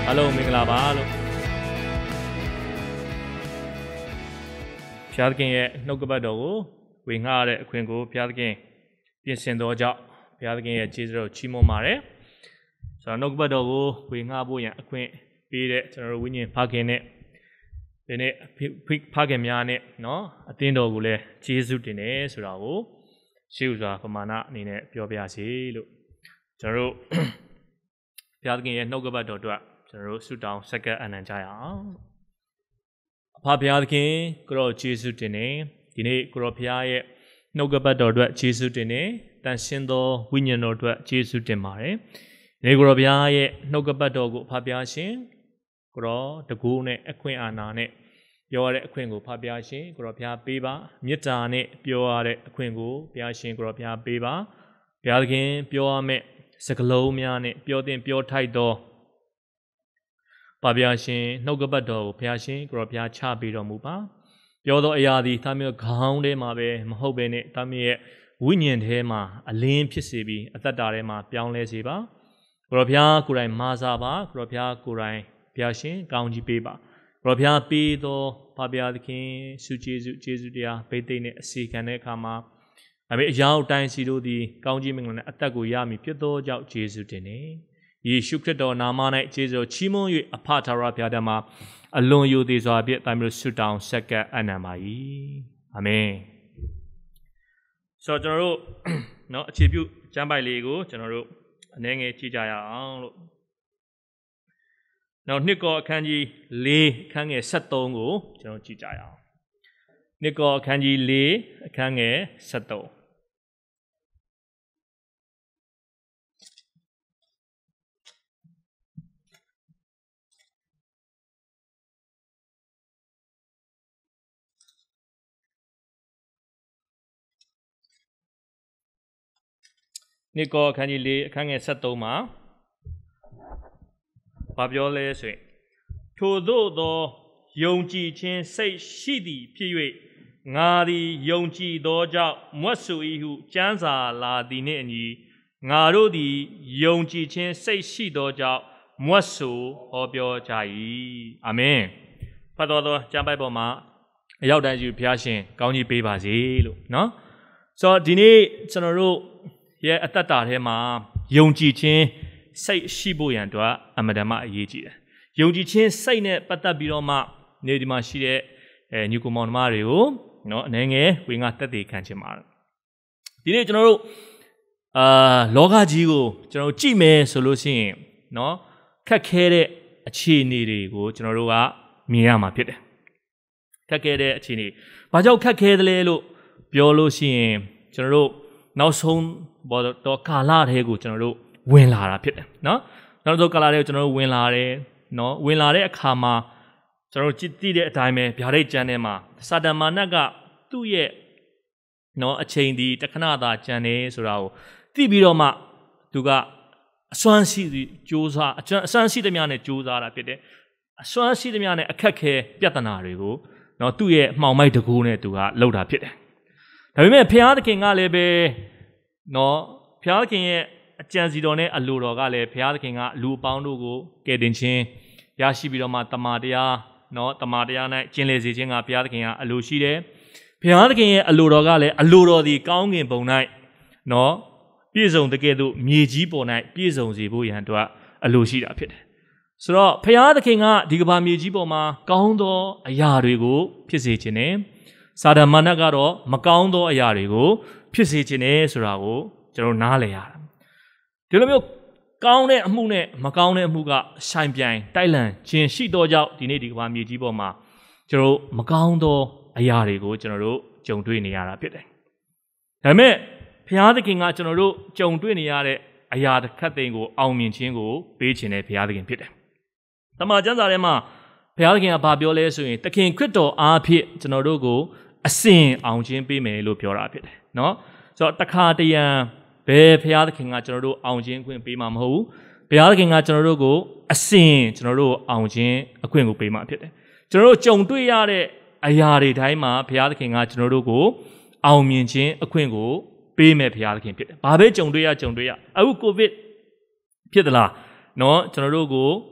အားလုံးမင်္ဂလာပါလို့ဘုရားသခင်ရဲ့နှုတ်ကပတ်တော်ကိုဝေငှတဲ့အခွင့်ကိုဘုရားသခင်ပြင်ဆင်တော်ကြောင့်ဘုရားသခင်ရဲ့ကျေးဇူးတော်ချီးမွမ်းပါတယ်ဆိုတော့နှုတ်ကပတ်တော်ကိုဝေငှဖို့ရန်အခွင့်ပေးတဲ့ကျွန်တော်တို့ဝိညာဉ်ဖခင်နဲ့ဒီနေ့ဖခင်များနဲ့เนาะအသင်းတော်ကိုလည်းကျေးဇူးတင်တယ်ဆိုတာကိုရှေ့ဥစွာပမာဏအနေနဲ့ပြောပြစီလို့ကျွန်တော်တို့ဘုရားသခင်ရဲ့နှုတ်ကပတ်တော်အတွက်ကျွန်တော်တို့ဆုတောင်းဆက်ကပ်အနံကြရအောင်အဖဘုရားသခင်ကိုရောယေရှုတင်နေဒီနေ့ကိုရောဘုရားရဲ့နှုတ်ကပတ်တော်အတွက်ယေရှုတင်နေတန်ရှင်းသောဝိညာဉ်တော်အတွက်ယေရှုတင်ပါတယ်ဒီနေ့ကိုရောဘုရားရဲ့နှုတ်ကပတ်တော်ကိုအဖဘုရားရှင်ကိုရောတကူနဲ့အခွင့်အာဏာနဲ့ပြောရတဲ့အခွင့်ကိုဖဘုရားရှင်ကိုရောဘုရားပေးပါမေတ္တာနဲ့ပြောရတဲ့အခွင့်ကိုဘုရားရှင်ကိုရောဘုရားပေးပါဘုရားသခင်ပြောရမယ့်စကားလုံးများနဲ့ပြောတင်ပြောထိုက်သောဘုရားရှင်နှုတ်ကပတ်တော်ကိုဘုရားရှင်ကိုရောဘုရားချပေးတော်မူပါပြောသောအရာသည်သားမျိုးခေါင်းထဲမှာပဲမဟုတ်ဘဲနဲ့သားမျိုးရဲ့ဝိညာဉ်ထဲမှာအလင်းဖြစ်စေပြီးအသက်တာထဲမှာပြောင်းလဲစေပါကိုရောဘုရားကိုယ်တိုင်မာစာပါကိုရောဘုရားကိုယ်တိုင်ဘုရားရှင်ကောင်းကြီးပေးပါကိုရောဘုရားပေးသောဘုရားသခင်ဆုကျေးဇူးတရားဘိသိက်နဲ့အစီခံတဲ့အခါမှာအမေအယောက်တိုင်းစီတို့သည်ကောင်းကြီးမင်္ဂလာနဲ့အသက်ကိုရမည်ဖြစ်သောကြောင့်ယေရှုတင်နေယေရှုခရစ်တော်နာမ၌ကျေးဇူးချီးမွမ်း၍အဖထာဝရဘုရားတော်မှာအလွန်ယိုသေးစွာဖြင့်တာမျိုးဆုတောင်းဆက်ကပ်အနံပါ၏အာမင်ဆိုတော့ကျွန်တော်တို့เนาะအခြေပြုကျမ်းပိုက်လေးကိုကျွန်တော်တို့အနည်းငယ်ကြည့်ကြရအောင်လို့နောက်နှစ်ကောအခန်းကြီး4အခန်းငယ်73ကိုကျွန်တော်ကြည့်ကြရအောင်နှစ်ကောအခန်းကြီး4အခန်းငယ်73နှစ်ကောအခန်းကြီး4အခန်းငယ်73မှာဘာပြောလဲဆိုရင်ထို့သောယုံကြည်ခြင်းစိတ်ရှိသည်ဖြစ်၍ငါသည်ယုံကြည်သောကြောင့်မွတ်ဆို၏ဟုကျမ်းစာလာသည်နှင့်အညီငါတို့သည်ယုံကြည်ခြင်းစိတ်ရှိသောကြောင့်မွတ်ဆိုဟောပြောကြ၏အာမင်ဖတ်တော်သောကျမ်းပိုက်ပေါ်မှာအရောက်တိုင်းယူဘုရားရှင်ကောင်းကြီးပေးပါစေလို့နော်ဆိုတော့ဒီနေ့ကျွန်တော်တို့ရဲ့အသက်တာထဲမှာယုံကြည်ခြင်းစိတ်ရှိဖို့ရန်အတွက်အမှန်တမ်းအရေးကြီးတယ်။ယုံကြည်ခြင်းစိတ်နဲ့ပတ်သက်ပြီးတော့မှနေဒီမှာရှိတဲ့ညီကိုမောင်နှမတွေကိုနော်အနေငယ်ဝေငါတက်သေးခံချင်ပါတယ်။ဒီနေ့ကျွန်တော်တို့လောကကြီးကိုကျွန်တော်ကြည့်မယ်ဆိုလို့ရှိရင်နော်ခက်ခဲတဲ့အခြေအနေတွေကိုကျွန်တော်တို့ကမြင်ရမှာဖြစ်တယ်။ခက်ခဲတဲ့အခြေအနေ။ဘာကြောင့်ခက်ခဲသလဲလို့ပြောလို့ရှိရင်ကျွန်တော်တို့နောက်ဆုံးဘောတော့ကာလထဲကိုကျွန်တော်တို့ဝင်လာတာဖြစ်တယ်နော်နောက်တော့ကာလတွေကိုကျွန်တော်တို့ဝင်လာတယ်နော်ဝင်လာတဲ့အခါမှာကျွန်တော်တို့ကြည့်တဲ့အတိုင်းပဲဗျာဒိတ်ကျမ်းထဲမှာစာတမန်နတ်ကသူ့ရဲ့နော်အချိန်ဒီတခဏသာကျန်နေဆိုတာကိုသိပြီးတော့မှသူကအစွမ်းရှိကြိုးစားအစွမ်းရှိသမျှနဲ့ကြိုးစားတာဖြစ်တယ်အစွမ်းရှိသမျှနဲ့အခက်ခဲပြဿနာတွေကိုနော်သူ့ရဲ့မှောင်မိုက်တကူနဲ့သူကလှုပ်တာဖြစ်တယ်ဒါပေမဲ့ဘုရားသခင်ကလည်းပဲနော်ဘုရားသခင်ရဲ့အကြံစီတော်နဲ့အလိုတော်ကလည်းဘုရားသခင်ကလူအပေါင်းတို့ကိုကယ်တင်ခြင်းရရှိပြီးတော့မှတမန်တရားနော်တမန်တရား၌ကျင့်လေစေခြင်းကဘုရားသခင်ကအလိုရှိတယ်ဘုရားသခင်ရဲ့အလိုတော်ကလည်းအလိုတော်ဒီကောင်းကင်ဘုံ၌နော်ပြည့်စုံတဲ့ကဲ့သို့မြေကြီးပေါ်၌ပြည့်စုံစေဖို့ရန်အတွက်အလိုရှိတာဖြစ်တယ်ဆိုတော့ဘုရားသခင်ကဒီကမ္ဘာမြေကြီးပေါ်မှာကောင်းသောအရာတွေကိုဖြစ်စေခြင်းနဲ့စာတမန်နတ်ကတော့မကောင်းသောအရာတွေကိုဖြစ်စေခြင်းနဲ့ဆိုတာကိုကျွန်တော်နားလည်ရတာဒီလိုမျိုးကောင်းတဲ့အမှုနဲ့မကောင်းတဲ့အမှုကဆိုင်ပြိုင်တိုက်လန်ခြင်းရှိသောကြောင့်ဒီနေ့ဒီကမ္ဘာမြေကြီးပေါ်မှာကျွန်တော်မကောင်းသောအရာတွေကိုကျွန်တော်တို့ကြုံတွေ့နေရတာဖြစ်တယ်။ဒါပေမဲ့ဘုရားသခင်ကကျွန်တော်တို့ကြုံတွေ့နေရတဲ့အရာတစ်ခတ်သိမ်းကိုအောင်မြင်ခြင်းကိုပေးခြင်းနဲ့ဘုရားသခင်ဖြစ်တယ်။တမန်ကျမ်းစာထဲမှာဘုရားသခင်ကဘာပြောလဲဆိုရင်သခင်ခရစ်တော်အားဖြင့်ကျွန်တော်တို့ကိုအစဉ်အောင်ခြင်းပေးမယ်လို့ပြောတာဖြစ်တယ်။နော်ဆိုတော့တခါတရံဘယ်ဘုရားသခင်ကကျွန်တော်တို့အောင်ခြင်းခွင့်ပေးမှာမဟုတ်ဘူးဘုရားသခင်ကကျွန်တော်တို့ကိုအစဉ်ကျွန်တော်တို့အောင်ခြင်းအခွင့်ကိုပေးမှာဖြစ်တယ်ကျွန်တော်တို့ကြုံတွေ့ရတဲ့အရာတွေတိုင်းမှာဘုရားသခင်ကကျွန်တော်တို့ကိုအောင်မြင်ခြင်းအခွင့်ကိုပေးမယ်ဘုရားသခင်ဖြစ်တယ်ဘာပဲကြုံတွေ့ရအခုကိုဗစ်ဖြစ်သလားနော်ကျွန်တော်တို့ကို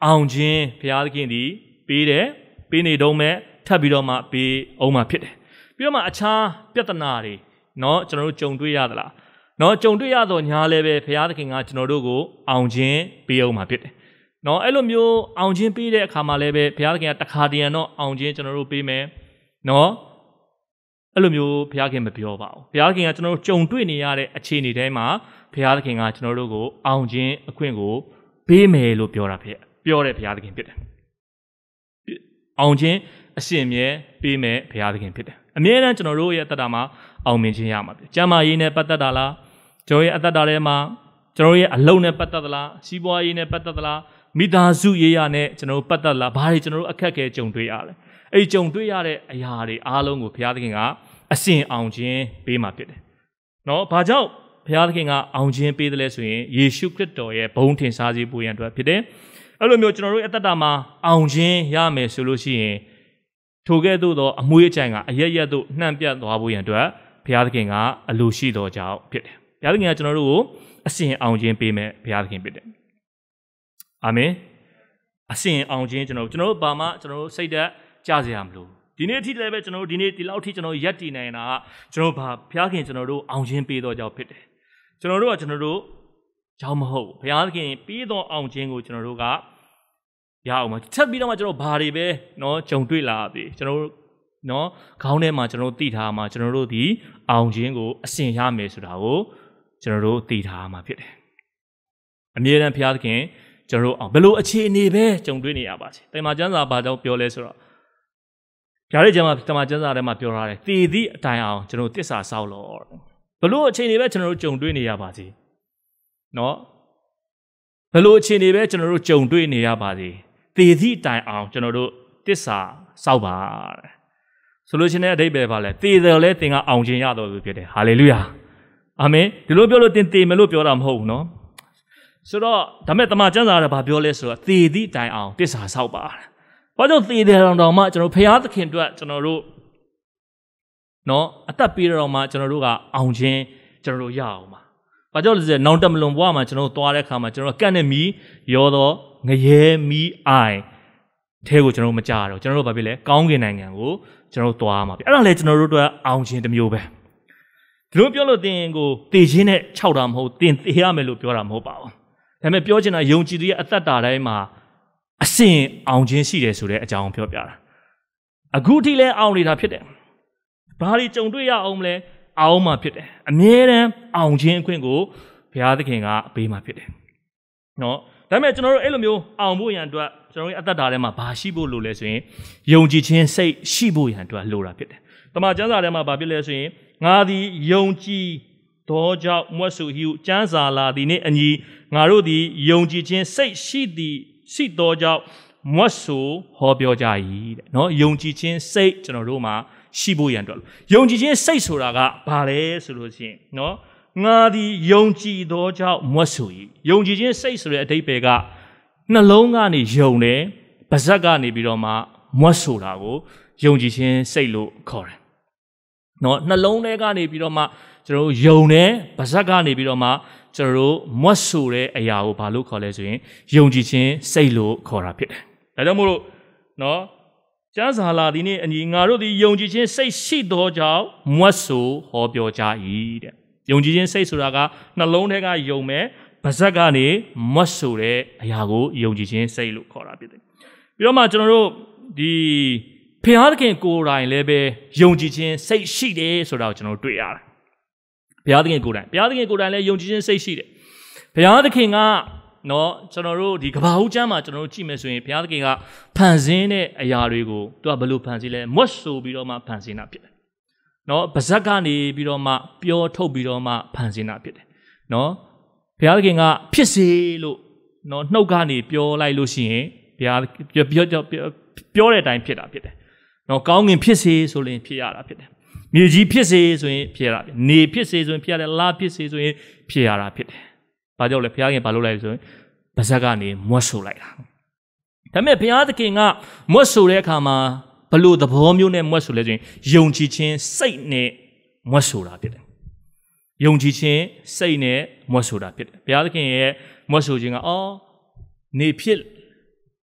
အောင်ခြင်းဘုရားသခင်ဒီပေးတယ်ပေးနေတော့မဲ့ထပ်ပြီးတော့မှပေးအောင်မှဖြစ်တယ်ပြီးတော့မှအခြားပြဿနာတွေเนาะကျွန်တော်တို့ကြုံတွေ့ရသလားเนาะကြုံတွေ့ရတော့ညာလည်းပဲဘုရားသခင်ကကျွန်တော်တို့ကိုအောင်ခြင်းပေးအောင်မှဖြစ်တယ်เนาะအဲ့လိုမျိုးအောင်ခြင်းပေးတဲ့အခါမှာလည်းပဲဘုရားသခင်ကတခါတည်းတော့အောင်ခြင်းကျွန်တော်တို့ပေးမယ်เนาะအဲ့လိုမျိုးဘုရားခင်မပြောပါဘူးဘုရားခင်ကကျွန်တော်တို့ကြုံတွေ့နေရတဲ့အခြေအနေတိုင်းမှာဘုရားသခင်ကကျွန်တော်တို့ကိုအောင်ခြင်းအခွင့်ကိုပေးမယ်လို့ပြောတဲ့ဘုရားသခင်ဖြစ်တယ်အောင်ခြင်းအရှင်မြဲပေးမယ်ဘုရားသခင်ဖြစ်တယ်အမြဲတမ်းကျွန်တော်တို့ရဲ့အသက်တာမှာအောင်မြင်ခြင်းရမှာဖြစ်ကျမ်းမာရေးနဲ့ပတ်သက်တာလားကျွန်တော်ရဲ့အသက်တာထဲမှာကျွန်တော်ရဲ့အလုံးနဲ့ပတ်သက်သလားစီးပွားရေးနဲ့ပတ်သက်သလားမိသားစုရေးရနဲ့ကျွန်တော်တို့ပတ်သက်လားဘာတွေကျွန်တော်တို့အခက်အခဲကြုံတွေ့ရလဲအဲ့ကြုံတွေ့ရတဲ့အရာတွေအားလုံးကိုဘုရားသခင်ကအစဉ်အောင်ခြင်းပေးမှာဖြစ်တယ်။နော်ဘာကြောင့်ဘုရားသခင်ကအောင်ခြင်းပေးတယ်လဲဆိုရင်ယေရှုခရစ်တော်ရဲ့ဘုန်းထင်ရှားစေဖို့ရန်အတွက်ဖြစ်တယ်။အဲ့လိုမျိုးကျွန်တော်တို့အသက်တာမှာအောင်ခြင်းရမယ်ဆိုလို့ရှိရင်ထိုကဲ့သို့သောအမွေးအကြိုင်ကအရရက်တို့နှံ့ပြတ်သွားဖို့ရန်အတွက်ဘုရားသခင်ကအလိုရှိတော်ကြောင့်ဖြစ်တယ်။ဘုရားသခင်ကကျွန်တော်တို့ကိုအစဉ်အောင်ခြင်းပေးမယ်ဘုရားသခင်ဖြစ်တယ်။အာမင်။အစဉ်အောင်ခြင်းကျွန်တော်တို့ဘာမှကျွန်တော်တို့စိတ်သက်ကြစရာမလိုဒီနေ့အထိလည်းပဲကျွန်တော်တို့ဒီနေ့ဒီလောက်အထိကျွန်တော်ရက်တည်နိုင်တာကကျွန်တော်ဘာဘုရားခင်ကျွန်တော်တို့အောင်ခြင်းပေးတော့ကြောင့်ဖြစ်တယ်ကျွန်တော်တို့ကကျွန်တော်တို့ကြောင်းမဟုတ်ဘုရားခင်ပေးတော့အောင်ခြင်းကိုကျွန်တော်တို့ကရအောင်မှာချက်ပြီးတော့မှကျွန်တော်ဘာတွေပဲเนาะကြုံတွေ့လာပြီကျွန်တော်တို့เนาะခေါင်းထဲမှာကျွန်တော်တို့သိထားမှာကျွန်တော်တို့ဒီအောင်ခြင်းကိုအစဉ်ရမယ်ဆိုတာကိုကျွန်တော်တို့သိထားမှာဖြစ်တယ်အမြဲတမ်းဘုရားခင်ကျွန်တော်တို့အောင်ဘယ်လိုအခြေအနေပဲကြုံတွေ့နေရပါစေတိုင်မှာကျမ်းစာဘာကြောင့်ပြောလဲဆိုတော့ဒါလေးကျမ်းမှာတမန်ကျမ်းစာထဲမှာပြောထားတယ်တည်သည့်အတိုင်းအောင်ကျွန်တော်တစ္ဆာဆောက်လို့ဘလို့အခြေအနေပဲကျွန်တော်တို့ကြုံတွေ့နေရပါစေเนาะဘလို့အခြေအနေပဲကျွန်တော်တို့ကြုံတွေ့နေရပါစေတည်သည့်အတိုင်းအောင်ကျွန်တော်တို့တစ္ဆာဆောက်ပါတဲ့ဆိုလို့ရှိရင်အဓိပ္ပာယ်ပါလဲတည်တယ်လဲသင်ကအောင်ခြင်းရတော်သူဖြစ်တယ်ဟာလေလုယာအာမင်ဒီလိုပြောလို့သင်တည်မယ်လို့ပြောတာမဟုတ်ဘူးเนาะဆိုတော့ဒါမဲ့တမန်ကျမ်းစာကဘာပြောလဲဆိုတော့တည်သည့်အတိုင်းအောင်တစ္ဆာဆောက်ပါဘာကြောင့်သေတယ်တော်မှကျွန်တော်ဖရာသခင်အတွက်ကျွန်တော်တို့နော်အသက်ပေးတော်မှကျွန်တော်တို့ကအောင်ခြင်းကျွန်တော်တို့ရအောင်ပါဘာကြောင့်လဲဆိုတော့နောင်တမလွန်ဘဝမှာကျွန်တော်တို့သွားတဲ့အခါမှာကျွန်တော်ကန့်နဲ့မီရောတော့ငရဲမီအိုင်ထဲကိုကျွန်တော်တို့မကြတော့ကျွန်တော်တို့ဘာဖြစ်လဲကောင်းကင်နိုင်ငံကိုကျွန်တော်တို့သွားမှာပြီအဲ့ဒါလည်းကျွန်တော်တို့အတွက်အောင်ခြင်းတစ်မျိုးပဲဒီလိုပြောလို့သင်ကိုသေခြင်းနဲ့ခြောက်တာမဟုတ်သင်သေရမယ်လို့ပြောတာမဟုတ်ပါဘူးဒါပေမဲ့ပြောချင်တာယုံကြည်သူရဲ့အသက်တာတိုင်းမှာအစဉ်အောင်ခြင်းရှိတယ်ဆိုတဲ့အကြောင်းပြောပြတာအခုထိလဲအောင်နေတာဖြစ်တယ်ဘာတွေကြုံတွေ့ရအောင်လဲအောင်မှဖြစ်တယ်အမြဲတမ်းအောင်ခြင်းအခွင့်ကိုဘုရားသခင်ကပေးမှဖြစ်တယ်နော်ဒါပေမဲ့ကျွန်တော်တို့အဲ့လိုမျိုးအောင်ဖို့ရန်အတွက်ကျွန်တော်ရဲ့အသက်တာထဲမှာဘာရှိဖို့လိုလဲဆိုရင်ယုံကြည်ခြင်းစိတ်ရှိဖို့ရန်အတွက်လိုတာဖြစ်တယ်တမန်ကျမ်းစာထဲမှာဘာဖြစ်လဲဆိုရင်ငါသည်ယုံကြည်သောကြောင့်မွတ်ဆိုဟူကျမ်းစာလာသည်နှင့်အညီငါတို့သည်ယုံကြည်ခြင်းစိတ်ရှိသည်ရှိသောကြောင့်မွတ်ဆိုဟောပြောကြ၏တဲ့နော်ယုံကြည်ခြင်းစိတ်ကျွန်တော်တို့မှာရှိဖို့ရန်အတွက်ယုံကြည်ခြင်းစိတ်ဆိုတာကဘာလဲဆိုလို့ရှိရင်နော်ငါသည်ယုံကြည်သောကြောင့်မွတ်ဆို၏ယုံကြည်ခြင်းစိတ်ဆိုတဲ့အဓိပ္ပာယ်ကနှလုံးကနေယုံတယ်ပါးစပ်ကနေပြီးတော့မှမွတ်ဆိုတာကိုယုံကြည်ခြင်းစိတ်လို့ခေါ်တယ်နော်နှလုံးထဲကနေပြီးတော့မှကျွန်တော်တို့ယုံတယ်ပါးစပ်ကနေပြီးတော့မှကျွန်တော်တို့မွတ်ဆိုတဲ့အရာကိုဘာလို့ခေါ်လဲဆိုရင်ယုံကြည်ခြင်းစိတ်လို့ခေါ်တာဖြစ်တယ်။ဒါကြောင့်မို့လို့နော်ကျမ်းစာလာသည်နှင့်အညီငါတို့သည်ယုံကြည်ခြင်းစိတ်ရှိသောကြောင့်မွတ်ဆိုဟောပြောကြ၏တဲ့။ယုံကြည်ခြင်းစိတ်ဆိုတာကနှလုံးထဲကယုံမယ်ပါးစပ်ကနေမွတ်ဆိုတဲ့အရာကိုယုံကြည်ခြင်းစိတ်လို့ခေါ်တာဖြစ်တယ်။ပြီးတော့မှကျွန်တော်တို့ဒီဖခင်သခင်ကိုယ်တိုင်လည်းပဲယုံကြည်ခြင်းစိတ်ရှိတယ်ဆိုတာကိုကျွန်တော်တို့တွေ့ရတယ်။ဘုရားသခင်ကိုယ်တိုင်လည်းယုံကြည်ခြင်းစိတ်ရှိတယ်ဘုရားသခင်ကနော်ကျွန်တော်တို့ဒီကဘာဦးကျမ်းမှာကျွန်တော်တို့ကြည့်မယ်ဆိုရင်ဘုရားသခင်ကဖန်ဆင်းတဲ့အရာတွေကိုသူကဘယ်လိုဖန်ဆင်းလဲမွတ်ဆိုပြီးတော့မှဖန်ဆင်းတာဖြစ်တယ်နော်ပါးစပ်ကနေပြီးတော့မှပြောထုတ်ပြီးတော့မှဖန်ဆင်းတာဖြစ်တယ်နော်ဘုရားသခင်ကဖြစ်စေလို့နော်နှုတ်ကနေပြောလိုက်လို့ရှိရင်ဘုရားပြောတဲ့အတိုင်းဖြစ်တာဖြစ်တယ်နော်ကောင်းကင်ဖြစ်စေဆိုရင်ဖြစ်ရတာဖြစ်တယ်မြေကြီးဖြစ်စေဆိုရင်ဖြစ်ရတာနေဖြစ်စေဆိုရင်ဖြစ်ရတယ်လဖြစ်စေဆိုရင်ဖြစ်ရတာဖြစ်တယ်။ဘာကြောင့်လဲဘုရားခင်ဘာလုပ်လိုက်လဲဆိုရင်ပါးစပ်ကနေမွတ်ဆိုလိုက်တာ။ဒါပေမဲ့ဘုရားသခင်ကမွတ်ဆိုတဲ့အခါမှာဘလို့သဘောမျိုးနဲ့မွတ်ဆိုလဲဆိုရင်ယုံကြည်ခြင်းစိတ်နဲ့မွတ်ဆိုတာဖြစ်တယ်။ယုံကြည်ခြင်းစိတ်နဲ့မွတ်ဆိုတာဖြစ်တယ်။ဘုရားသခင်ရဲ့မွတ်ဆိုခြင်းကနေဖြစ်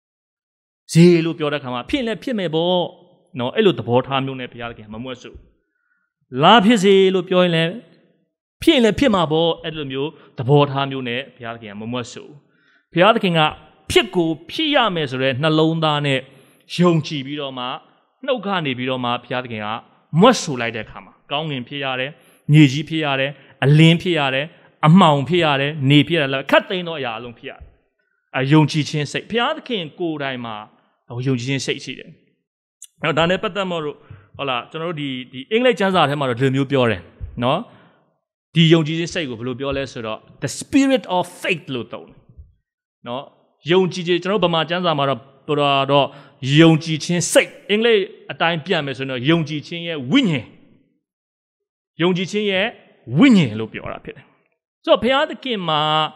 Zelo Pioda Kama, Pin Pimebo, no Elo the Portamune Piakin, Mamusu. La Pizelo Pioile, Pin Pimabo, Elomu, the Portamune, Piakin, Mamusu. Piakinga, Pico, Pia Mesre, Nalondane, Shonchi Bidoma, no Gani Bidoma, Piakinga, Musu like the Kama, Gong in Piare, Niji Piare, a Lim Piare, a Mount Piare, Ni Piara, Catain or Yalum Piare. A young teaching say, Piakin, go Daima, or young teaching say, now done it, but the more, hola, the English jazz are him or the new Piore, no? The young teaching say, go blue Piole, the spirit of faith, Luton. No, young teaching, Obama Janza Mara, Pura, young teaching say, English a time piano, young teaching, winning. Young teaching, winning, Lupiora pit. So Piakin ma.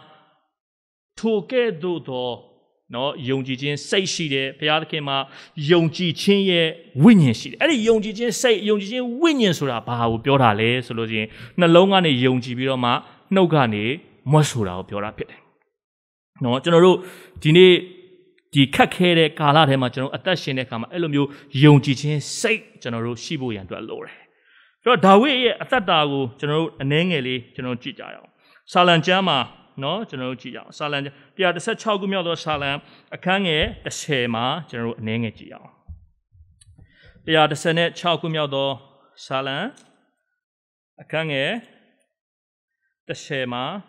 Toge do no Yongji Jin say she de Piakima Yongji Chin ye winning she. Any Yongji Jin say Yongji Jin winning sura Bahu Piora le Solozin, no longer any Yongji Biroma, no Gani, Mosura Piora pit. No, General Dine the Kakere Kala Hemachano, attaching a kama Elomu Yongji Jin say General Shibu and Lore. So Dawi Atadago, General Nengeli, General Chijayo. Salanjama. No, General Gia, Salan, the other such how good meal Salam, a cange, the Shema, General Nengia. The other Senate Chaucumio Salan, a cange, the Shema,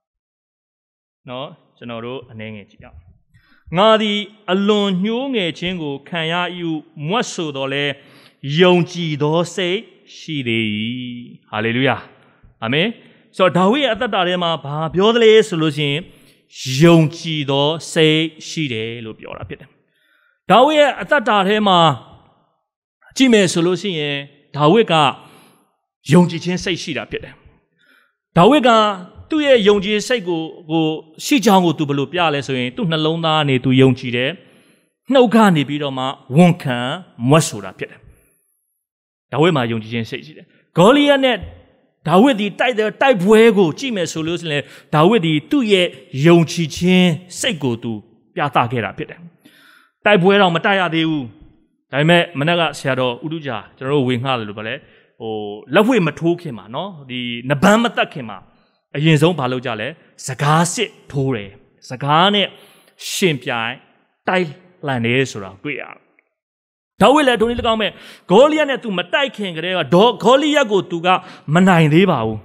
no, General Nengia. Nadi alone, young a chingo, can ya you musso dole, young G do say, she de. Hallelujah. Amen. So Dawi at the Darema, Biodle solution, Yongji do say she de Lupiora pit. Dawi at the Darema, Jime solution, Dawika, Yongji Chen say she da pit. Dawika, 2 year Yongji say go, she jango to Belupia lesson, to Nalona ne to Yongji de, no Gani Bidoma, won't can, Musura pit. Dawima Yongji Chen say she de. Golia net. Dawi the type wego, Jimmy solution, Dawi the 2 year young chichin, say go to Piata Gera pit. Type where on Mataya de U. I met Managa Shadow, Uduja, General Winghal Lubale, or Love Matukima, no, the Nabamatakima, a Yenzon Palojale, Sagasi Tore, Sagane, Shimpi, Tai Lanesura, Guia. Tawila to Nilgame, Golian to Matai King, dog Golia go to Manai Debao.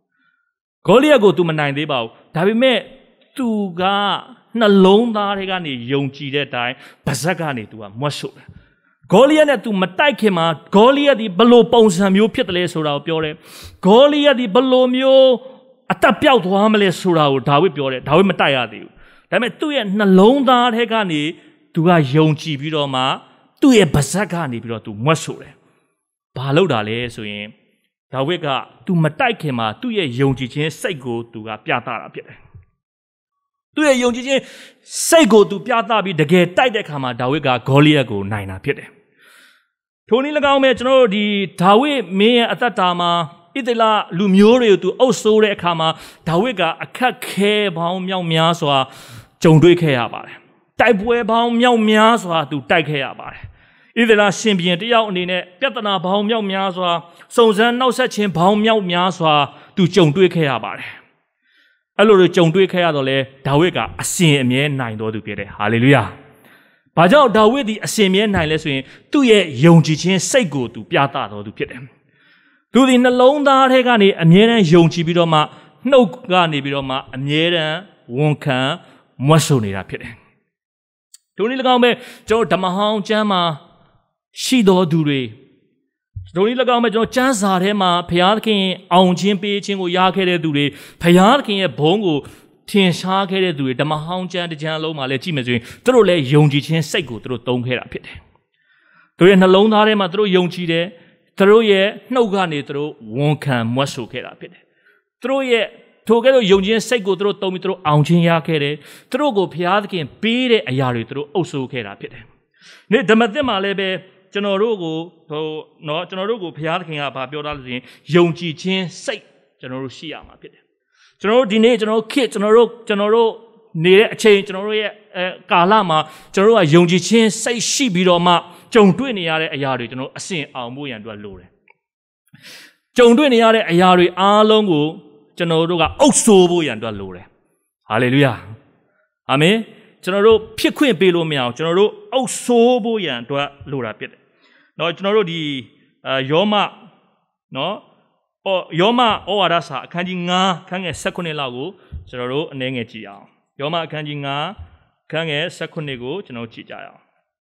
Golia go to Manai Debao. Tabime to Ga Nalonda Regani, young Chide die, Pasagani to a muscle. Golian to Matai Kima, Golia the below Ponsam, you pitless or Piore. Golia the below Mio, a tapiao to Hamele Sura, Tawi Piore, Tawi Mataya do. Dame to Nalonda Regani to a young Chibiroma. သူ့ရဲ့ဗဇက်ကနေပြီးတော့သူမွတ်ဆိုတယ်။ဘာလို့တာလဲဆိုရင်ဒါဝိဒ်ကသူမတိုက်ခင်မှာသူ့ရဲ့ယုံကြည်ခြင်းစိတ်ကိုသူကပြသတာဖြစ်တယ်။သူ့ရဲ့ယုံကြည်ခြင်းစိတ်ကိုသူပြသပြီးတကယ်တိုက်တဲ့အခါမှာဒါဝိဒ်ကဂေါလိယက်ကိုနိုင်တာဖြစ်တယ်။ထိုနည်း၎င်းပဲကျွန်တော်တို့ဒီဒါဝိဒ်မင်းရဲ့အသက်တာမှာဣသရေလလူမျိုးတွေကိုသူအုပ်စိုးတဲ့အခါမှာဒါဝိဒ်ကအခက်ခဲပေါင်းမြောက်များစွာကြုံတွေ့ခဲ့ရပါတယ်။တိုက်ပွဲပေါင်းမြောက်များစွာသူတိုက်ခဲ့ရပါတယ်။ဣသရေလရှင်ဘုရင်တယောက်အနေနဲ့ပြဿနာပေါင်းမြောက်များစွာစုံစမ်းနှောက်ဆက်ခြင်းပေါင်းမြောက်များစွာသူကြုံတွေ့ခဲ့ရပါတယ်။အဲ့လိုတွေကြုံတွေ့ခဲ့ရတော့လေဒါဝိဒ်ကအစဉ်အမြဲနိုင်တော်သူဖြစ်တယ်။ဟာလေလုယာ။ဘာကြောင့်ဒါဝိဒ်ဒီအစဉ်အမြဲနိုင်လဲဆိုရင်သူ့ရဲ့ယုံကြည်ခြင်းစိတ်ကိုသူပြသတော်သူဖြစ်တယ်။သူဒီနှလုံးသားထဲကနေအမြဲတမ်းယုံကြည်ပြီးတော့မှနှုတ်ကနေပြီးတော့မှအမြဲတမ်းဝန်ခံမွတ်ဆိုနေတာဖြစ်တယ်။ဒီနေ့၎င်းပဲကျွန်တော်ဓမ္မဟောင်းကျမ်းမှာရှိတော်သူတွေဒီနေ့၎င်းပဲကျွန်တော်ကျမ်းစာထဲမှာဘုရားသခင်အောင်ခြင်းပေးခြင်းကိုရခဲ့တဲ့သူတွေဘုရားသခင်ရဲ့ဘုန်းကိုထင်ရှားခဲ့တဲ့သူတွေဓမ္မဟောင်းကျမ်းတစ်ကျမ်းလုံးမှာလည်းကြည့်မယ်ဆိုရင်သူတို့လည်းယုံကြည်ခြင်းစိတ်ကိုသူတို့သုံးခဲ့တာဖြစ်တယ်။သူတို့ရဲ့နှလုံးသားထဲမှာသူတို့ယုံကြည်တယ်သူတို့ရဲ့နှုတ်ကနေသူတို့ဝန်ခံမွတ်ဆိုခဲ့တာဖြစ်တယ်။သူတို့ရဲ့ထိုကဲ့သို့ယုံကြည်ခြင်းစိတ်ကိုသူတို့သုံးပြီးသူတို့အောင်ခြင်းရခဲ့တယ်။သူတို့ကိုဘုရားသခင်ပေးတဲ့အရာတွေသူတို့အုပ်စိုးခဲ့တာဖြစ်တယ်။ဒီဓမ္မသစ်မှာလည်းပဲကျွန်တော်တို့ကိုကျွန်တော်တို့ကိုဘုရားသခင်ကဗာပြောတာလို့ဆိုရင်ယုံကြည်ခြင်းစိတ်ကျွန်တော်တို့ရှိရမှာဖြစ်တယ်။ကျွန်တော်တို့ဒီနေ့ကျွန်တော်တို့ခေတ်ကျွန်တော်တို့နေတဲ့အခြေကျွန်တော်တို့ရဲ့ကာလမှာကျွန်တော်တို့ကယုံကြည်ခြင်းစိတ်ရှိပြီးတော့မှကြုံတွေ့နေရတဲ့အရာတွေကျွန်တော်အဆင်အောင်ဖို့ရန်အတွက်လိုတယ်ကြုံတွေ့နေရတဲ့အရာတွေအားလုံးကိုကျွန်တော်တို့ကအုပ်ဆိုးဖို့ရန်အတွက်လိုတယ်ဟာလေလုယာအာမင်ကျွန်တော်တို့ဖြစ်ခွင့်ပေးလို့မရအောင်ကျွန်တော်တို့အုပ်ဆိုးဖို့ရန်အတွက်လိုတာဖြစ်တယ်เนาะကျွန်တော်တို့ဒီယောမเนาะယောမဩဝါဒစာအခန်းကြီး9ခန်းငယ်19လောက်ကိုကျွန်တော်တို့အနည်းငယ်ကြည့်အောင်ယောမအခန်းကြီး9ခန်းငယ်19ကိုကျွန်တော်ကြည့်ကြရအောင်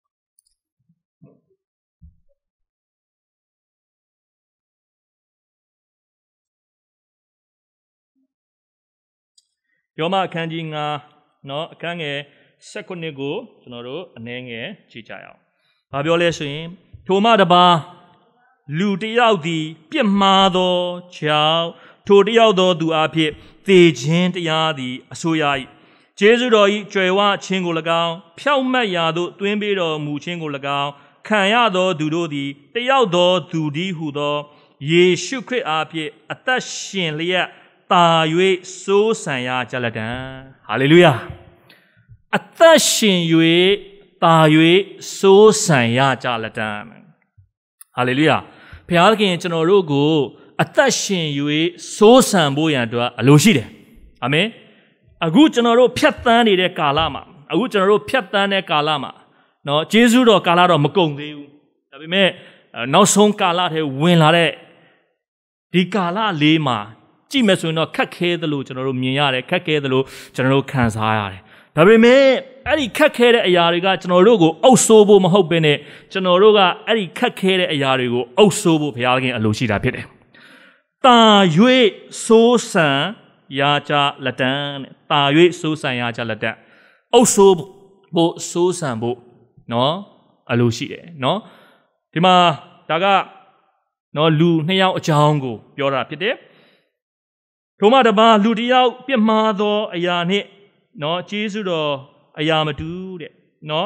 ယောမအခန်းကြီး9เนาะအခန်းငယ်19ကိုကျွန်တော်တို့အနည်းငယ်ကြည့်ကြရအောင်။ဘာပြောလဲဆိုရင်ထိုမှတပါလူတယောက်သည်ပြစ်မှားသောကြောင့်ထိုတယောက်သောသူအဖြစ်သေခြင်းတရားသည်အဆိုးရ၏ကျေးဇူးတော်၏ကြွယ်ဝခြင်းကို၎င်းဖြောင့်မတ်ရာသို့တွင်ပေးတော်မူခြင်းကို၎င်းခံရသောသူတို့သည်တယောက်သောသူတည်းဟုသောယေရှုခရစ်အားဖြင့်အသက်ရှင်လျက်တာ၍စိုးစံရကြလတံဟာလေလုယာအသက်ရှင်၍တာ၍စိုးစံရကြလတံဟာလေလုယာဘုရားသခင်ကျွန်တော်တို့ကိုအသက်ရှင်၍စိုးစံဖို့ရန်အတွက်အလိုရှိတယ်အာမင်အခုကျွန်တော်တို့ဖြတ်သန်းနေတဲ့ကာလမှာအခုကျွန်တော်တို့ဖြတ်သန်းတဲ့ကာလမှာเนาะဂျေဇုတော်ကာလတော့မကုန်သေးဘူးဒါပေမဲ့နောက်ဆုံးကာလထဲဝင်လာတဲ့ဒီကာလလေးမှာကြည့်မယ်ဆိုရင်တော့ခက်ခဲသလိုကျွန်တော်တို့မြင်ရတယ်ခက်ခဲသလိုကျွန်တော်တို့ခံစားရတယ်ဒါပေမဲ့အဲ့ဒီခက်ခဲတဲ့အရာတွေကကျွန်တော်တို့ကိုအုပ်ဆိုးဖို့မဟုတ်ဘဲနဲ့ကျွန်တော်တို့ကအဲ့ဒီခက်ခဲတဲ့အရာတွေကိုအုပ်ဆိုးဖို့ဘုရားခင်အလိုရှိတာဖြစ်တယ်။တာ၍စိုးစံရကြလက်တံတဲ့။တာ၍စိုးစံရကြလက်တံ။အုပ်ဆိုးဖို့စိုးစံဖို့နော်အလိုရှိတယ်နော်။ဒီမှာဒါကနော်လူနှစ်ယောက်အကြောင်းကိုပြောတာဖြစ်တယ်။ထိုမှတပါလူတစ်ယောက်ပြစ်မှားသောအရာနှင့်နော်ကျေးဇူးတော်အရာမတူတဲ့နော်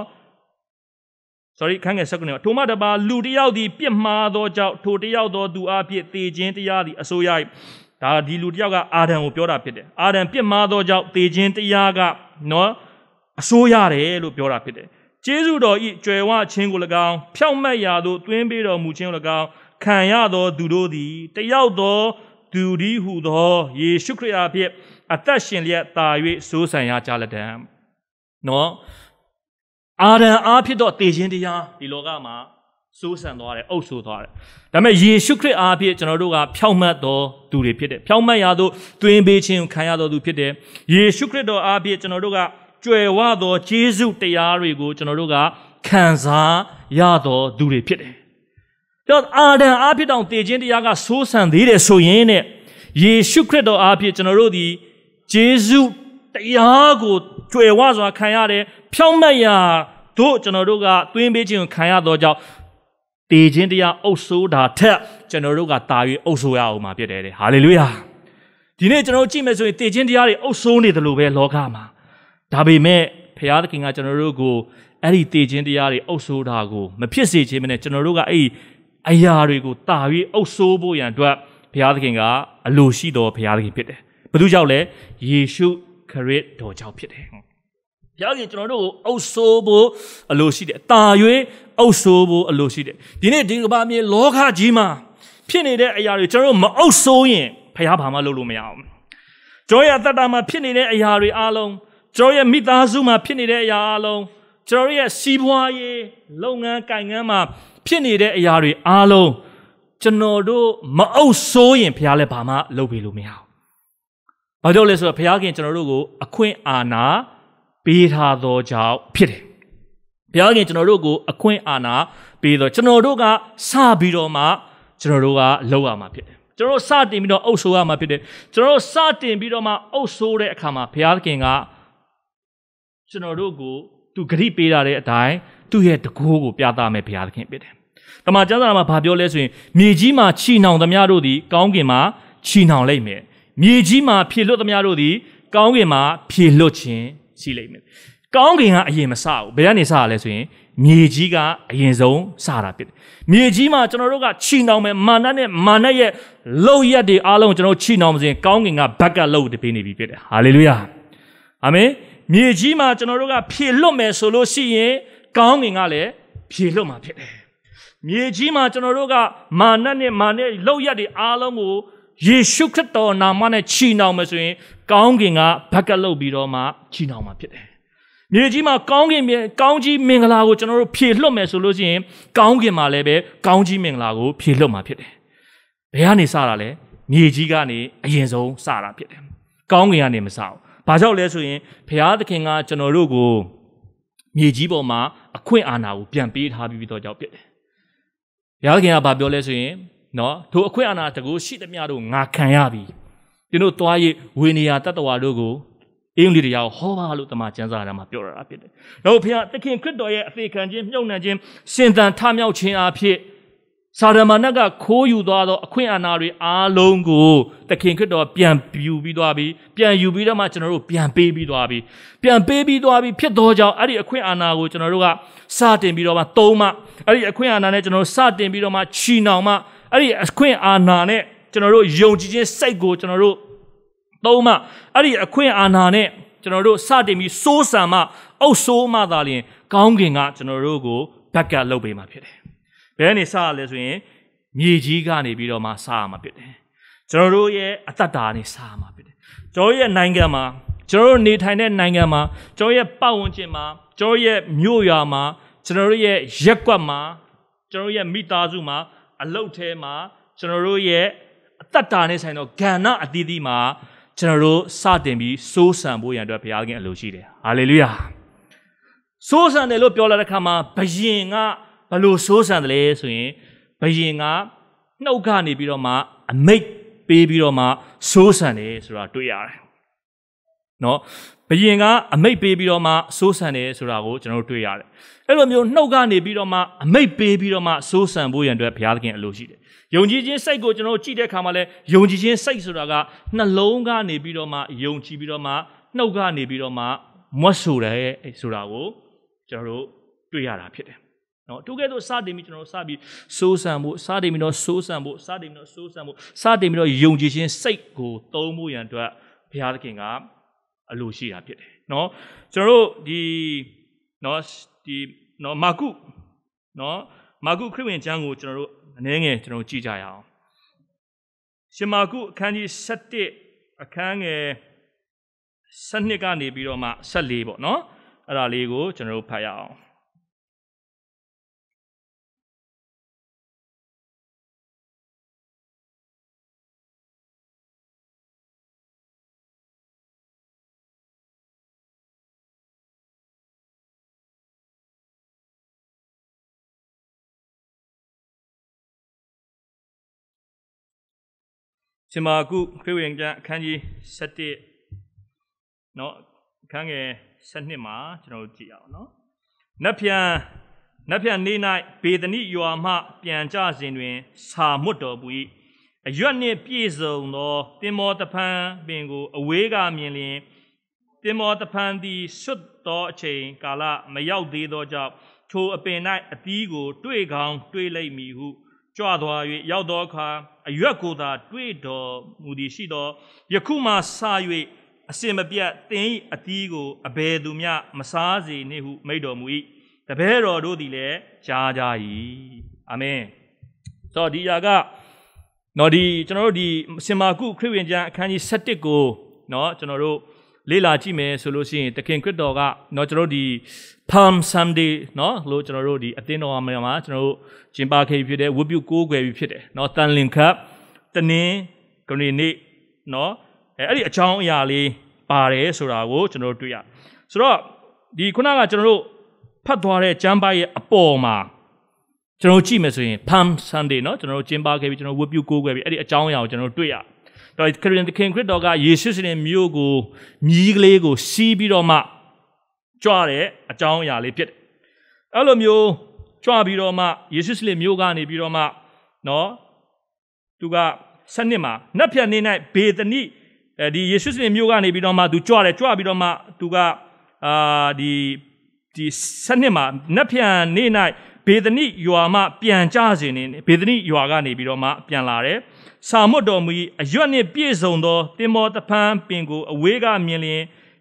sorry ခန်းငယ်19ထိုမှတပါလူတစ်ယောက်သည်ပြစ်မှားသောကြောင့်ထိုတစ်ယောက်သောသူအဖြစ်သေခြင်းတရားသည်အဆိုးရ၏ဒါဒီလူတစ်ယောက်ကအာဒံကိုပြောတာဖြစ်တယ်အာဒံပြစ်မှားသောကြောင့်သေခြင်းတရားကနော်အဆိုးရတယ်လို့ပြောတာဖြစ်တယ်ကျေးဇူးတော်ဤကြွယ်ဝခြင်းကို၎င်းဖြောင့်မတ်ရာသို့တွင်ပေးတော်မူခြင်းကို၎င်းခံရသောသူတို့သည်တယောက်သောသူဒီဟုသောယေရှုခရစ်အားဖြင့်အသက်ရှင်လျက်သာ၍စိုးစံရကြလက်တံနော်အာဒံအားဖြင့်တော့တည်ခြင်းတရားဒီလောကမှာစိုးစံသွားတယ်အုပ်ဆိုးသွားတယ်ဒါပေမဲ့ယေရှုခရစ်အားဖြင့်ကျွန်တော်တို့ကဖြောင့်မတ်သောသူတွေဖြစ်တယ်ဖြောင့်မတ်ရာသို့တွင်ပေးခြင်းခံရသောသူဖြစ်တယ်ယေရှုခရစ်တော်အားဖြင့်ကျွန်တော်တို့ကကြွယ်ဝသောယေရှုတရားတွေကိုကျွန်တော်တို့ကခံစားရသောသူတွေဖြစ်တယ်တော့အာဒံအားဖြင့်တောင်တည်ခြင်းတရားကစိုးစံသေးတယ်ဆိုရင်နဲ့ယေရှုခရစ်တော်အားဖြင့်ကျွန်တော်တို့ဒီယေရှုတရားကိုကြွယ်ဝစွာခံရတယ်ဖြောင့်မတ်ရာတို့ကျွန်တော်တို့ကတွင်ပေးခြင်းကိုခံရသောကြောင့်တည်ခြင်းတရားအုပ်ဆိုးတာထက်ကျွန်တော်တို့ကတာ၍အုပ်ဆိုးရအောင်မှာဖြစ်တယ်ဟာလေလုယာဒီနေ့ကျွန်တော်တို့ကြည့်မယ်ဆိုရင်တည်ခြင်းတရားတွေအုပ်ဆိုးနေတယ်လို့ပဲလောကမှာဒါပေမဲ့ဘုရားသခင်ကကျွန်တော်တို့ကိုအဲ့ဒီတည်ခြင်းတရားတွေအုပ်ဆိုးတာကိုမဖြစ်စေခြင်းမနဲ့ကျွန်တော်တို့ကအဲ့ဒီအရာတွေကိုတာ၍အုပ်ဆိုးဖို့ရန်အတွက်ဘုရားသခင်ကအလိုရှိတော်ဘုရားသခင်ဖြစ်တယ်ဘယ်သူကြောင့်လဲယေရှုခရစ်တော်ကြောင့်ဖြစ်တယ်ဘုရားခင်ကျွန်တော်တို့ကိုအုပ်ဆိုးဖို့အလိုရှိတယ်တာ၍အုပ်ဆိုးဖို့အလိုရှိတယ်ဒီနေ့ဒီကမ္ဘာမြေလောကကြီးမှာဖြစ်နေတဲ့အရာတွေကျွန်တော်တို့မအုပ်ဆိုးရင်ဘုရားဘာမှလုပ်လို့မရအောင်ကျွန်တော်ရဲ့အသက်တာမှာဖြစ်နေတဲ့အရာတွေအားလုံးကျွန်တော်ရဲ့မိသားစုမှာဖြစ်နေတဲ့အရာအားလုံးကျွန်တော်ရဲ့စီးပွားရေးလုပ်ငန်းကိုင်ငန်းမှာဖြစ်နေတဲ့အရာတွေအားလုံးကျွန်တော်တို့မအုပ်ဆိုးရင်ဘုရားလည်းဘာမှလုပ်ပေးလို့မရအောင်။ဘာကြောင့်လဲဆိုတော့ဘုရားခင်ကျွန်တော်တို့ကိုအခွင့်အာဏာပေးထားသောကြောင့်ဖြစ်တယ်။ဘုရားခင်ကျွန်တော်တို့ကိုအခွင့်အာဏာပေးတော့ကျွန်တော်တို့ကစပြီးတော့မှကျွန်တော်တို့ကလုပ်ရမှာဖြစ်တယ်။ကျွန်တော်တို့စတင်ပြီးတော့အုပ်ဆိုးရမှာဖြစ်တယ်။ကျွန်တော်တို့စတင်ပြီးတော့မှအုပ်ဆိုးတဲ့အခါမှာဘုရားခင်ကကျွန်တော်တို့ကိုသူဂရုပေးထားတဲ့အတိုင်းသူ့ရဲ့တကူကိုပြသမယ်ဘုရားခင်ဖြစ်တယ်။တမန်ကျမ်းစာမှာဘာပြောလဲဆိုရင်မြေကြီးမှာချီနှောင်သမျှတို့သည်ကောင်းကင်မှာချီနှောင်လိမ့်မယ်။မြေကြီးမှာဖြေလွတ်သမျှတို့သည်ကောင်းကင်မှာဖြေလွတ်ခြင်းရှိလိမ့်မယ်။ကောင်းကင်ကအရင်မစဘူး။ဘယ်ကနေစရလဲဆိုရင်မြေကြီးကအရင်ဆုံးစတာဖြစ်တယ်။မြေကြီးမှာကျွန်တော်တို့ကချီနှောင်မယ်မာနနဲ့မာနရဲ့လောက်ရက်တွေအားလုံးကျွန်တော်ချီနှောင်မစဉ်ကောင်းကင်ကဘက်ကလှုပ်ပေးနေပြီဖြစ်တယ်။ဟာလေလုယာ။အာမင်။မြေကြီးမှာကျွန်တော်တို့ကဖြေလွတ်မယ်ဆိုလို့ရှိရင်ကောင်းကင်ကလည်းဖြေလွတ်မှာဖြစ်တယ်မြေကြီးမှာကျွန်တော်တို့ကမာနနဲ့လောက်ရတဲ့အားလုံးကိုယေရှုခရစ်တော်နာမနဲ့ချီနှောင်မယ်ဆိုရင်ကောင်းကင်ကဘက်ကလုပ်ပြီးတော့မှချီနှောင်မှာဖြစ်တယ်မြေကြီးမှာကောင်းကြီးမင်္ဂလာကိုကျွန်တော်တို့ဖြေလွတ်မယ်ဆိုလို့ရှိရင်ကောင်းကင်မှာလည်းပဲကောင်းကြီးမင်္ဂလာကိုဖြေလွတ်မှာဖြစ်တယ်ဘယ်ကနေစတာလဲမြေကြီးကနေအရင်ဆုံးစတာဖြစ်တယ်ကောင်းကင်ကနေမစဘူးဘာကြောင့်လဲဆိုရင်ဘုရားသခင်ကကျွန်တော်တို့ကိုမြေကြီးပေါ်မှာအခွင့်အာဏာကိုပြန်ပေးထားပြီးတော့ကြောက်ဖြစ်တယ်ဘုရားသခင်ကဘာပြောလဲဆိုရင်နော်ထိုအခွင့်အာဏာတကူရှိသမျှတို့ငါခံရပြီကျွန်တော်သွားရေးဝေနေရတတ္တဝါတို့ကိုအင်္ဂလိပ်တရားဟောပါလို့တမန်ကျမ်းစာထဲမှာပြောတာဖြစ်တယ်။တော့ဘုရားသခင်ခရစ်တော်ရဲ့အသေးခံခြင်းမြုပ်နှံခြင်းရှင်သန်ထမြောက်ခြင်းအဖြစ်စာရမဏေကခိုးယူသွားသောအခွင့်အာဏာတွေအားလုံးကိုသခင်ခရစ်တော်ပြန်ယူပြီးသွားပြီးပြန်ယူပြီးတော့မှကျွန်တော်တို့ပြန်ပေးပြီးသွားပြီးဖြစ်သောကြောင့်အဲ့ဒီအခွင့်အာဏာကိုကျွန်တော်တို့ကစတင်ပြီးတော့မှသုံးမှအဲ့ဒီအခွင့်အာဏာနဲ့ကျွန်တော်တို့စတင်ပြီးတော့မှချီနှောင်မှအဲ့ဒီအခွင့်အာဏာနဲ့ကျွန်တော်တို့ယုံကြည်ခြင်းစိတ်ကိုကျွန်တော်တို့သုံးမှအဲ့ဒီအခွင့်အာဏာနဲ့ကျွန်တော်တို့စတင်ပြီးစိုးစံမှအုပ်ဆိုးမှသာလျှင်ကောင်းကင်ကကျွန်တော်တို့ကိုဘက်ကပ်လုပ်ပေးမှာဖြစ်တယ်။ဘယ်ကနေစရလဲဆိုရင်မြေကြီးကနေပြီးတော့မှစရမှာဖြစ်တယ်။ကျွန်တော်တို့ရဲ့အသက်တာနဲ့စရမှာဖြစ်တယ်။ကျွန်တော်ရဲ့နိုင်ငံမှာကျွန်တော်တို့နေထိုင်တဲ့နိုင်ငံမှာကျွန်တော်ရဲ့ပတ်ဝန်းကျင်မှာကျွန်တော်ရဲ့မြို့ရွာမှာကျွန်တော်တို့ရဲ့ရပ်ကွက်မှာကျွန်တော်ရဲ့မိသားစုမှာအလုပ်ထဲမှာကျွန်တော်တို့ရဲ့အသက်တာနဲ့ဆိုင်သောကဏ္ဍအသီးသီးမှာကျွန်တော်တို့စတင်ပြီးစိုးစံဖို့ရန်အတွက်ဘုရားခင်အလိုရှိတယ်ဟာလေလုယာစိုးစံတယ်လို့ပြောလာတဲ့အခါမှာဘယင်ကဘလို့စိုးစံတယ်လဲဆိုရင်ဘယင်ကနှုတ်ကနေပြီးတော့မှအမိတ်ပေးပြီးတော့မှစိုးစံတယ်ဆိုတာတွေ့ရတယ်နော်ဘယင်ကအမိတ်ပေးပြီးတော့မှစိုးစံတယ်ဆိုတာကိုကျွန်တော်တို့တွေ့ရတယ်အဲ့လိုမျိုးနှုတ်ကနေပြီးတော့မှအမိတ်ပေးပြီးတော့မှစိုးစံဖို့ရန်အတွက်ဘုရားသခင်အလိုရှိတယ်ယုံကြည်ခြင်းစိတ်ကိုကျွန်တော်တို့ကြည့်တဲ့အခါမှာလဲယုံကြည်ခြင်းစိတ်ဆိုတာကနှလုံးကနေပြီးတော့မှယုံကြည်ပြီးတော့မှနှုတ်ကနေပြီးတော့မှမွတ်ဆိုတယ်ဆိုတာကိုကျွန်တော်တို့တွေ့ရတာဖြစ်တယ်နော်တူကဲ့သို့စတင်ပြီးကျွန်တော်တို့စပြီးစိုးစံဖို့စတင်ပြီးတော့စိုးစံဖို့စတင်ပြီးတော့စိုးစံဖို့စတင်ပြီးတော့ယုံကြည်ခြင်းစိတ်ကိုသုံးဖို့ရန်အတွက်ဘုရားသခင်ကအလိုရှိတာဖြစ်တယ်နော်ကျွန်တော်တို့နော်မာကုခရစ်ဝင်ကျမ်းကိုကျွန်တော်တို့အနည်းငယ်ကျွန်တော်ကြည့်ကြရအောင်ရှင်မာကုအခန်းကြီး7အခန်းငယ်7ကနေပြီးတော့မှ14ပေါ့နော်အဲ့ဒါလေးကိုကျွန်တော်တို့ဖတ်ရအောင်ရှင်မာကုခရစ်ဝင်ကျမ်းအခန်းကြီး7နော်အခန်းငယ်7မှာကျွန်တော်တို့ကြည့်အောင်နော်နတ်ဖြန်နေ့၌ဘေသနိရွာမှပြန်ကြစဉ်တွင်စာမွတ်တော်မူ၏အရွက်နှင့်ပြည့်စုံသောတင်မောတဖန်ပင်ကိုအဝေးကမြင်လျင်တင်မောတဖန်သည်ဆွတ်သောအချိန်ကာလမရောက်သေးသောကြောင့်ထိုအပင်၌အသီးကိုတွေ့ကောင်းတွေ့လိမ့်မည်ဟုကြွသွား၍ရောက်သောအခါအရွက်ကိုသာတွေ့တော်မူသည်ရှိသောယခုမှစ၍အစင်မပြတ်သင်၏အသီးကိုအဘယ်သူမျှမစားစေနှင့်ဟုမိန့်တော်မူ၏တပည့်တော်တို့သည်လည်းကြားကြ၏အာမင်ဆိုတော့ဒီຢာကနော်ဒီကျွန်တော်တို့ဒီရှင်မာကုခရစ်ဝင်ကျမ်းအခန်းကြီး7ကိုနော်ကျွန်တော်တို့လေ့လာကြည့်မယ်ဆိုလို့ရှိရင်သခင်ခရစ်တော်ကနော်ကျွန်တော်တို့ဒီ Palm Sunday နော်လို့ကျွန်တော်တို့ဒီအသင်းတော်မှာကျွန်တော်တို့ကျင်းပခဲ့ဖြစ်တဲ့ဝတ်ပြုကိုးကွယ်ပြီးဖြစ်တယ်နော်တန်လင်ခတ်တနင်္ဂနွေနေ့နော်အဲ့ဒီအကြောင်းအရာလေးပါတယ်ဆိုတာကိုကျွန်တော်တို့တွေ့ရဆိုတော့ဒီခုနကကျွန်တော်တို့ဖတ်သွားတဲ့ကျမ်းပါရဲ့အပေါ်မှာကျွန်တော်ကြည့်မယ်ဆိုရင် Palm Sunday နော်ကျွန်တော်တို့ကျင်းပခဲ့ပြီးကျွန်တော်ဝတ်ပြုကိုးကွယ်ပြီးအဲ့ဒီအကြောင်းအရာကိုကျွန်တော်တို့တွေ့ရတော့ခရစ်ခင်ခရစ်တော်ကယေရှုရှင်မျိုးကိုမြည်ကလေးကိုစီးပြီးတော့မှကြွတဲ့အကြောင်းအရာလေးဖြစ်တယ်အဲ့လိုမျိုးကြွပြီးတော့မှယေရှုရှင်မျိုးကနေပြီးတော့မှနော်သူက7နှစ်မှာနတ်ဖြန်နေ၌ဘေသနိဒီယေရှုရှင်မျိုးကနေပြီးတော့မှသူကြွပြီးတော့မှသူကဒီ7နှစ်မှာနတ်ဖြန်နေ၌ဘေသနိရွာမှပြန်ကြစဉ်နေဘေသနိရွာကနေပြီးတော့မှပြန်လာတယ်စာမွတ်တော်မူအရွက်နှင့်ပြည့်စုံသောတင်မောတဖန်ပင်ကိုအဝေးကမြင်လျင်တ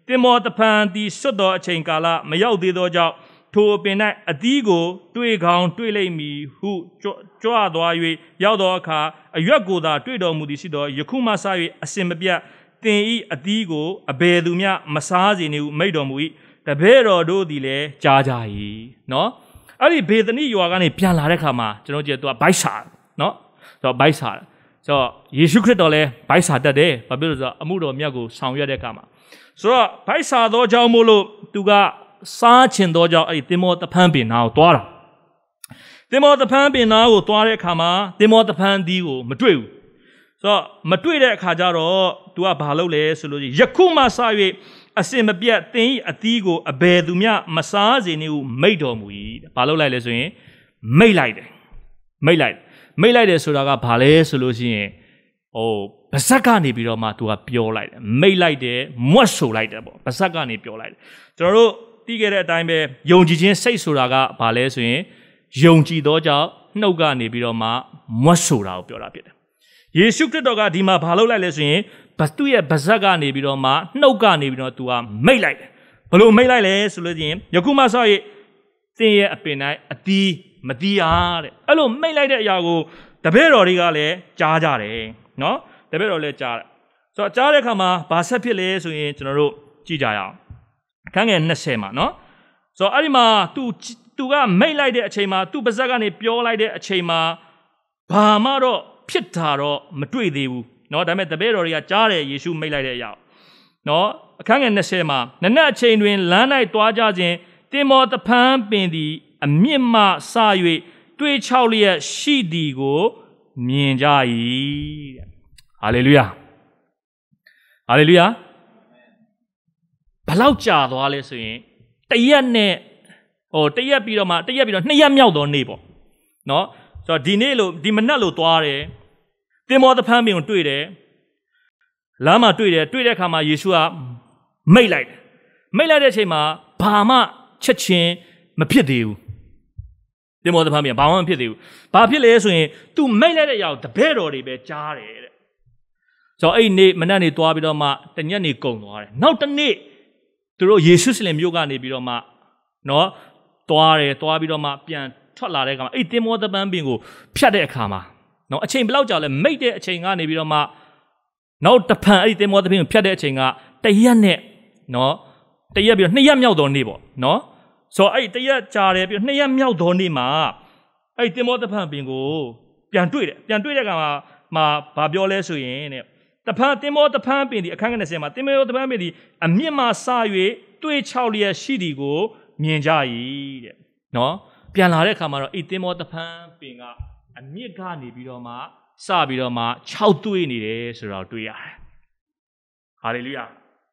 တင်မောတဖန်သည်စွတ်သောအချိန်ကာလမရောက်သေးသောကြောင့်ထိုပင်၌အသီးကိုတွေ့ကောင်းတွေ့လိမ့်မည်ဟုကြွသွား၍ရောက်သောအခါအရွက်ကိုသာတွေ့တော်မူသည်ရှိသောယခုမှစ၍အစင်မပြတ်တင်ဤအသီးကိုအဘယ်သူမျှမစားစေနှင့်ဟုမိန့်တော်မူ၏တပည့်တော်တို့သည်လည်းကြားကြ၏နော်အဲ့ဒီဘေသနိရွာကနေပြန်လာတဲ့ခါမှာကျွန်တော်ကြည့်သူကဘိုက်စာနော်ဆိုတော့ဘိုက်စာဆိုတော့ယေရှုခရစ်တော်လည်းဘိုက်စာတတ်တယ်ဘာဖြစ်လို့ဆိုတော့အမှုတော်မြတ်ကိုဆောင်ရွက်တဲ့အခါမှာဆိုတော့ဘိုက်စာသောကြောင့်မို့လို့သူကစားချင်သောကြောင့်အဲ့ဒီတင်မောတဖန်းပင်နာကိုသွားတာတင်မောတဖန်းပင်နာကိုသွားတဲ့အခါမှာတင်မောတဖန်းဒီကိုမတွေ့ဘူးဆိုတော့မတွေ့တဲ့အခါကျတော့သူကဘာလုပ်လဲဆိုလို့ယခုမှစ၍အစင်မပြတ်သင်၏အသီးကိုအဘယ်သူမျှမစားစေနှင့်ဟုမိန့်တော်မူ၏ဘာလုပ်လိုက်လဲဆိုရင်မိန့်လိုက်တယ်မိန့်လိုက်တယ်ဆိုတာကဘာလဲဆိုလို့ရှိရင်ပါဇက်ကနေပြီးတော့မှသူကပြောလိုက်တယ်မိန့်လိုက်တယ်မွတ်ဆိုလိုက်တယ်ပေါ့ပါဇက်ကနေပြောလိုက်တယ်ကျွန်တော်တို့သိခဲ့တဲ့အတိုင်းပဲယုံကြည်ခြင်းစိတ်ဆိုတာကဘာလဲဆိုရင်ယုံကြည်သောကြောင့်နှုတ်ကနေပြီးတော့မှမွတ်ဆိုတာကိုပြောတာဖြစ်တယ်ယေရှုခရစ်တော်ကဒီမှာဘာလုပ်လိုက်လဲဆိုရင်သူ့ရဲ့ပါဇက်ကနေပြီးတော့မှနှုတ်ကနေပြီးတော့သူကမိတ်လိုက်တယ်ဘလို့မိတ်လိုက်လဲဆိုလို့ချင်းယခုမှစ၍သင်ရဲ့အပင်၌အတီးမတီးရတဲ့အဲ့လိုမိတ်လိုက်တဲ့အရာကိုတပည့်တော်တွေကလည်းကြားကြတယ်နော်တပည့်တော်လည်းကြားတယ်ဆိုတော့ကြားတဲ့အခါမှာဘာဆက်ဖြစ်လဲဆိုရင်ကျွန်တော်တို့ကြည့်ကြရအောင်အခန်းငယ်20မှာနော်ဆိုတော့အဲ့ဒီမှာသူကမိတ်လိုက်တဲ့အချိန်မှာသူ့ပါဇက်ကနေပြောလိုက်တဲ့အချိန်မှာဘာမှတော့ဖြစ်တာတော့မတွေ့သေးဘူးနော်ဒါပေမဲ့တပည့်တော်တွေကကြားတယ်ယေရှုမိတ်လိုက်တဲ့အရာနော်အခန်းငယ်20မှာနနက်အချိန်တွင်လမ်း၌သွားကြခြင်းတင်မောတဖန်းပင်သည်အမြင့်မှစ၍တွေးချောက်လျက်ရှိသည်ကိုမြင်ကြ၏တဲ့ဟာလေလုယာဟာလေလုယာဘလောက်ကြာသွားလဲဆိုရင်တရက်နဲ့တရက်ပြီးတော့2ရက်မြောက်သောနေ့ပေါ့နော်ဆိုတော့ဒီနေ့လို့ဒီမနက်လို့သွားတယ်တင်မောတဖန်းပင်ကိုတွေ့တယ်လမ်းမှာတွေ့တဲ့အခါမှာယေရှုကမိတ်လိုက်တဲ့အချိန်မှာဘာမှချက်ချင်းမဖြစ်သေးဘူးတင်မောတဖန်းပင်ဘာမှမဖြစ်သေးဘူးဘာဖြစ်လဲဆိုရင် तू မိတ်လိုက်တဲ့အရာကိုတပည့်တော်တွေပဲကြားတယ်တဲ့ဆိုတော့အဲ့နေ့မနက်နေသွားပြီးတော့မှတညက်နေကုန်သွားတယ်နောက်တစ်နေ့သူတို့ယေရှုစလင်မြို့ကနေပြီးတော့မှနော်သွားပြီးတော့မှပြန်ထွက်လာတဲ့အခါမှာအဲ့တင်မောတဖန်းပင်ကိုဖြတ်တဲ့အခါမှာနော်အချိန်ဘယ်လောက်ကြာလဲမိတ်တဲ့အချိန်ကနေပြီးတော့မှနောက်တစ်ဖန်အဲ့ဒီတင်မောတဖန်းကိုဖြတ်တဲ့အချိန်ကတရက်နဲ့နော်တရက်ပြီးတော့2ရက်မြောက်သောနေ့ပေါ့နော်ဆိုတော့အဲ့တရက်ကြာတယ်ပြီးတော့2ရက်မြောက်သောနေ့မှာအဲ့တင်မောတဖန်းပင်ကိုပြန်တွေ့တဲ့အခါမှာဘာပြောလဲဆိုရင်တဲ့တဖန်တင်မောတဖန်းပင်ဒီအခန်းငယ်20မှာတင်မောတဖန်းပင်ဒီအမြင့်မှစ၍တွေးချောက်လျက်ရှိသည်ကိုမြင်ကြ၏တဲ့နော်ပြန်လာတဲ့အခါမှာတော့အဲ့တင်မောတဖန်းပင်ကအမြင့်ကနေပြီးတော့မှစပြီးတော့မှ6တွေးနေတယ်ဆိုတော့တွေ့ရတယ်ဟာလေလုယာ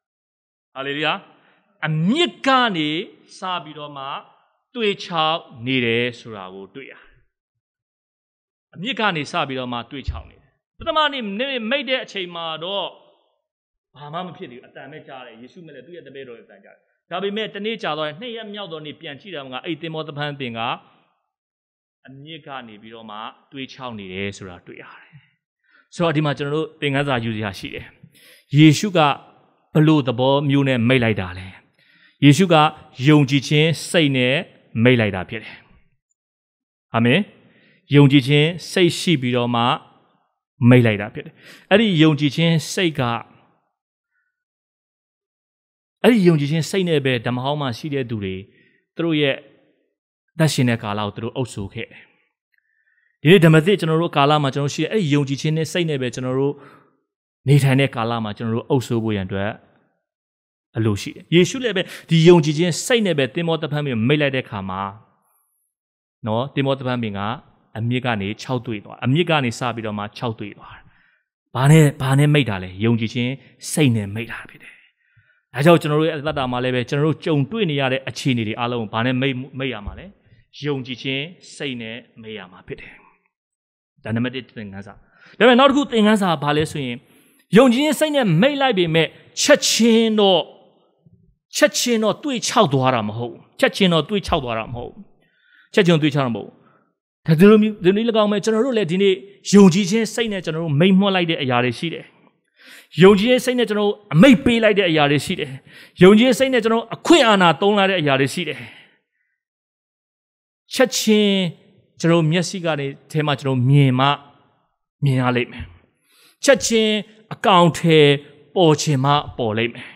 အမြင့်ကနေစပြီးတော့မှတွေးချောက်နေတယ်ဆိုတာကိုတွေ့ရတယ်အမြင့်ကနေစပြီးတော့မှတွေးချောက်နေတယ်ပထမနေ့မိတ်တဲ့အချိန်မှာတော့ဘာမှမဖြစ်သေးဘူးအတန်ပဲကြားတယ်ယေရှုမဲ့လည်းသူ့ရဲ့တပည့်တော်တွေအတန်ကြားတယ်ဒါပေမဲ့တနေ့ကြာတော့2ရက်မြောက်တော့နေ့ပြန်ကြည့်တာကအဲ့တင်မောတဖန်းပင်ကအမြင့်ကနေပြီးတော့မှတွေးချောက်နေတယ်ဆိုတာတွေ့ရတယ်ဆိုတော့ဒီမှာကျွန်တော်တို့သင်ခန်းစာယူစရာရှိတယ်ယေရှုကဘလို့သဘောမျိုးနဲ့မိတ်လိုက်တာလဲယေရှုကယုံကြည်ခြင်းစိတ်နဲ့မိတ်လိုက်တာဖြစ်တယ်အာမင်ယုံကြည်ခြင်းစိတ်ရှိပြီးတော့မှမိတ်လိုက်တာဖြစ်တယ်အဲ့ဒီယုံကြည်ခြင်းစိတ်ကအဲ့ဒီယုံကြည်ခြင်းစိတ်နဲ့ပဲဓမ္မဟောင်းမှာရှိတဲ့သူတွေသူတို့ရဲ့သက်ရှင်တဲ့ကာလကိုသူတို့အုပ်စိုးခဲ့တယ်ဒီနေ့ဓမ္မသစ်ကျွန်တော်တို့ကာလမှာကျွန်တော်ရှိတဲ့အဲ့ဒီယုံကြည်ခြင်းနဲ့စိတ်နဲ့ပဲကျွန်တော်တို့နေထိုင်တဲ့ကာလမှာကျွန်တော်တို့အုပ်စိုးဖို့ရန်အတွက်အလိုရှိတယ်ယေရှုလည်းပဲဒီယုံကြည်ခြင်းစိတ်နဲ့ပဲတင်မောတဖန်းပင်မိတ်လိုက်တဲ့ခါမှာနော်တင်မောတဖန်းပင်ကအမြင့်ကနေ6တွေ့သွားအမြင့်ကနေစပြီးတော့မှ6တွေ့သွားဘာနဲ့မိတ်တာလဲယုံကြည်ခြင်းစိတ်နဲ့မိတ်တာဖြစ်တယ်ဒါကြောင့်ကျွန်တော်တို့ရဲ့အသက်တာမှာလည်းပဲကျွန်တော်တို့ကြုံတွေ့နေရတဲ့အခြေအနေတွေအားလုံးဘာနဲ့မိတ်ရမှာလဲယုံကြည်ခြင်းစိတ်နဲ့မိတ်ရမှာဖြစ်တယ်ဒါနံပါတ်1သင်ခန်းစာဒါပေမဲ့နောက်တစ်ခုသင်ခန်းစာဘာလဲဆိုရင်ယုံကြည်ခြင်းစိတ်နဲ့မိတ်လိုက်ပေမဲ့ချက်ချင်းတော့တွေးချောက်သွားတာမဟုတ်ချက်ချင်းတော့တွေးချောက်သွားတာမဟုတ်ချက်ချင်းတွေးချောက်တာမဟုတ်ဒါဒီလို၎င်းမဲ့ကျွန်တော်တို့လည်းဒီနေ့ယုံကြည်ခြင်းစိတ်နဲ့ကျွန်တော်တို့မိတ်မွတ်လိုက်တဲ့အရာတွေရှိတယ်ယုံကြည်ရဲ့စိတ်နဲ့ကျွန်တော်အမိတ်ပေးလိုက်တဲ့အရာတွေရှိတယ်ယုံကြည်ရဲ့စိတ်နဲ့ကျွန်တော်အခွင့်အာဏာသုံးလာတဲ့အရာတွေရှိတယ်ချက်ချင်းကျွန်တော်မျက်စိကနေထဲမှာကျွန်တော်မြင်ရလိမ့်မယ်ချက်ချင်းအကောင့်ထဲပေါ်ချင်မှပေါ်လိမ့်မယ်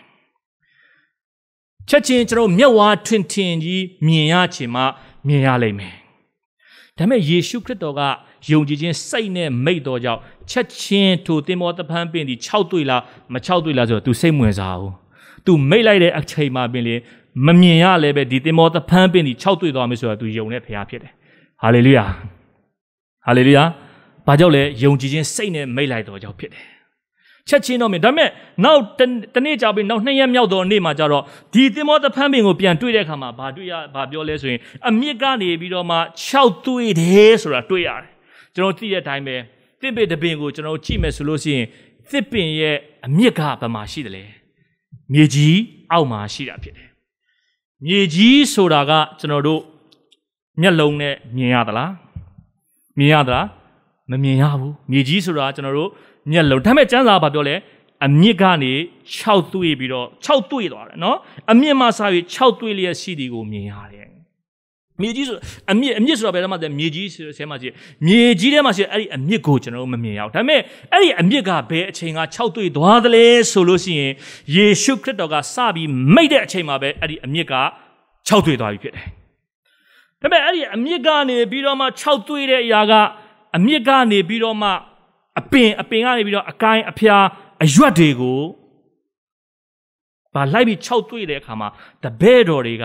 ချက်ချင်းကျွန်တော်မျက်ဝါးထွင်ကြီးမြင်ရချင်မှမြင်ရလိမ့်မယ်ဒါပေမဲ့ယေရှုခရစ်တော်ကယုံကြည်ခြင်းစိတ်နဲ့မိတ်တော်ကြောင့်ချက်ချင်းထိုသင်္ဘောတဖန်းပင်ဒီ6တွေ့လားမ6တွေ့လားဆိုတော့ तू စိတ်ဝင်စားဘူး तू မိတ်လိုက်တဲ့အချိန်မှာပင်လေမမြင်ရလဲပဲဒီသင်္ဘောတဖန်းပင်ဒီ6တွေ့သွားမယ်ဆိုတော့ तू ယုံတဲ့ဖခင်ဖြစ်တယ်ဟာလေလုယာဟာလေလုယာဘာကြောင့်လဲယုံကြည်ခြင်းစိတ်နဲ့မိတ်လိုက်တော်ကြောင့်ဖြစ်တယ်ချက်ချင်းတော့မြင်ဒါပေမဲ့နောက်တနေ့ကြာပြီးနောက်2ရက်မြောက်တော့နေ့မှာကျတော့ဒီသင်္ဘောတဖန်းပင်ကိုပြန်တွေ့တဲ့အခါမှာဘာပြောလဲဆိုရင်အမြစ်ကနေပြီးတော့မှ6တွေ့တယ်ဆိုတာတွေ့ရတယ်ကျွန်တော်သိတဲ့အတိုင်းပဲသစ်ပင်တပင်ကိုကျွန်တော်ကြည့်မယ်ဆိုလို့ရှိရင်သစ်ပင်ရဲ့အမြစ်ကဘယ်မှာရှိတယ်လဲမြေကြီးအောက်မှာရှိတာဖြစ်တယ်မြေကြီးဆိုတာကကျွန်တော်တို့မျက်လုံးနဲ့မြင်ရသလားမမြင်ရဘူးမြေကြီးဆိုတာကျွန်တော်တို့မျက်လုံးဒါပေမဲ့ကျမ်းစာကပြောလဲအမြစ်ကနေ6တွေ့ပြီးတော့6တွေ့သွားတယ်နော်အမြစ်မှာစာပြီး6တွေ့လျက်ရှိသည်ကိုမြင်ရတယ်မြေကြီးဆိုအမြစ်ဆိုတာဘယ်တော့မှမြေကြီးဆိုဆဲမှာရှိမြေကြီးထဲမှာရှိအဲ့ဒီအမြစ်ကိုကျွန်တော်တို့မမြင်ရဘူးဒါပေမဲ့အဲ့ဒီအမြစ်ကဘယ်အချိန်က6တွေ့သွားသလဲဆိုလို့ရှိရင်ယေရှုခရစ်တော်ကစပြီးမိတ်တဲ့အချိန်မှာပဲအဲ့ဒီအမြစ်က6တွေ့သွားပြီဖြစ်တယ်ဒါပေမဲ့အဲ့ဒီအမြစ်ကနေပြီးတော့မှ6တွေ့တဲ့အရာကအမြစ်ကနေပြီးတော့မှအပင်ကနေပြီးတော့အကိုင်းအဖျားအရွက်တွေကိုလိုက်ပြီး6တွေ့တဲ့အခါမှာတပည့်တော်တွေက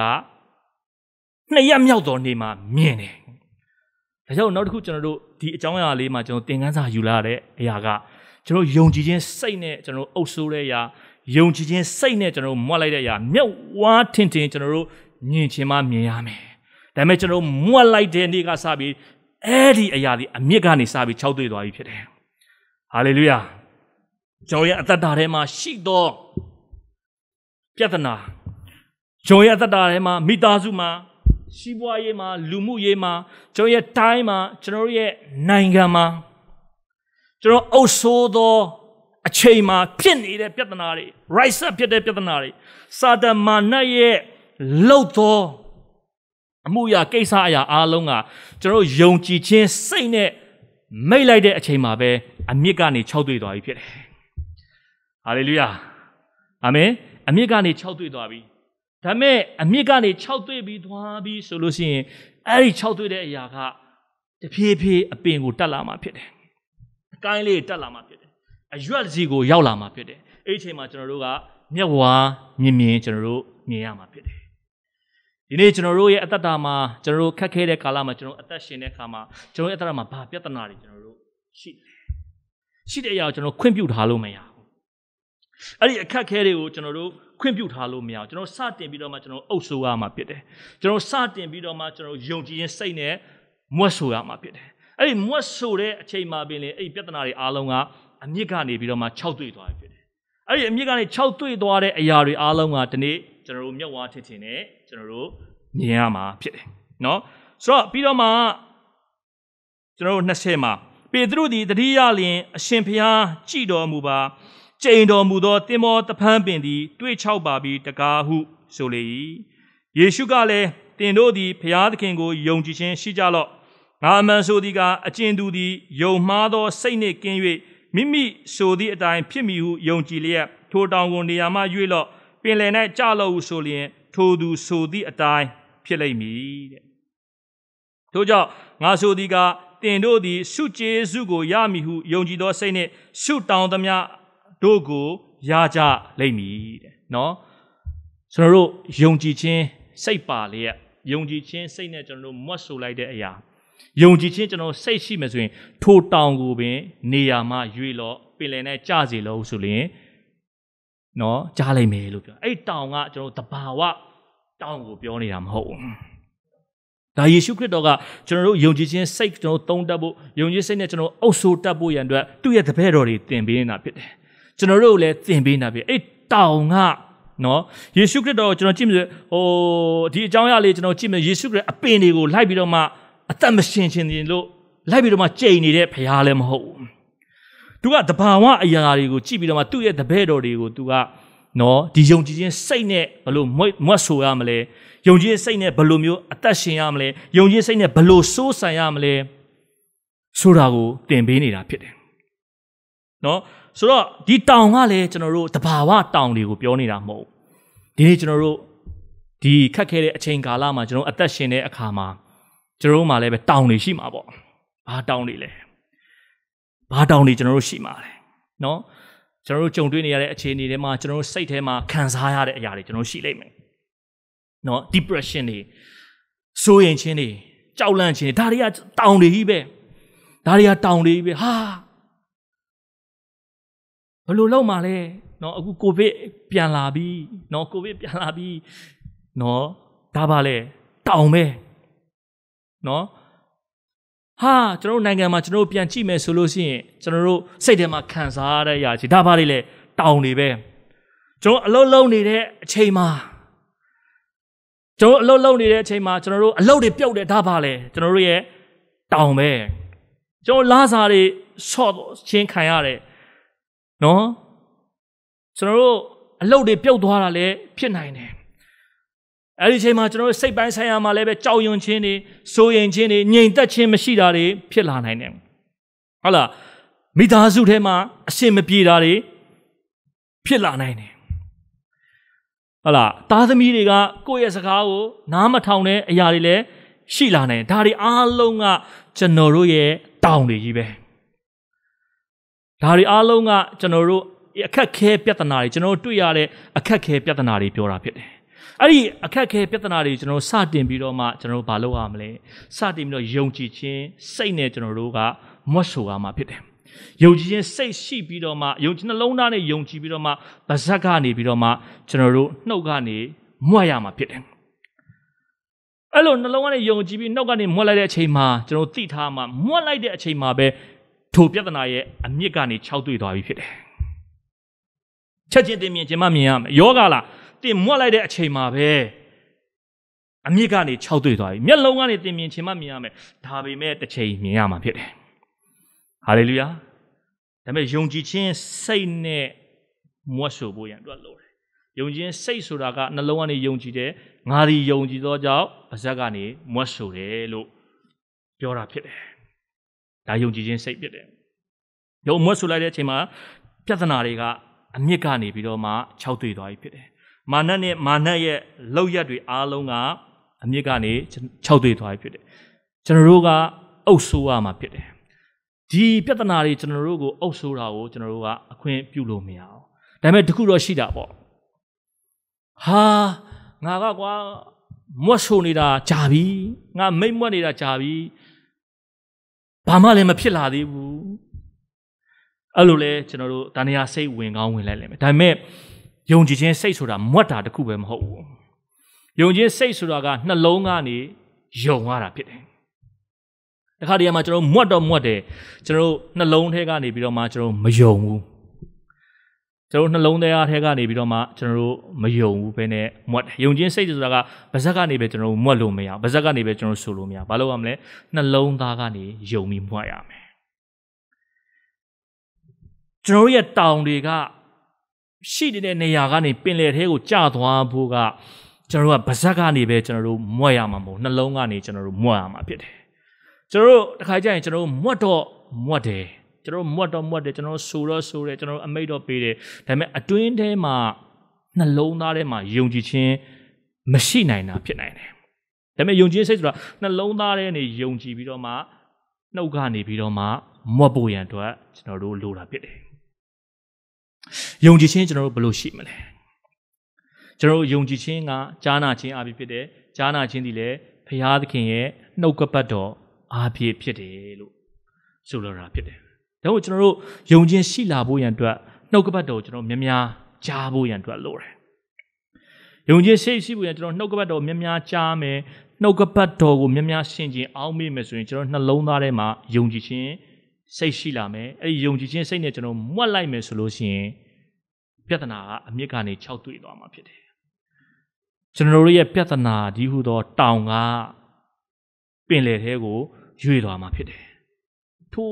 2ရက်မြောက်တော်နေ့မှာမြင်တယ်။ဒါကြောင့်နောက်တစ်ခုကျွန်တော်တို့ဒီအကြောင်းအရာလေးမှာကျွန်တော်သင်ခန်းစာယူလာတဲ့အရာကကျွန်တော်ယုံကြည်ခြင်းစိတ်နဲ့ကျွန်တော်အုပ်စိုးတဲ့အရာယုံကြည်ခြင်းစိတ်နဲ့ကျွန်တော်မွတ်လိုက်တဲ့အရာမျက်ဝါးထင်ကျွန်တော်တို့မြင်ခြင်းမှမြင်ရမယ်။ဒါပေမဲ့ကျွန်တော်မွတ်လိုက်တဲ့နေ့ကစပြီးအဲ့ဒီအရာဒီအမြစ်ကနေစပြီး6တွေ့သွားပြီဖြစ်တယ်။ဟာလေလုယာ။ကျွန်တော်ရဲ့အသက်တာထဲမှာရှိသောပြဿနာကျွန်တော်ရဲ့အသက်တာထဲမှာမိသားစုမှာစီးပွားရေးမှာလူမှုရေးမှာကျွန်တော်ရဲ့တိုင်းမှာကျွန်တော်ရဲ့နိုင်ငံမှာကျွန်တော်အုပ်ဆိုးသောအချိန်မှာဖြစ်နေတဲ့ပြဿနာတွေ rise up ဖြစ်တဲ့ပြဿနာတွေစာတမန်ရဲ့လှုပ်သောအမှုရာကိစ္စအရာအားလုံးကကျွန်တော်ယုံကြည်ခြင်းစိတ်နဲ့မိတ်လိုက်တဲ့အချိန်မှာပဲအမြစ်ကနေ6တွေ့သွားပြီဖြစ်တယ်ဟာလေလုယာအာမင်အမြစ်ကနေ6တွေ့သွားပြီဒါမဲ့အမြစ်ကနေ6တွေ့ပြီးသွားပြီဆိုလို့ရှိရင်အဲ့ဒီ6တွေ့တဲ့အရာကတဖြည်းဖြည်းအပင်ကိုတက်လာမှာဖြစ်တယ်အကိုင်းလေးတက်လာမှာဖြစ်တယ်အရွက်စီကိုရောက်လာမှာဖြစ်တယ်အဲ့ဒီအချိန်မှာကျွန်တော်တို့ကမျက်ဝါးမြင်ကျွန်တော်တို့မြင်ရမှာဖြစ်တယ်ဒီနေ့ကျွန်တော်တို့ရဲ့အသက်တာမှာကျွန်တော်တို့ခက်ခဲတဲ့ကာလမှာကျွန်တော်အသက်ရှင်တဲ့အခါမှာကျွန်တော်ရဲ့အသက်တာမှာဘာပြဿနာတွေကျွန်တော်တို့ရှိတဲ့အရာကိုကျွန်တော်ခွင့်ပြုထားလို့မရဘူးအဲ့ဒီအခက်ခဲတွေကိုကျွန်တော်တို့ခွင့်ပြုထားလို့မရဘူးကျွန်တော်စတင်ပြီးတော့မှကျွန်တော်အုပ်ဆိုးရမှာဖြစ်တယ်ကျွန်တော်စတင်ပြီးတော့မှကျွန်တော်ယုံကြည်ခြင်းစိတ်နဲ့မွတ်ဆိုရမှာဖြစ်တယ်အဲ့ဒီမွတ်ဆိုတဲ့အချိန်မှာပင်လေအဲ့ဒီပြဿနာတွေအားလုံးကအမြစ်ကနေပြီးတော့မှ6တွေ့သွားပြီဖြစ်တယ်အဲ့ဒီအမြစ်ကနေ6တွေ့သွားတဲ့အရာတွေအားလုံးကဒီနေ့ကျွန်တော်တို့မျက်ဝါးထင်နဲ့ကျွန်တော်တို့မြင်ရမှာဖြစ်တယ်နော်ဆိုတော့ပြီးတော့မှကျွန်တော်တို့20မှာပေတရုသည်တတိယလျင်အရှင်ဘုရားကြည်တော်မူပါကျိန်တော်မူသောသင်္ဘောတဖန်းပင်သည်တွေ့ချောက်ပါပြီးတကားဟုဆိုလေ၏ယေရှုကလည်းသင်တို့သည်ဘုရားသခင်ကိုယုံကြည်ခြင်းရှိကြလော့ငါအမှန်ဆိုသည်ကအကျဉ်သူသည်ယုံမှားသောစိတ်နှင့်ကင်း၍မိမိဆိုသည့်အတိုင်းဖြစ်မည်ဟုယုံကြည်လျက်ထိုတောင်ကိုနေရာမှရွေ့လော့ပင်လယ်၌ကြလော့ဟုဆိုလျင်ထိုသူဆိုသည့်အတိုင်းဖြစ်လိမ့်မည်တဲ့ထို့ကြောင့်ငါဆိုသည်ကသင်တို့သည်ဆုကျေးဇူးကိုရမည်ဟုယုံကြည်သောစိတ်နှင့်ဆုတောင်းသမျှတို့ကိုရကြလိမ့်မည်တဲ့နော်ကျွန်တော်တို့ယုံကြည်ခြင်းစိတ်ပါလေယုံကြည်ခြင်းစိတ်နဲ့ကျွန်တော်တို့မွတ်ဆိုလိုက်တဲ့အရာယုံကြည်ခြင်းကျွန်တော်စိတ်ရှိမယ်ဆိုရင်ထိုတောင်ကိုပင်နေရာမှာရွေ့လော့ပင်လယ်နဲ့ကျစေလို့ဆိုရင်နော်ကြားလိုက်မယ်လို့ပြောအဲ့တောင်ကကျွန်တော်တဘာဝတောင်ကိုပြောနေတာမဟုတ်ဘူးဒါယေရှုခရစ်တော်ကကျွန်တော်တို့ယုံကြည်ခြင်းစိတ်ကျွန်တော်သုံးတတ်ဖို့ယုံကြည်စိတ်နဲ့ကျွန်တော်အုပ်ဆိုးတတ်ဖို့ရန်အတွက်သူ့ရဲ့တပည့်တော်တွေသင်ပေးနေတာဖြစ်တယ်ကျွန်တော်တို့လည်းသင်ပေးနေတာဖြစ်အဲ့တောင်ကနော်ယေရှုခရစ်တော်ကျွန်တော်ကြည့်မယ်ဒီအကြောင်းအရာလေးကျွန်တော်ကြည့်မယ်ယေရှုခရစ်အပင်တွေကိုလိုက်ပြီးတော့မှအသက်မရှင်ခြင်းလို့လိုက်ပြီးတော့မှကြိမ်နေတဲ့ဘုရားလည်းမဟုတ်ဘူးသူသူကတဘာဝအရာတွေကိုကြည့်ပြီးတော့မှသူ့ရဲ့တပည့်တော်တွေကိုသူကနော်ဒီယုံကြည်ခြင်းစိတ်နဲ့ဘလို့မွတ်ဆိုရမလဲယုံကြည်စိတ်နဲ့ဘလို့မျိုးအသက်ရှင်ရမလဲယုံကြည်စိတ်နဲ့ဘလို့စိုးစံရမလဲဆိုတာကိုသင်ပေးနေတာဖြစ်တယ်နော်ဆိုတော့ဒီတောင်ကလည်းကျွန်တော်တို့တဘာဝတောင်တွေကိုပြောနေတာမဟုတ်ဒီနေ့ကျွန်တော်တို့ဒီခက်ခဲတဲ့အချိန်ကာလမှာကျွန်တော်အသက်ရှင်တဲ့အခါမှာကျွန်တော်တို့မှာလည်းပဲတောင်တွေရှိမှာပေါ့ဘာတောင်တွေလဲဘာတောင်တွေကျွန်တော်တို့ရှိမှာလဲနော်ကျွန်တော်တို့ကြုံတွေ့နေရတဲ့အခြေအနေတွေမှာကျွန်တော်တို့စိတ်ထဲမှာခံစားရတဲ့အရာတွေကျွန်တော်ရှိလိမ့်မယ်နော် depression တွေစိုးရိမ်ခြင်းတွေကြောက်လန့်ခြင်းတွေဒါတွေကတောင်တွေကြီးပဲဒါတွေကတောင်တွေကြီးပဲဟာဘယ်လိုလုပ်မှာလဲနော်အခုကိုဗစ်ပြန်လာပြီနော်ကိုဗစ်ပြန်လာပြီနော်ဒါပါလေတောင်ပဲနော်ဟာကျွန်တော်တို့နိုင်ငံမှာကျွန်တော်တို့ပြန်ကြည့်မယ်ဆိုလို့ရှိရင်ကျွန်တော်တို့စိတ်ထဲမှာခံစားရတဲ့အရာကြီးဒါပါလေတောင်တွေပဲကျွန်တော်အလုံးလုံးနေတဲ့အချိန်မှာကျွန်တော်အလုံးလုံးနေတဲ့အချိန်မှာကျွန်တော်တို့အလုပ်တွေပြုတ်တယ်ဒါပါလေကျွန်တော်တို့ရဲ့တောင်ပဲကျွန်တော်လားစာတွေဆော့ချင်းခံရတယ်နော်ကျွန်တော်တို့အလုပ်တွေပြုတ်သွားတာလည်းဖြစ်နိုင်တယ်အဲ့ဒီအချိန်မှာကျွန်တော်တို့စိတ်ပိုင်းဆိုင်ရာမှာလည်းပဲကြောက်ရွံ့ခြင်းတွေစိုးရိမ်ခြင်းတွေငြိမ်သက်ခြင်းမရှိတာတွေဖြစ်လာနိုင်တယ်ဟုတ်လားမိသားစုထဲမှာအဆင်မပြေတာတွေဖြစ်လာနိုင်တယ်ဟုတ်လားသားသမီးတွေကကိုယ့်ရဲ့စကားကိုနားမထောင်တဲ့အရာတွေလည်းရှိလာနိုင်တယ်ဒါတွေအားလုံးကကျွန်တော်တို့ရဲ့တောင်းတွေကြီးပဲဒါတွေအားလုံးကကျွန်တော်တို့အခက်ခဲပြဿနာတွေကျွန်တော်တို့တွေ့ရတဲ့အခက်ခဲပြဿနာတွေပြောတာဖြစ်တယ်အဲ့ဒီအခက်ခဲပြဿနာတွေကျွန်တော်စတင်ပြီးတော့မှကျွန်တော်တို့ဘာလုပ်ရမလဲစတင်ပြီးတော့ယုံကြည်ခြင်းစိတ်နဲ့ကျွန်တော်တို့ကမွတ်ဆိုရမှာဖြစ်တယ်ယုံကြည်ခြင်းစိတ်ရှိပြီးတော့မှယုံကြည်နှလုံးသားနဲ့ယုံကြည်ပြီးတော့မှပါးစပ်ကနေပြီးတော့မှကျွန်တော်တို့နှုတ်ကနေမွတ်ရမှာဖြစ်တယ်အဲ့လိုနှလုံးကနေယုံကြည်ပြီးနှုတ်ကနေမွတ်လိုက်တဲ့အချိန်မှာကျွန်တော်သိထားမှာမွတ်လိုက်တဲ့အချိန်မှာပဲထိုပြဿနာရဲ့အမြစ်ကနေခြောက်သွေ့သွားပြီဖြစ်တယ်ချက်ချင်းတင်မြင်ခြင်းမမြင်ရမယ်ယောဂလားတင်မွတ်လိုက်တဲ့အချိန်မှာပဲအမြစ်ကနေခြောက်သွေ့သွားပြီမျက်လုံးကနေတင်မြင်ခြင်းမမြင်ရမယ်ဒါပေမဲ့တစ်ချိန်မြင်ရမှာဖြစ်တယ်ဟာလေလုယာဒါပေမဲ့ယုံကြည်ခြင်းစိတ်နဲ့မွတ်ဆိုဖို့ရန်အတွက်လိုတယ်ယုံကြည်ခြင်းစိတ်ဆိုတာကနှလုံးကနေယုံကြည်တယ်ငါဒီယုံကြည်သောကြောင့်ပါးစပ်ကနေမွတ်ဆိုတယ်လို့ပြောတာဖြစ်တယ်ဒါယုံကြည်ခြင်းစိတ်ဖြစ်တယ်ယုံမွတ်ဆိုလိုက်တဲ့အချိန်မှာပြဿနာတွေကအမြစ်ကနေပြီးတော့မှခြောက်သွေ့သွားပြီဖြစ်တယ်မာနနဲ့မာနရဲ့လောက်ရက်တွေအားလုံးကအမြစ်ကနေခြောက်သွေ့သွားပြီဖြစ်တယ်ကျွန်တော်တို့ကအုပ်ဆိုးရမှာဖြစ်တယ်ဒီပြဿနာတွေကျွန်တော်တို့ကိုအုပ်ဆိုးတာကိုကျွန်တော်တို့ကအခွင့်ပြုလို့မရအောင်ဒါပေမဲ့တခုတော့ရှိတာပေါ့ဟာငါကကွာမွတ်ဆိုနေတာကြာပြီငါမိတ်မွတ်နေတာကြာပြီဘာမှလည်းမဖြစ်လာသေးဘူးအဲ့လိုလဲကျွန်တော်တို့တဏှာစိတ်ဝင်ကောင်းဝင်လိုက်လိမ့်မယ်ဒါပေမဲ့ယုံကြည်ခြင်းစိတ်ဆိုတာမွတ်တာတခုပဲမဟုတ်ဘူးယုံကြည်စိတ်ဆိုတာကနှလုံးကနေယုံရတာဖြစ်တယ်တခါတည်းမှာကျွန်တော်မွတ်တော့မွတ်တယ်ကျွန်တော်နှလုံးထဲကနေပြီးတော့မှကျွန်တော်မယုံဘူးကျွန်တော်နှလုံးသားထဲကနေပြီးတော့မှကျွန်တော်မယုံဘူးပဲနဲ့မွတ်ယုံခြင်းစိတ်ဆိုတာကဗဇက်ကနေပဲကျွန်တော်မွတ်လို့မရဗဇက်ကနေပဲကျွန်တော်ဆိုလို့မရဘာလို့ရမလဲနှလုံးသားကနေယုံပြီးမွတ်ရမယ်ကျွန်တော်ရဲ့တောင်တွေကရှိတဲ့နေရာကနေပင်လယ်ထဲကိုကျသွားဖို့ကကျွန်တော်ကဗဇက်ကနေပဲကျွန်တော်တို့မွတ်ရမှာမဟုတ်နှလုံးကနေကျွန်တော်တို့မွတ်ရမှာဖြစ်တယ်ကျွန်တော်တို့တစ်ခါကျရင်ကျွန်တော်မွတ်တော့မွတ်တယ်ကျွန်တော်မွတ်တော့မွတ်တယ်ကျွန်တော်ဆိုတော့ဆိုတယ်ကျွန်တော်အမိတ်တော့ပေးတယ်ဒါပေမဲ့အတွင်းထဲမှာနှလုံးသားထဲမှာယုံကြည်ခြင်းမရှိနိုင်တာဖြစ်နိုင်တယ်ဒါပေမဲ့ယုံကြည်စိတ်ဆိုတာနှလုံးသားထဲကနေယုံကြည်ပြီးတော့မှနှုတ်ကနေပြီးတော့မှမွတ်ဖို့ရန်အတွက်ကျွန်တော်တို့လိုတာဖြစ်တယ်ယုံကြည်ခြင်းကျွန်တော်တို့ဘယ်လိုရှိမလဲကျွန်တော်တို့ယုံကြည်ခြင်းကကြားနာခြင်းအဖြစ်ဖြစ်တယ်ကြားနာခြင်းဒီလေဘုရားသခင်ရဲ့နှုတ်ကပတ်တော်အားဖြင့်ဖြစ်တယ်လို့ဆိုလိုတာဖြစ်တယ်ဒါကြောင့်ကျွန်တော်တို့ယုံခြင်းရှိလာဖို့ရန်အတွက်နှုတ်ကပတ်တော်ကျွန်တော်များများကြားဖို့ရန်အတွက်လိုတယ်ယုံခြင်းရှိဖို့ရန်ကျွန်တော်နှုတ်ကပတ်တော်များများကြားမယ်နှုတ်ကပတ်တော်ကိုများများရှင်းခြင်းအောက်မေ့မယ်ဆိုရင်ကျွန်တော်နှလုံးသားထဲမှာယုံကြည်ခြင်းစိတ်ရှိလာမယ်အဲ့ဒီယုံကြည်ခြင်းစိတ်နဲ့ကျွန်တော်မွတ်လိုက်မယ်ဆိုလို့ရှိရင်ပြဿနာကအမြစ်ကနေခြောက်သွေ့သွားမှာဖြစ်တယ်ကျွန်တော်တို့ရဲ့ပြဿနာဒီဟုသောတောင်ကပင်လယ်ထဲကိုရွေ့သွားမှာဖြစ်တယ်ထို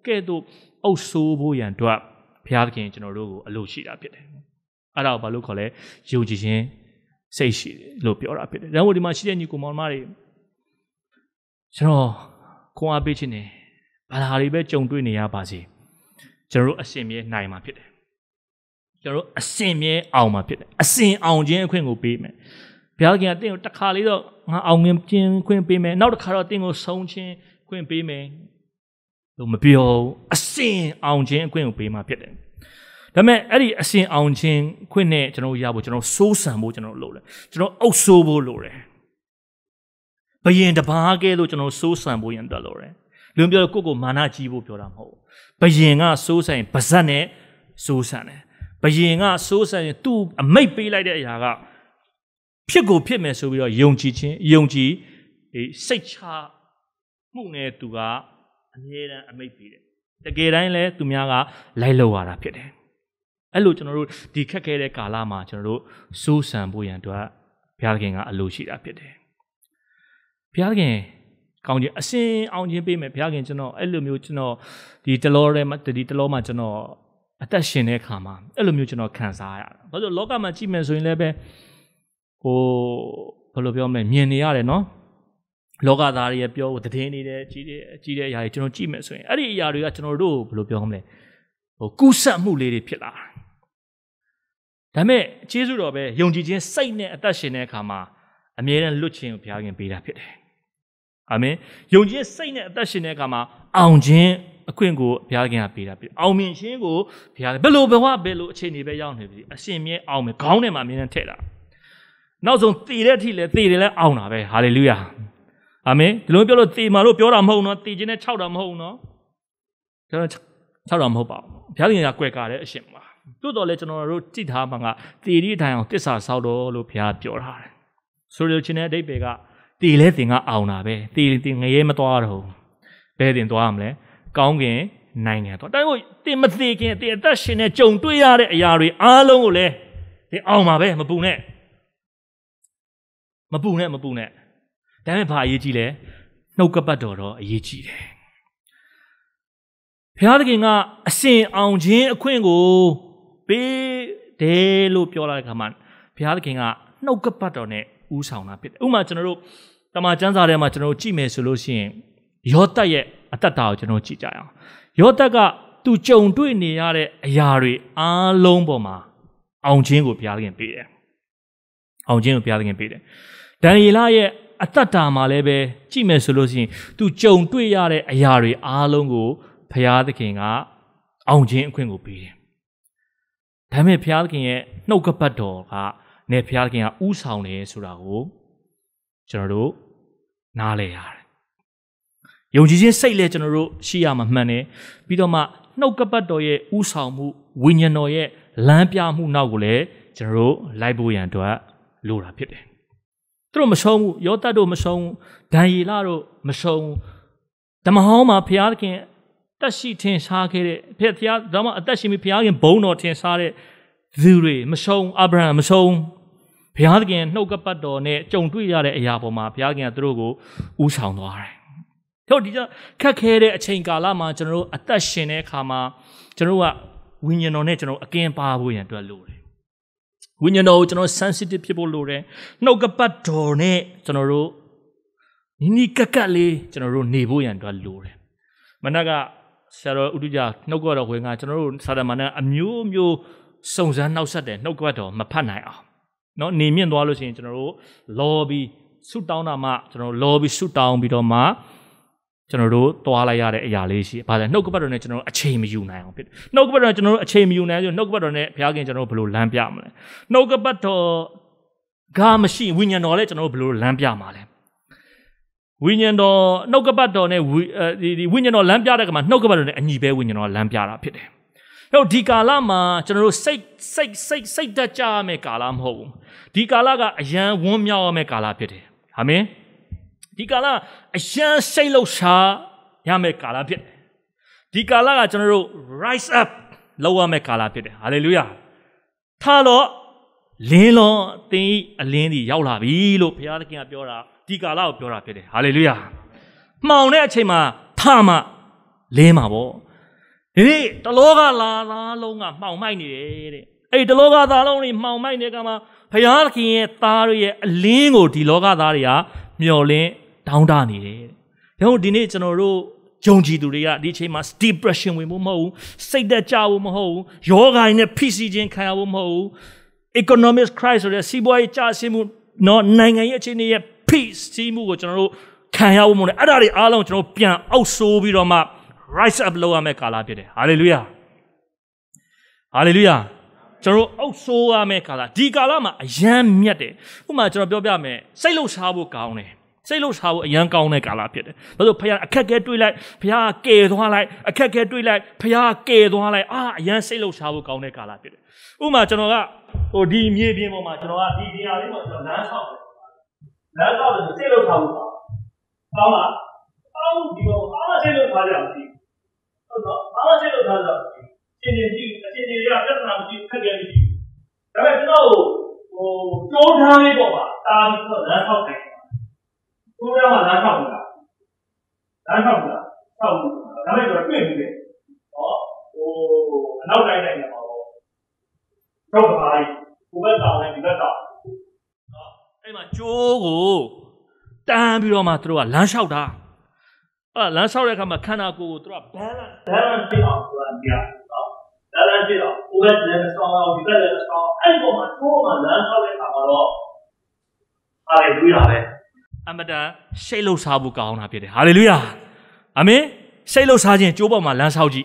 ကဲ့သို့အုပ်ဆိုးဖို့ရန်အတွက်ဘုရားသခင်ကျွန်တော်တို့ကိုအလိုရှိတာဖြစ်တယ်အဲ့ဒါကိုဘာလို့ခေါ်လဲယုံကြည်ခြင်းစိတ်ရှိတယ်လို့ပြောတာဖြစ်တယ်ဒါကြောင့်ဒီမှာရှိတဲ့ညီကိုမောင်မတွေကျွန်တော်ခွန်အားပေးခြင်းနဲ့ဘာသာတွေပဲကြုံတွေ့နေရပါစေကျွန်တော်တို့အစဉ်မြဲနိုင်မှာဖြစ်တယ်ကျွန်တော်တို့အစဉ်မြဲအောင်မှာဖြစ်တယ်အစဉ်အောင်ခြင်းအခွင့်ကိုပေးမယ်ဘုရားခင်ကတင့်ကိုတစ်ခါလေးတော့ငါအောင်ငင်ခြင်းခွင့်ပေးမယ်နောက်တစ်ခါတော့တင့်ကိုဆုံးခြင်းခွင့်ပေးမယ်လို့မပြောအစဉ်အောင်ခြင်းအခွင့်ကိုပေးမှာဖြစ်တယ်ဒါပေမဲ့အဲ့ဒီအစဉ်အောင်ခြင်းခွင့်နဲ့ကျွန်တော်ရဖို့ကျွန်တော်စိုးစံဖို့ကျွန်တော်လုပ်တယ်ကျွန်တော်အုပ်ဆိုးဖို့လုပ်တယ်ဘယင်တပါးကဲလို့ကျွန်တော်စိုးစံဖို့ရန်တက်လို့တယ်လူပြောကိုမာနကြီးဖို့ပြောတာမဟုတ်ဘယင်ကစိုးစံပါဇက်နဲ့စိုးစံတယ်ဘယင်ကစိုးစံရင်သူ့အမိတ်ပေးလိုက်တဲ့အရာကဖြစ်ကိုဖြစ်မယ်ဆိုပြီးတော့ယုံကြည်ခြင်းယုံကြည်စိတ်ချမှုနဲ့သူကအမြဲတမ်းအမိတ်ပေးတယ်တကယ်တိုင်းလဲသူများကလိုက်လောက်ရတာဖြစ်တယ်အဲ့လိုကျွန်တော်တို့ဒီခက်ခဲတဲ့ကာလမှာကျွန်တော်တို့စိုးစံဖို့ရန်အတွက်ဘုရားခင်ကအလိုရှိတာဖြစ်တယ်ဘုရားခင်ကောင်းခြင်းအစဉ်အောင်ခြင်းပေးမယ်ဘုရားခင်ကျွန်တော်အဲ့လိုမျိုးကျွန်တော်ဒီတလောထဲမှာဒီတလောမှာကျွန်တော်အသက်ရှင်တဲ့အခါမှာအဲ့လိုမျိုးကျွန်တော်ခံစားရတာဘာလို့လောကမှာကြည့်မယ်ဆိုရင်လည်းပဲဟိုဘယ်လိုပြောမလဲမြင်နေရတယ်နော်လောကသားတွေရဲ့ပြောတဲ့တင်းနေတယ်ကြီးတဲ့အရာတွေကျွန်တော်ကြည့်မယ်ဆိုရင်အဲ့ဒီအရာတွေကကျွန်တော်တို့ဘယ်လိုပြောမလဲဟိုကူးဆက်မှုလေးတွေဖြစ်လာဒါပေမဲ့ကျေးဇူးတော်ပဲယုံကြည်ခြင်းစိတ်နဲ့အသက်ရှင်တဲ့အခါမှာအမြဲတမ်းလွတ်ခြင်းကိုဘုရားခင်ပေးတာဖြစ်တယ်အာမင်ယုံကြည်စိတ်နဲ့အသက်ရှင်တဲ့အခါမှာအောင်ခြင်းအခွင့်ကိုဘုရားခင်ကပေးတာဖြစ်အောင်မြင်ခြင်းကိုဘုရားဘယ်လိုအခြေအနေပဲရောက်နေပြီအရှင်မြဲအောင်မယ်ခေါင်းထဲမှာအမြဲတမ်းထည့်တာနောက်ဆုံးတည်တဲ့အထိလည်းတည်တယ်လည်းအောင်တာပဲဟာလေလုယာအာမင်ဒီလိုပြောလို့တည်မှာလို့ပြောတာမဟုတ်နော်တည်ခြင်းနဲ့ခြောက်တာမဟုတ်နော်ဒါတော့ခြောက်တာမဟုတ်ပါဘူးဘုရားခင်ကကွယ်ကာတဲ့အရှင်ပါတိုးတော်လည်းကျွန်တော်တို့ကြည့်ထားမှာကတည်ဒီအတိုင်းအောင်တစ္ဆာဆောက်တော်လို့ဘုရားပြောထားတယ်ဆိုလိုချင်တဲ့အဓိပ္ပာယ်ကတည်လဲတင်ကအောင်တာပဲတည်ငရဲမသွားတော့ဘယ်တင်သွားရမလဲကောင်းကင်နိုင်ငံတော့တိုင်းကိုတင်မသေးခင်တင်အသက်ရှင်နဲ့ကြုံတွေ့ရတဲ့အရာတွေအားလုံးကိုလည်းတင်အောင်ပါပဲမပူနဲ့ဒါပေမဲ့ဘာအရေးကြီးလဲနှုတ်ကပတ်တော်တော့အရေးကြီးတယ်ဘုရားသခင်ကအစဉ်အောင်ခြင်းအခွင့်ကိုပေးတယ်လို့ပြောလာတဲ့အခါမှာဘုရားသခင်ကနှုတ်ကပတ်တော်နဲ့ဥဆောင်တာဖြစ်တယ်ဥပမာကျွန်တော်တို့တမန်ကျမ်းစာထဲမှာကျွန်တော်တို့ကြည့်မယ်ဆိုလို့ရှိရင်ယောသတ်ရဲ့အတ္တတာကိုကျွန်တော်ကြည့်ကြအောင်ယောသတ်ကသူကြုံတွေ့နေရတဲ့အရာတွေအားလုံးပေါ်မှာအောင်ခြင်းကိုဘုရားသခင်ပေးတယ်အောင်ခြင်းကိုဘုရားသခင်ပေးတယ်ဒံယေလရဲ့အတ္တတာမှာလည်းပဲကြည့်မယ်ဆိုလို့ရှိရင်သူကြုံတွေ့ရတဲ့အရာတွေအားလုံးကိုဘုရားသခင်ကအောင်ခြင်းအခွင့်ကိုပေးတယ်ဒါပေမဲ့ဘုရားသခင်ရဲ့နှုတ်ကပတ်တော်ကနေဘုရားသခင်ကဥဆောင်တယ်ဆိုတာကိုကျွန်တော်တို့နားလည်ရတယ်ယုံကြည်ခြင်းစိတ်လည်းကျွန်တော်တို့ရှိရမှာမှန်တယ်ပြီးတော့မှနှုတ်ကပတ်တော်ရဲ့ဥဆောင်မှုဝိညာဉ်တော်ရဲ့လမ်းပြမှုနောက်ကိုလည်းကျွန်တော်တို့လိုက်ဖို့ရန်အတွက်လိုတာဖြစ်တယ်သူတို့မဆုံးဘူးယောသတ်တို့မဆုံးဘူးဒံယေလတို့မဆုံးဘူးဓမ္မဟောင်းမှာဘုရားသခင်တက်ရှိထင်ရှားခဲ့တဲ့ဘုရားဒါမှအသက်ရှင်ပြီးဘုရားခင်ဘုန်းတော်ထင်ရှားတဲ့သူတွေမဆုံးအာဗြဟံမဆုံးဘုရားသခင်နှုတ်ကပတ်တော်နဲ့ကြုံတွေ့ရတဲ့အရာပေါ်မှာဘုရားခင်ကသူတို့ကိုဥဆောင်သွားတယ်တို့ဒီခက်ခဲတဲ့အချိန်ကာလမှာကျွန်တော်တို့အသက်ရှင်တဲ့အခါမှာကျွန်တော်တို့ကဝိညာဉ်တော်နဲ့ကျွန်တော်အကင်းပါဖို့ရန်အတွက်လိုတယ်ဝိညာဉ်တော်ကိုကျွန်တော် sensitive ဖြစ်ဖို့လိုတယ်နှုတ်ကပတ်တော်နဲ့ကျွန်တော်တို့နီးကပ်လေးကျွန်တော်တို့နေဖို့ရန်အတွက်လိုတယ်မနက်ကဆရာတော်ဥဒုကြနှုတ်ကပတ်တော်ဝင်ကကျွန်တော်တို့စာတမန်နဲ့အမျိုးမျိုးစုံစမ်းနှောက်ဆက်တယ်နှုတ်ကပတ်တော်မဖတ်နိုင်အောင်နော်နေမြင့်သွားလို့ရှိရင်ကျွန်တော်တို့လော်ပြီးဆုတောင်းတာမှကျွန်တော်လော်ပြီးဆုတောင်းပြီးတော့မှကျွန်တော်တို့သွားလိုက်ရတဲ့အရာလေးရှိဘာလဲနှုတ်ကပတ်တော်နဲ့ကျွန်တော်တို့အချိန်မယူနိုင်အောင်ဖြစ်တယ်နှုတ်ကပတ်တော်ကျွန်တော်တို့အချိန်မယူနိုင်ဆိုနှုတ်ကပတ်တော်နဲ့ဘုရားခင်ကျွန်တော်တို့ဘယ်လိုလမ်းပြမလဲနှုတ်ကပတ်တော်ကမရှိဝိညာဉ်တော်လည်းကျွန်တော်တို့ဘယ်လိုလမ်းပြမှာလဲဝိညာဉ်တော်နှုတ်ကပတ်တော်နဲ့ဒီဝိညာဉ်တော်လမ်းပြတဲ့ကမှာနှုတ်ကပတ်တော်နဲ့အညီပဲဝိညာဉ်တော်လမ်းပြတာဖြစ်တယ်အဲ့တော့ဒီကာလမှာကျွန်တော်တို့စိတ်တက်ကြရမယ့်ကာလမဟုတ်ဘူးဒီကာလကအယံဝန်းမြောက်ရမယ့်ကာလဖြစ်တယ်အာမင်ဒီကာလအယံစိတ်လှုပ်ရှားရမယ့်ကာလဖြစ်တယ်ဒီကာလကကျွန်တော်တို့ rise up လောက်ရမယ့်ကာလဖြစ်တယ်ဟာလေလုယာထားတော့လင်းလောသင်အလင်းဒီရောက်လာပြီလို့ဘုရားသခင်ကပြောတာဒီကာလကိုပြောတာဖြစ်တယ်ဟာလေလုယာမှောင်တဲ့အချိန်မှာထမှလင်းမှာပေါ့นี่ตะโลกลาลาลงเหมาไม่นี่เด้ไอ้ตะโลกตาลงนี่เหมาไม่เนี่ยก็มาพยาคิงตาရဲ့အလင်းကိုဒီလောကသားတွေကမျောလင်းတောင်းတနေတယ်။ဒါကြောင့်ဒီနေ့ကျွန်တော်တို့ယုံကြည်သူတွေကဒီအချိန်မှာ depression ဝင်ဖို့မဟုတ်ဘူးစိတ်သက်သာဖို့မဟုတ်ဘူးယောဂိုင်းနဲ့ဖိစီးခြင်းခံရဖို့မဟုတ်ဘူး economic crisis ဆိုတဲ့စီးပွားရေးကျဆင်းမှုနော်နိုင်ငံရဲ့အခြေအနေရဲ့ peace စီးမှုကိုကျွန်တော်တို့ခံရဖို့မဟုတ်ဘူးအဲ့ဒါတွေအားလုံးကျွန်တော်ပြန်အောက်ဆိုးပြီးတော့မှ rise up လုပ်ရမယ့်ကာလဖြစ်တယ် hallelujah hallelujah ကျွန်တော်အောက်ဆိုးရမယ့်ကာလဒီကာလမှာအယံမြတ်တယ်ဥပမာကျွန်တော်ပြောပြမယ်စိတ်လှုပ်ရှားဖို့ကောင်းတယ်စိတ်လှုပ်ရှားဖို့အယံကောင်းတဲ့ကာလဖြစ်တယ်ဘာလို့ဖခင်အခက်ခဲတွေးလိုက်ဖခင်ကယ်သွားလိုက်အခက်ခဲတွေးလိုက်ဖခင်ကယ်သွားလိုက်အယံစိတ်လှုပ်ရှားဖို့ကောင်းတဲ့ကာလဖြစ်တယ်ဥပမာကျွန်တော်ကဒီမြေပြင်ပေါ်မှာကျွန်တော်ကဒီနေရာလေးမှာကျွန်တော်လမ်းဆောက်တယ်လမ်းဆောက်တယ်စိတ်လှုပ်ရှားဖို့ကောင်းလားကောင်းဒီလိုအားစိတ်လှုပ်ရှားကြအောင်ဟုတ်တော့အားစိတ်လှုပ်ရှားကြအောင်အချင်းချင်းတွေကပြဿနာမရှိခက်ခဲမရှိဒါပေမဲ့ကျွန်တော်ကြိုးထားလေးပေါ့ပါတာပြီးတော့လမ်းဆောက်တယ်ဘုရားမှာလမ်းဆောက်ဘူးလားလမ်းဆောက်ဘူးလားဆောက်ဘူးဒါပေမဲ့ကျွန်တော်တွေ့ဘူးလေအနောက်တိုင်းမှာတော့ပါရီဘုဘက်တောင်နဲ့ဒီဘက်တောင်အဲ့မှာကျိုးကိုတန်းပြီးတော့မှသူတို့ကလမ်းလျှောက်တာလမ်းလျှောက်တဲ့အခါမှာခန္ဓာကိုယ်ကိုသူတို့က balance ဖြစ်အောင်ဆိုတာပြbalance ဖြစ်အောင်ဘုဘက်လည်းဆောင်းအောင်ဒီဘက်လည်းဆောင်းအဲ့ဒီပေါ်မှာကျိုးမှာလမ်းလျှောက်တဲ့အခါမှာတော့အားရတွေ့တာပဲအမတန်ရှိတ်လို့စားဖို့ကောင်းတာဖြစ်တယ်ဟာလေလုယာအာမင်ရှိတ်လို့စားခြင်းကျိုးပေါ်မှာလမ်းလျှောက်ကြည့်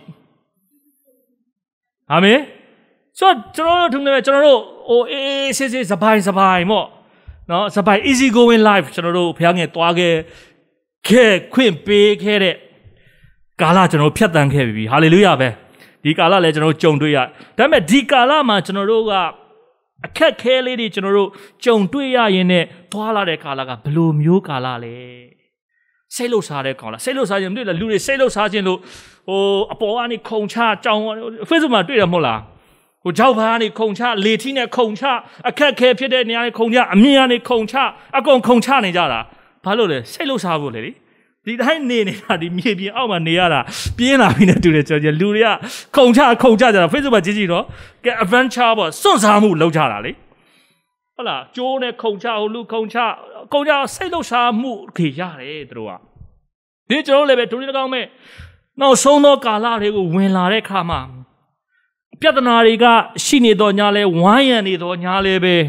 အာမင်ဆိုတော့ကျွန်တော်တို့ထုံးတယ်ကျွန်တော်တို့အေးဆေးဆေးစပိုင်ပေါ့နော်စပိုင် easy going life ကျွန်တော်တို့ဘုရားငယ်တွားခဲ့ခွင့်ပေးခဲ့တဲ့ကာလကျွန်တော်ဖြတ်တန်းခဲ့ပြီဟာလေလုယာပဲဒီကာလလည်းကျွန်တော်ကြုံတွေ့ရဒါပေမဲ့ဒီကာလမှာကျွန်တော်တို့ကအခက်ခဲလေးတွေကျွန်တော်တို့ကြုံတွေ့ရရင်နဲ့သွားလာတဲ့ကာလကဘယ်လိုမျိုးကာလလဲစိတ်လှုပ်ရှားတဲ့ကာလစိတ်လှုပ်ရှားခြင်းမတွေ့လားလူတွေစိတ်လှုပ်ရှားခြင်းလို့အပေါ်ကနေခုံချကြောင် Facebook မှာတွေ့ရမဟုတ်လားကြောက်ဘာကနေခုံချလေထီးနဲ့ခုံချအခက်ခဲဖြစ်တဲ့နေရာတွေခုံချအမြင်ကနေခုံချအကုန်ခုံချနေကြတာဘာလို့လဲစိတ်လှုပ်ရှားဖို့လေဒီတိုင်းနေနေတာဒီမြေပြင်အောက်မှာနေရတာပြင်းလာပြီနဲ့တူတယ်ကျွန်တော်လူတွေကခုံချကြတာ Facebook မှာကြည့်တော့ကဲ adventure ပေါ့စွန့်စားမှုလုပ်ကြတာလေဟုတ်လားကျိုးနဲ့ခုံချလူခုံချစိတ်လှုပ်ရှားမှုခေရတယ်သူတို့ကဒီကျွန်တော်လည်းပဲဒုတိယကောင်းမဲ့နောက်ဆုံးသောကာလတွေကိုဝင်လာတဲ့အခါမှာပြဿနာတွေကရှိနေတော့ညာလဲဝိုင်းရံနေတော့ညာလဲပဲ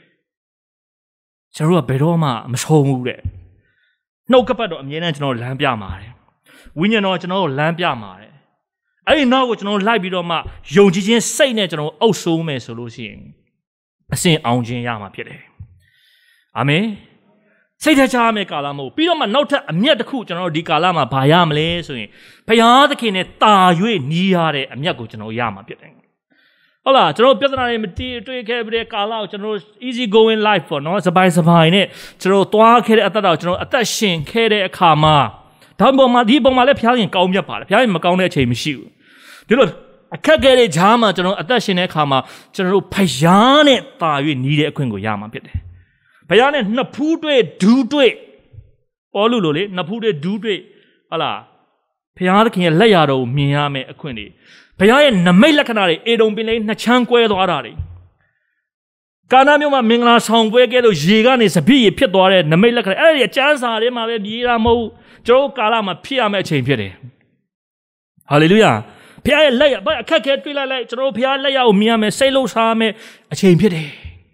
ကျွန်တော်ကဘယ်တော့မှမဆုံးဘူးတဲ့နှုတ်ကပတ်တော့အမြဲတမ်းကျွန်တော်လမ်းပြမှာတယ်ဝိညာဉ်တော်ကျွန်တော်ကိုလမ်းပြမှာတယ်အဲ့ဒီနောက်ကိုကျွန်တော်လိုက်ပြီးတော့မှယုံကြည်ခြင်းစိတ်နဲ့ကျွန်တော်အုပ်ဆိုးမယ်ဆိုလို့ရှိရင်အစဉ်အောင်ခြင်းရမှာဖြစ်တယ်အာမင်စိတ်ထချရမယ့်ကာလမဟုတ်ပြီးတော့မှနောက်ထပ်အမျက်တစ်ခုကျွန်တော်ဒီကာလမှာဘာရမလဲဆိုရင်ဘုရားသခင်နဲ့တာ၍ညီးရတဲ့အမျက်ကိုကျွန်တော်ရမှာဖြစ်တယ်ဟုတ်လားကျွန်တော်ပြဿနာတွေမတီးတွေ့ခဲ့ပြီးတဲ့ကာလကိုကျွန်တော် easy going life ပေါ့နော်စပိုင်နဲ့ကျွန်တော်သွားခဲ့တဲ့အသက်တော်ကျွန်တော်အသက်ရှင်ခဲ့တဲ့အခါမှာဒီပုံမှာလည်းဘုရားရှင်ကောင်းမြတ်ပါတယ်ဘုရားရှင်မကောင်းတဲ့အချိန်မရှိဘူးဒီလိုအခက်အခဲတွေဂျားမှာကျွန်တော်အသက်ရှင်တဲ့အခါမှာကျွန်တော်တို့ဖယားနဲ့တာ၍ညီးတဲ့အခွင့်ကိုရမှာဖြစ်တယ်ဘုရားနဲ့နှစ်ဖူးတွေ့ဒူးတွေ့ပေါ်လို့လေနှစ်ဖူးတွေ့ဒူးတွေ့ဟုတ်လားဘုရားသခင်ရဲ့လက်ရတော်ကိုမြင်ရမယ်အခွင့်တွေဘုရားရဲ့နမိတ်လက္ခဏာတွေအေဒုံပင်လေးနှစ်ချမ်းကွဲသွားတာတွေကာနာမြို့မှာမင်္ဂလာဆောင်ပွဲကဲလို့ရေကနေစပြည့်ရဖြစ်သွားတဲ့နမိတ်လက္ခဏာအဲ့ဒီအကျမ်းစာထဲမှာပဲမြည်တာမဟုတ်ကျွန်တော်ကာလမှာဖြစ်ရမယ့်အချိန်ဖြစ်တယ်ဟာလေလုယာဘုရားရဲ့လက်ရအခက်ခဲတွေ့လိုက်ကျွန်တော်ဘုရားလက်ရကိုမြင်ရမယ်စိတ်လှုပ်ရှားမယ်အချိန်ဖြစ်တယ်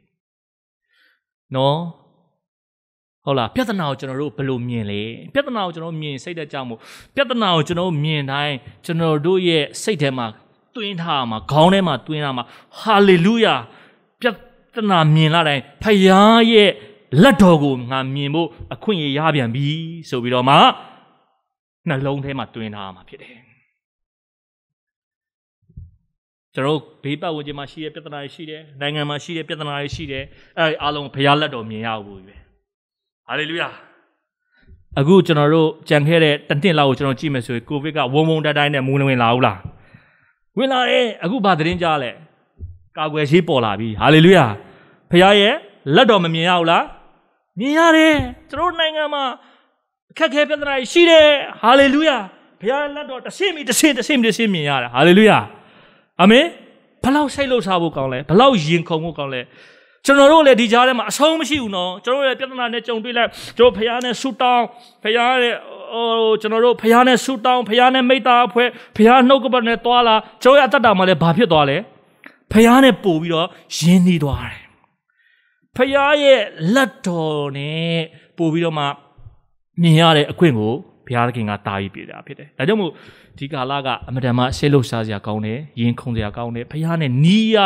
နော်ဟုတ်လားပြဿနာကိုကျွန်တော်တို့ဘယ်လိုမြင်လဲပြဿနာကိုကျွန်တော်မြင်စိတ်သက်ကြောက်မှုပြဿနာကိုကျွန်တော်မြင်တိုင်းကျွန်တော်တို့ရဲ့စိတ်ထဲမှာတွင်းထားမှာခေါင်းထဲမှာတွင်းထားမှာဟာလေလုယာပြဿနာမြင်လာတိုင်းဖယားရဲ့လက်တော်ကိုငါမြင်ဖို့အခွင့်အရေးရပြန်ပြီဆိုပြီးတော့မှနှလုံးထဲမှာတွင်းထားမှာဖြစ်တယ်ကျွန်တော်ဘေးပတ်ဝန်းကျင်မှာရှိတဲ့ပြဿနာတွေရှိတယ်နိုင်ငံမှာရှိတဲ့ပြဿနာတွေရှိတယ်အဲ့ဒီအားလုံးဖယားလက်တော်မြင်ရဖို့ပဲဟာလေလုယာအခုကျွန်တော်တို့ကြံခဲ့တဲ့တနှစ်လောက်ကိုကျွန်တော်ကြည့်မယ်ဆိုရင်ကိုဗစ်ကဝုန်းဝုန်းတိုက်တိုက်နဲ့မူးဝင်လာဘူးလားဝင်လာတယ်အခုဘာသတင်းကြားလဲကာကွယ်ဆေးပေါ်လာပြီဟာလေလုယာဖခင်ရဲ့လက်တော်မမြင်ရဘူးလားမြင်ရတယ်ကျွန်တော်နိုင်ငံမှာအခက်ခဲပြဿနာရှိတယ်ဟာလေလုယာဘရားလက်တော်တဆင့်မြင်ရတယ်ဟာလေလုယာအာမင်ဘလောက်စိတ်လှုပ်ရှားဖို့ကောင်းလဲဘလောက်ယဉ်ခုန်ဖို့ကောင်းလဲကျွန်တော်တို့လည်းဒီကြားထဲမှာအဆုံးမရှိဘူးနော်ကျွန်တော်တို့လည်းပြဿနာနဲ့ကြုံတွေ့လိုက်ကျွန်တော်ဖရားနဲ့ဆူတောင်းဖရားရဲ့ကျွန်တော်တို့ဖရားနဲ့ဆူတောင်းဖရားနဲ့မိတ္တာအဖွဲ့ဖရားနှုတ်ကပတ်နဲ့တွာလာကျွန်တော်ရဲ့အတ္တမှာလည်းဘာဖြစ်သွားလဲဖရားနဲ့ပို့ပြီးတော့ယဉ်နေသွားတယ်ဖရားရဲ့လက်တော်နဲ့ပို့ပြီးတော့မှမြင်ရတဲ့အခွင့်ကိုဘုရားသခင်ကတာပြီးပြတာဖြစ်တယ်။ဒါကြောင့်မို့ဒီကာလကအမတန်မှရှေ့လှုပ်ရှားစရာကောင်းတယ်။ယဉ်ခုန်စရာကောင်းတယ်။ဘုရားနဲ့နီးရ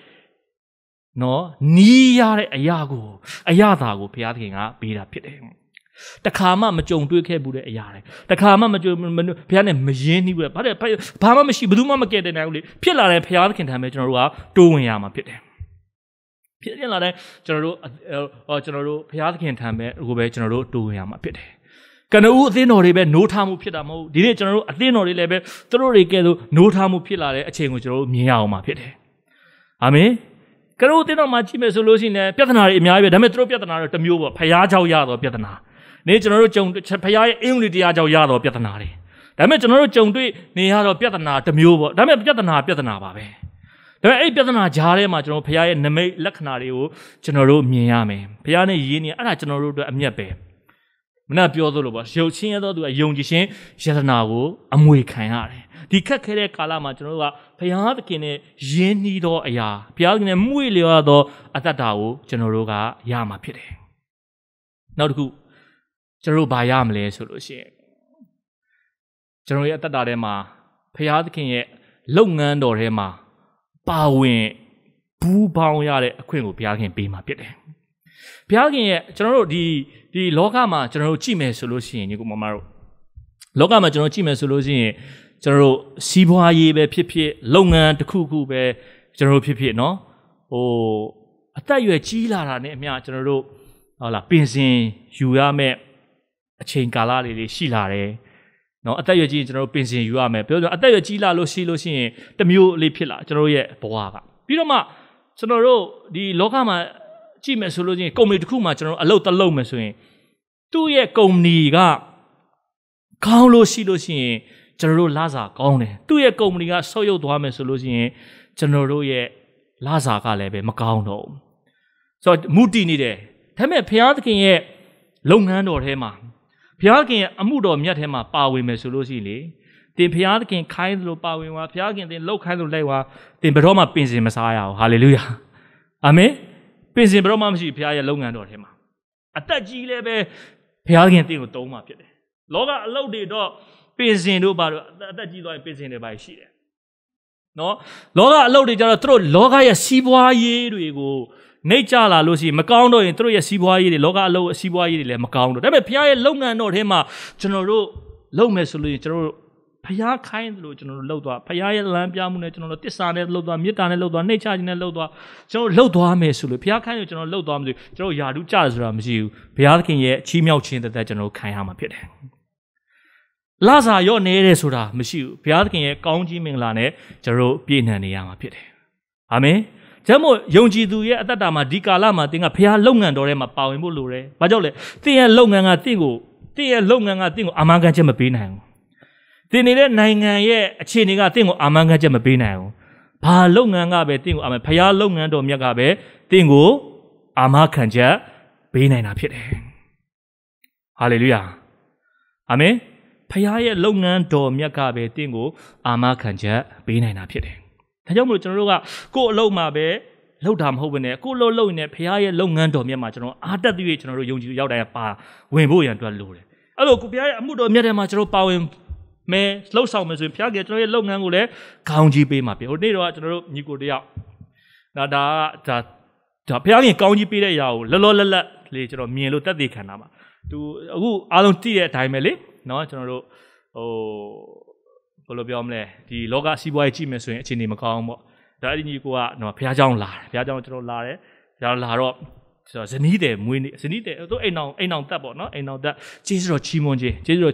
တဲ့အရာကိုအရာသာကိုဘုရားသခင်ကပေးတာဖြစ်တယ်။တခါမှမကြုံတွေ့ခဲ့ဘူးတဲ့အရာတွေ။တခါမှမကြုံဘုရားနဲ့မယဉ်နှီးဘူး။ဘာမှမရှိဘယ်သူမှမကယ်တင်နိုင်ဘူးလေ။ဖြစ်လာတဲ့ဘုရားသခင်ထံပဲကျွန်တော်တို့ကတိုးဝင်ရမှာဖြစ်တယ်။ဖြစ်လာတဲ့ကျွန်တော်တို့ဘုရားသခင်ထံပဲကိုပဲကျွန်တော်တို့တိုးဝင်ရမှာဖြစ်တယ်။ကနဦးအသင်းတော်တွေပဲနိုးထားမှုဖြစ်တာမဟုတ်ဒီနေ့ကျွန်တော်တို့အသင်းတော်တွေလည်းပဲသူတို့တွေကဲလို့နိုးထားမှုဖြစ်လာတဲ့အချိန်ကိုကျွန်တော်တို့မြင်ရအောင်ပါဖြစ်တယ်။အာမင်။ကနဦးအသင်းတော်မှာကြည့်မယ်ဆိုလို့ရှိရင်ပြဿနာတွေအများကြီးပဲဒါပေမဲ့သူတို့ပြဿနာတွေတစ်မျိုးပေါ့ဖရားကြောင့်ရတော့ပြဿနာ။နေ့ကျွန်တော်တို့ကြုံဖရားရဲ့အင်္ဂလိပ်တရားကြောင့်ရတော့ပြဿနာတွေ။ဒါပေမဲ့ကျွန်တော်တို့ကြုံတွေ့နေရတော့ပြဿနာတစ်မျိုးပေါ့ဒါပေမဲ့ပြဿနာပါပဲ။ဒါပေမဲ့အဲ့ပြဿနာကြားထဲမှာကျွန်တော်ဖရားရဲ့နမိတ်လက္ခဏာတွေကိုကျွန်တော်တို့မြင်ရမယ်။ဖရားနဲ့ယဉ်နေအဲ့ဒါကျွန်တော်တို့အတွက်အမျက်ပဲ။မနာပြောသလိုပေါ့ရုပ်ချင်းရသောသူကယုံကြည်ခြင်းယတနာကိုအမွေခံရတယ်ဒီခက်ခဲတဲ့ကာလမှာကျွန်တော်တို့ကဘုရားသခင်နဲ့ယဉ်နှီးသောအရာဘုရားသခင်နဲ့မှုလျော်သောအတ္တတာကိုကျွန်တော်တို့ကရမှာဖြစ်တယ်နောက်တစ်ခုကျွန်တော်တို့ဘာရမလဲဆိုလို့ရှိရင်ကျွန်တော်ရဲ့အတ္တတာထဲမှာဘုရားသခင်ရဲ့လုပ်ငန်းတော်ထဲမှာပါဝင်ဘူးပေါင်းရတဲ့အခွင့်ကိုဘုရားသခင်ပေးမှာဖြစ်တယ်ဘုရားခင်ရဲ့ကျွန်တော်တို့ဒီလောကမှာကျွန်တော်တို့ကြည့်မယ်ဆိုလို့ရှိရင်ညီကိုမမတို့လောကမှာကျွန်တော်ကြည့်မယ်ဆိုလို့ရှိရင်ကျွန်တော်တို့စီးပွားရေးပဲဖြစ်ဖြစ်လုပ်ငန်းတစ်ခုခုပဲကျွန်တော်တို့ဖြစ်နော်အသက်အရွယ်ကြီးလာတာနဲ့အမျှကျွန်တော်တို့ဟုတ်လားပင်စင်ယူရမယ့်အချိန်ကာလလေးရှိလာတယ်နော်အသက်အရွယ်ကြီးကျွန်တော်တို့ပင်စင်ယူရမယ်ပြောအသက်အရွယ်ကြီးလာလို့ရှိရင်တစ်မျိုးလေးဖြစ်လာကျွန်တော်တို့ရဲ့ဘဝကပြီးတော့မှကျွန်တော်တို့ဒီလောကမှာကြည့်မယ်ဆိုလို့ချင်းကုမ္ပဏီတစ်ခုမှာကျွန်တော်တို့အလုပ်တစ်လုပ်မယ်ဆိုရင်သူ့ရဲ့ကုမ္ပဏီကကောင်းလို့ရှိရင်ကျွန်တော်တို့လစာကောင်းတယ်သူ့ရဲ့ကုမ္ပဏီကဆော့ရုပ်သွားမယ်ဆိုလို့ရှိရင်ကျွန်တော်တို့ရဲ့လစာကလည်းပဲမကောင်းတော့ဘူးဆိုတော့မူတည်နေတယ်ဒါပေမဲ့ဘုရားသခင်ရဲ့လုပ်ငန်းတော်ထဲမှာဘုရားသခင်ရဲ့အမှုတော်မြတ်ထဲမှာပါဝင်မယ်ဆိုလို့ရှိရင်လေတင်ဘုရားသခင်ခိုင်းသလိုပါဝင်သွားဘုရားသခင်တင်လှုပ်ခိုင်းသလိုလိုက်သွားတင်ဘယ်တော့မှပင်စင်မစားရအောင်ဟာလေလုယာအာမင်ပင်စင်ဘယ်တော့မှမရှိဘုရားရဲ့လုပ်ငန်းတော်ထဲမှာအသက်ကြီးလည်းပဲဘုရားခင်တင့်ကိုတုံးမှာဖြစ်တယ်လောကအလုပ်တွေတော့ပင်စင်တို့ဘာလို့အသက်ကြီးသွားရင်ပင်စင်တွေပါရှိတယ်နော်လောကအလုပ်တွေကျတော့သူတို့လောကရဲ့စီးပွားရေးတွေကိုနှိပ်ကြလာလို့ရှိရင်မကောင်းတော့ရင်သူတို့ရဲ့စီးပွားရေးတွေလောကအလုပ်စီးပွားရေးတွေလည်းမကောင်းတော့ဒါပေမဲ့ဘုရားရဲ့လုပ်ငန်းတော်ထဲမှာကျွန်တော်တို့လုပ်မယ်ဆိုလို့ကျွန်တော်တို့ဘုရားခိုင်းတယ်လို့ကျွန်တော်တို့လှုပ်သွားဘုရားရဲ့လမ်းပြမှုနဲ့ကျွန်တော်တို့တစ္ဆာနဲ့လှုပ်သွားမေတ္တာနဲ့လှုပ်သွားနှိမ့်ချခြင်းနဲ့လှုပ်သွားကျွန်တော်လှုပ်သွားမယ်ဆိုလို့ဘုရားခိုင်းတယ်ကျွန်တော်လှုပ်သွားမယ်ဆိုကျွန်တော်ယာတုကြတယ်ဆိုတာမရှိဘူးဘုရားသခင်ရဲ့ချီးမြှောက်ခြင်းသက်ကျွန်တော်ခံရမှာဖြစ်တယ်လစာရော့နေတဲ့ဆိုတာမရှိဘူးဘုရားသခင်ရဲ့ကောင်းကြီးမင်္ဂလာနဲ့ကျွန်တော်ပြည့်နှံနေရမှာဖြစ်တယ်အာမင်ဒါမို့ယုံကြည်သူရဲ့အသက်တာမှာဒီကာလမှာသင်ကဘုရားလုပ်ငန်းတော်ထဲမှာပါဝင်ဖို့လိုတယ်ဘာကြောင့်လဲသင်ရဲ့လုပ်ငန်းကသင်ကိုအာမခံချက်မပေးနိုင်ဘူးသင်နေတဲ့နိုင်ငံရဲ့အခြေအနေကတင့်ကိုအာမခံချက်မပေးနိုင်ဘူး။ဘာလုပ်ငန်းကပဲတင့်ကိုဖျားလုပ်ငန်းတော်မြတ်ကပဲတင့်ကိုအာမခံချက်ပေးနိုင်တာဖြစ်တယ်။ဟာလေလုယာ။အာမင်။ဖျားရဲ့လုပ်ငန်းတော်မြတ်ကပဲတင့်ကိုအာမခံချက်ပေးနိုင်တာဖြစ်တယ်။ဒါကြောင့်မို့ကျွန်တော်တို့ကကိုယ့်အလုပ်မှာပဲလုပ်တာမဟုတ်ဘဲနဲ့ကိုယ့်လုပ်ရင်လည်းဖျားရဲ့လုပ်ငန်းတော်မြတ်မှာကျွန်တော်အားတက်ပြီးကျွန်တော်တို့ယုံကြည်ရောက်တိုင်းပါဝင်ဖို့ရန်အတွက်လိုတယ်။အဲ့လိုကိုဖျားရဲ့အမှုတော်မြတ်ထဲမှာကျွန်တော်ပါဝင်မဲလှုပ်ဆောင်မယ်ဆိုရင်ဘုရားကကျွန်တော်ရဲ့လုပ်ငန်းကိုလည်းခေါင်းကြီးပေးမှာပဲဟိုနေ့တော့ကျွန်တော်တို့ညီကိုတယောက်ဒါဘုရားကကောင်းကြီးပေးတဲ့အရာကိုလောလတ်လေးကျွန်တော်မြင်လို့တက်သေးခံတာပါသူအခုအားလုံးသိတဲ့အတိုင်းပဲလေနော်ကျွန်တော်တို့ဘယ်လိုပြောမလဲဒီလောကစီးပွားရေးကြည့်မယ်ဆိုရင်အခြေအနေမကောင်းဘူးပေါ့ဒါအဲ့ဒီညီကိုကဘုရားကျောင်းလာတယ်ဘုရားကျောင်းကျွန်တော်လာတယ်လာတော့ဇနီးတယ်မွေးနေဇနီးတယ်သူအိမ်အောင်တက်ပေါ့နော်အိမ်အောင်တက်ကျေးဇူးတော်ချီးမွမ်းခြင်းဆိုတော့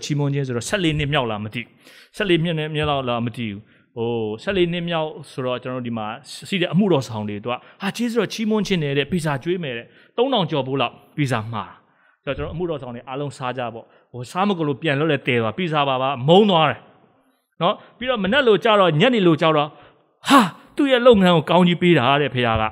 14နှစ်မြောက်လားမသိ14နှစ်နဲ့မြောက်လားမသိဘူး14နှစ်မြောက်ဆိုတော့ကျွန်တော်ဒီမှာစီးတဲ့အမှုတော်ဆောင်တွေသူကကျေးဇူးတော်ချီးမွမ်းခြင်းနဲ့တဲ့ပီဇာကျွေးမယ်တဲ့3000ကျော်ဖို့လောက်ပီဇာမှာဆိုတော့ကျွန်တော်အမှုတော်ဆောင်တွေအားလုံးစားကြပေါ့စားမကလို့ပြန်လို့လဲတဲသွားပီဇာပါမုန်းသွားတယ်နော်ပြီးတော့မနဲ့လို့ကြတော့ညနေလို့ကြတော့ဟာသူ့ရဲ့လုပ်ငန်းကိုကောင်းကြီးပေးတာတဲ့ဖခင်က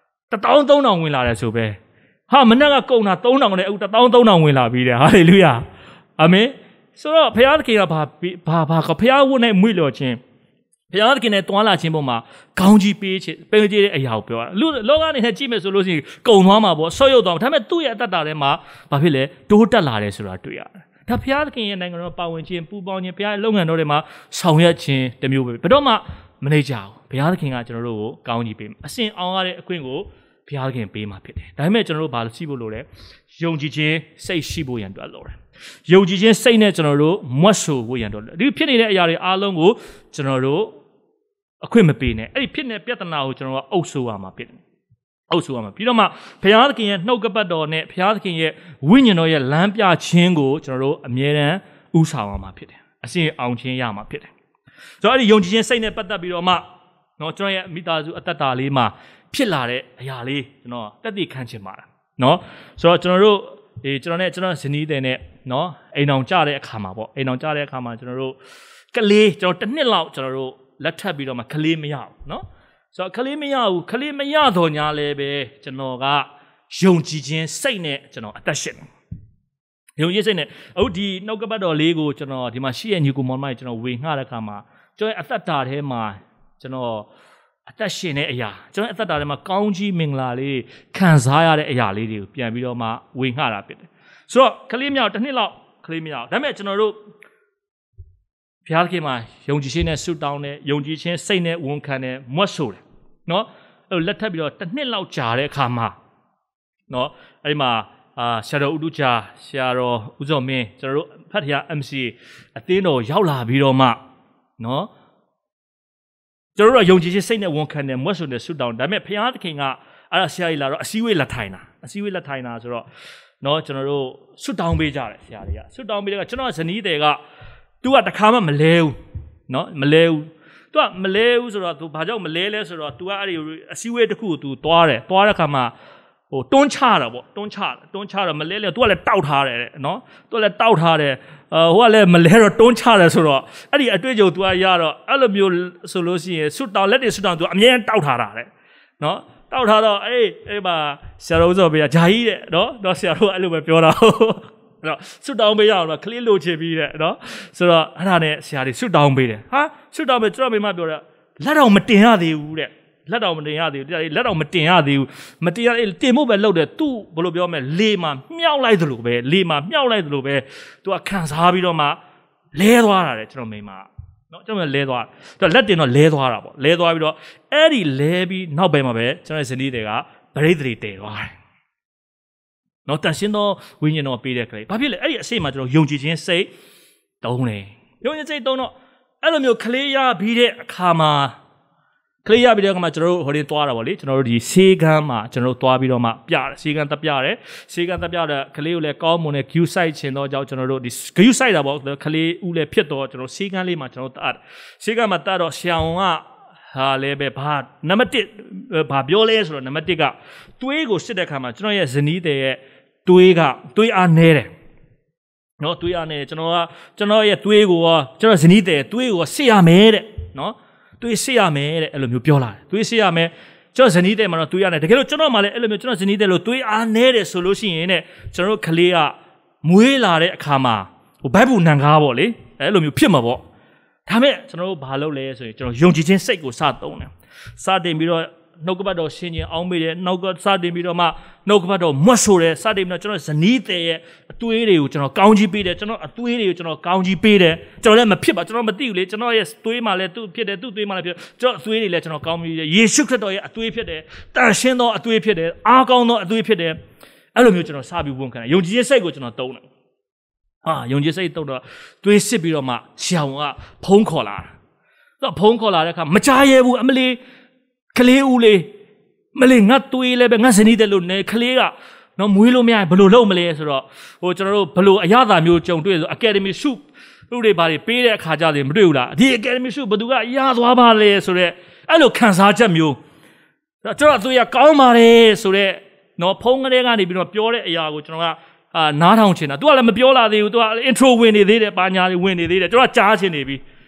13000ဝင်လာတယ်ဆိုပဲဟာမနဲ့ကကုန်တာ3000နဲ့အခု13000ဝင်လာပြီးတယ်ဟာလေလုယာအာမင်ဆိုတော့ဖခင်ကဘာဖခင်ဝတ်နဲ့မွေ့လျော်ခြင်းဖခင်နဲ့တွန်းလာခြင်းပေါ်မှာကောင်းကြီးပေးခြင်းပေးခြင်းတဲ့အရာကိုပြောတာလူလောကနေနဲ့ကြည့်မယ်ဆိုလို့ရှိရင်ကုံသွားမှာပေါ့ဆော့ရုပ်သွားမှာဒါပေမဲ့သူ့ရဲ့အတ္တထဲမှာဘာဖြစ်လဲတိုးတက်လာတယ်ဆိုတာတွေ့ရတယ်ဒါဖခင်ရဲ့နိုင်ငံတော်ပါဝင်ခြင်းပူပေါင်းခြင်းဖခင်ရဲ့လုပ်ငန်းတော်တွေမှာဆောင်ရွက်ခြင်းတမျိုးပဲဘယ်တော့မှမနေကြဘူးဘုရားသခင်ကကျွန်တော်တို့ကိုကောင်းကြီးပေးမယ်အစဉ်အောင်ရတဲ့အခွင့်ကိုဘုရားသခင်ပေးမှာဖြစ်တယ်ဒါပေမဲ့ကျွန်တော်တို့ဘာလို့ရှိဖို့လိုလဲယုံကြည်ခြင်းစိတ်ရှိဖို့ရန်အတွက်လိုတယ်ယုံကြည်ခြင်းစိတ်နဲ့ကျွန်တော်တို့မွတ်ဆိုဖို့ရန်အတွက်ဒီဖြစ်နေတဲ့အရာတွေအားလုံးကိုကျွန်တော်တို့အခွင့်မပေးနဲ့အဲ့ဒီဖြစ်နေတဲ့ပြဿနာကိုကျွန်တော်ကအုပ်ဆိုးရမှာဖြစ်တယ်အုပ်ဆိုးရမှာပြီးတော့မှဘုရားသခင်ရဲ့နှုတ်ကပတ်တော်နဲ့ဘုရားသခင်ရဲ့ဝိညာဉ်တော်ရဲ့လမ်းပြခြင်းကိုကျွန်တော်တို့အမြဲတမ်းဥဆောင်ရမှာဖြစ်တယ်အစဉ်အောင်ခြင်းရမှာဖြစ်တယ်ဆိုတော့အဲ့ဒီယုံကြည်ခြင်းစိတ်နဲ့ပတ်သက်ပြီးတော့မှနော်ကျွန်တော်ရဲ့မိသားစုအသက်တာလေးမှာဖြစ်လာတဲ့အရာလေးကျွန်တော်တက်တည်ခံချင်ပါတယ်နော်ဆိုတော့ကျွန်တော်တို့ကျွန်တော်ဇနီးတဲ့နဲ့နော်အိမ်အောင်ကြတဲ့အခါမှာပေါ့အိမ်အောင်ကြတဲ့အခါမှာကျွန်တော်တို့ကလေးကျွန်တော်တစ်နှစ်လောက်ကျွန်တော်တို့လက်ထပ်ပြီးတော့မှကလေးမရဘူးနော်ဆိုတော့ကလေးမရဘူးကလေးမရတော့ညာလည်းပဲကျွန်တော်ကယုံကြည်ခြင်းစိတ်နဲ့ကျွန်တော်အသက်ရှင်ယုံကြည်စိတ်နဲ့အခုဒီနှုတ်ကပတ်တော်လေးကိုကျွန်တော်ဒီမှာရှိရဲ့ညီကိုမောင်မိုင်ကျွန်တော်ဝေငှတဲ့အခါမှာကျွန်တော်အသက်တာထဲမှာကျွန်တော်အသက်ရှင်တဲ့အရာကျွန်တော်အသက်တာထဲမှာကောင်းကြီးမင်္ဂလာလေးခံစားရတဲ့အရာလေးတွေကိုပြန်ပြီးတော့မှဝေငှတာဖြစ်တယ်ဆိုတော့ကလေးမြောက်တစ်နှစ်လောက်ကလေးမြောက်ဒါပေမဲ့ကျွန်တော်တို့ဘုရားခင်မှာယုံကြည်ခြင်းနဲ့ဆုတောင်းတယ်ယုံကြည်ခြင်းစိတ်နဲ့ဝန်ခံတယ်မွတ်ဆိုတယ်နော်အဲ့လက်ထပ်ပြီးတော့တစ်နှစ်လောက်ကြာတဲ့အခါမှာနော်အဲ့ဒီမှာဆရာတော်ဥဒုချာဆရာတော်ဦးစောမင်းကျွန်တော်တို့ဖတ်တရား MC အသင်းတော်ရောက်လာပြီးတော့မှနော်ကျွန်တော်တို့ယုံကြည်ခြင်းစိတ်နဲ့ဝန်ခံတယ်မွတ်ဆိုတယ်ဆုတောင်းဒါပေမဲ့ဘုရားသခင်ကအဲ့ဒါဆရာကြီးလာတော့အစည်းအဝေးလက်ထိုင်တာဆိုတော့နော်ကျွန်တော်တို့ဆုတောင်းပေးကြတယ်ဆရာတွေကဆုတောင်းပေးတဲ့ကကျွန်တော်ဇနီးတွေကသူကတခါမှမလဲဘူးနော်မလဲဘူးသူကမလဲဘူးဆိုတော့သူဘာကြောင့်မလဲလဲဆိုတော့ तू ကအဲ့ဒီအစည်းအဝေးတစ်ခုကို तू သွားတဲ့ခါမှာဟိုတွန်းချတာပေါ့တွန်းချတော့မလဲလေ तू ကလည်းတောက်ထားတယ်နော် तू ကလည်းတောက်ထားတယ်ဟိုကလည်းမလဲတော့တွန်းချတယ်ဆိုတော့အဲ့ဒီအတွေ့အကြုံ तू ကရတော့အဲ့လိုမျိုးဆိုလို့ရှိရင်ဆွတောင်းလက်တွေဆွတောင်း तू အမြဲတမ်းတောက်ထားတာတဲ့နော်တောက်ထားတော့အေးပါဆရာတော်ဆိုပေးတာဂျာကြီးတဲ့နော်ဆရာတော်ကအဲ့လိုပဲပြောတာအဲ့တော့ဆွတောင်းပေးရအောင်ကလေးလိုချင်ပြီးတဲ့နော်ဆိုတော့အဲ့ဒါနဲ့ဆရာတွေဆွတောင်းပေးတယ်ဟာဆွတောင်းပေးကျွန်တော်မိမပြောတာလက်တော်မတင်ရသေးဘူးတဲ့လက်တော်မတင်ရသေးဘူးလက်တော်မတင်ရသေးဘူးမတင်ရတင်ဖို့ပဲလုပ်တယ်သူဘယ်လိုပြောမလဲလေမှာမြှောက်လိုက်သလိုပဲသူကခံစားပြီးတော့မှလဲသွားတာတဲ့ကျွန်တော်မိမနော်ကျွန်တော်လဲသွားသူလက်တင်တော့လဲသွားတာပေါ့လဲသွားပြီးတော့အဲ့ဒီလဲပြီးနောက်ပိုင်းမှာပဲကျွန်တော်ဇနီးတွေကပရိသေတွေတည်သွားတယ်နော်တန်ရှင်းသောဝိညာဉ်တော်ပေးတဲ့ကလေးဘာဖြစ်လဲအဲ့ဒီအစိတ်မှာကျွန်တော်ယုံကြည်ခြင်းစိတ်တုံးတယ်ယုံကြည်စိတ်တုံးတော့အဲ့လိုမျိုးကလေးရပြီးတဲ့အခါမှာကျွန်တော်တို့ဟိုဒီသွားတာဗောလေကျွန်တော်တို့ဒီဆေးကမ်းမှာကျွန်တော်တို့သွားပြီးတော့မှပြတယ်ဆေးကမ်းတက်ပြတယ်ကလေးကိုလည်းကောင်းမွန်တဲ့ queue site ချင်တော့ကြောင့်ကျွန်တော်တို့ဒီ queue site တာဗောကလေးဦးလည်းဖြစ်တော့ကျွန်တော်ဆေးကမ်းလေးမှာကျွန်တော်တက်ဆေးကမ်းမှာတက်တော့ဆရာဝန်ကဟာလည်းပဲဘာနံပါတ်1ဘာပြောလဲဆိုတော့နံပါတ်1ကသွေးကိုစစ်တဲ့ခါမှာကျွန်တော်ရဲ့ဇနီးတဲ့ရဲ့သွေးအားနည်းတယ်နော်သွေးအားနည်းတယ်ကျွန်တော်ရဲ့သွေးကိုကျွန်တော်ဇနီးတဲ့သွေးကိုစစ်ရမယ်တဲ့နော်သွေးစစ်ရမယ်တဲ့အဲ့လိုမျိုးပြောလာတယ်သွေးစစ်ရမယ်ကျွန်တော်ဇနီးတဲ့မှာတော့သွေးရတယ်တကယ်လို့ကျွန်တော်မှလည်းအဲ့လိုမျိုးကျွန်တော်ဇနီးတဲ့လို့သွေးအားနည်းတယ်ဆိုလို့ရှိရင်တဲ့ကျွန်တော်တို့ကလေးကမွေးလာတဲ့အခါမှာဟိုဘိုက်ဘူးနံကားပေါ့လေအဲ့လိုမျိုးဖြစ်မှာပေါ့ဒါမဲ့ကျွန်တော်တို့ဘာလုပ်လဲဆိုရင်ကျွန်တော်ယုံကြည်ခြင်းစိတ်ကိုစသုံးတယ်စတင်ပြီးတော့နှုတ်ကပတ်တော်ရှင်းခြင်းအောင်းပေးတယ်နှုတ်ကစတင်ပြီးတော့မှနှုတ်ကပတ်တော်မွတ်ဆိုတယ်စတင်ပြီးတော့ကျွန်တော်ဇနီးတဲ့ရဲ့အသွေးတွေကိုကျွန်တော်ကောင်းကြီးပေးတယ်ကျွန်တော်အသွေးတွေကိုကျွန်တော်ကောင်းကြီးပေးတယ်ကျွန်တော်လည်းမဖြစ်ပါကျွန်တော်မသိဘူးလေကျွန်တော်ရဲ့သွေးမှလည်းသူ့ဖြစ်တယ်သူ့သွေးမှလည်းဖြစ်ကျွန်တော်အသွေးတွေလည်းကျွန်တော်ကောင်းပြီးယေရှုခရစ်တော်ရဲ့အသွေးဖြစ်တယ်တန်ရှင်းသောအသွေးဖြစ်တယ်အားကောင်းသောအသွေးဖြစ်တယ်အဲ့လိုမျိုးကျွန်တော်စပြီးဝန်ခံတယ်ယုံကြည်ခြင်းစိတ်ကိုကျွန်တော်သုံးတယ်ယုံကြည်စိတ်တုံတော့သွေးစစ်ပြီးတော့မှဆရာဝန်ကဖုံးခေါ်လာတာသူကဖုံးခေါ်လာတဲ့အခါမကြားရဘူးအမလေးကလေးဦးလေးမလေးငါသွေးလည်းပဲငါဇနီးတယ်လို့နေကလေးကနော်မွေးလို့မရဘယ်လိုလုပ်မလဲဆိုတော့ဟိုကျွန်တော်တို့ဘယ်လိုအရသာမျိုးကြုံတွေ့ဆိုအကယ်ဒမီရှုလူတွေဘာတွေပေးတဲ့အခါကြတယ်မတွေ့ဘူးလားဒီအကယ်ဒမီရှုဘယ်သူကရသွားပါလဲဆိုတော့အဲ့လိုခံစားချက်မျိုးကျွန်တော်အသွေးကကောင်းပါတယ်ဆိုတော့နော်ဖုံးကလေးကနေပြီးတော့ပြောတဲ့အရာကိုကျွန်တော်ကနားထောင်ချင်တာ तू ကလည်းမပြောလာသေးဘူး तू က intro ဝင်နေသေးတယ်ပါညာတွေဝင်နေသေးတယ်ကျွန်တော်ကြားချင်နေပြီ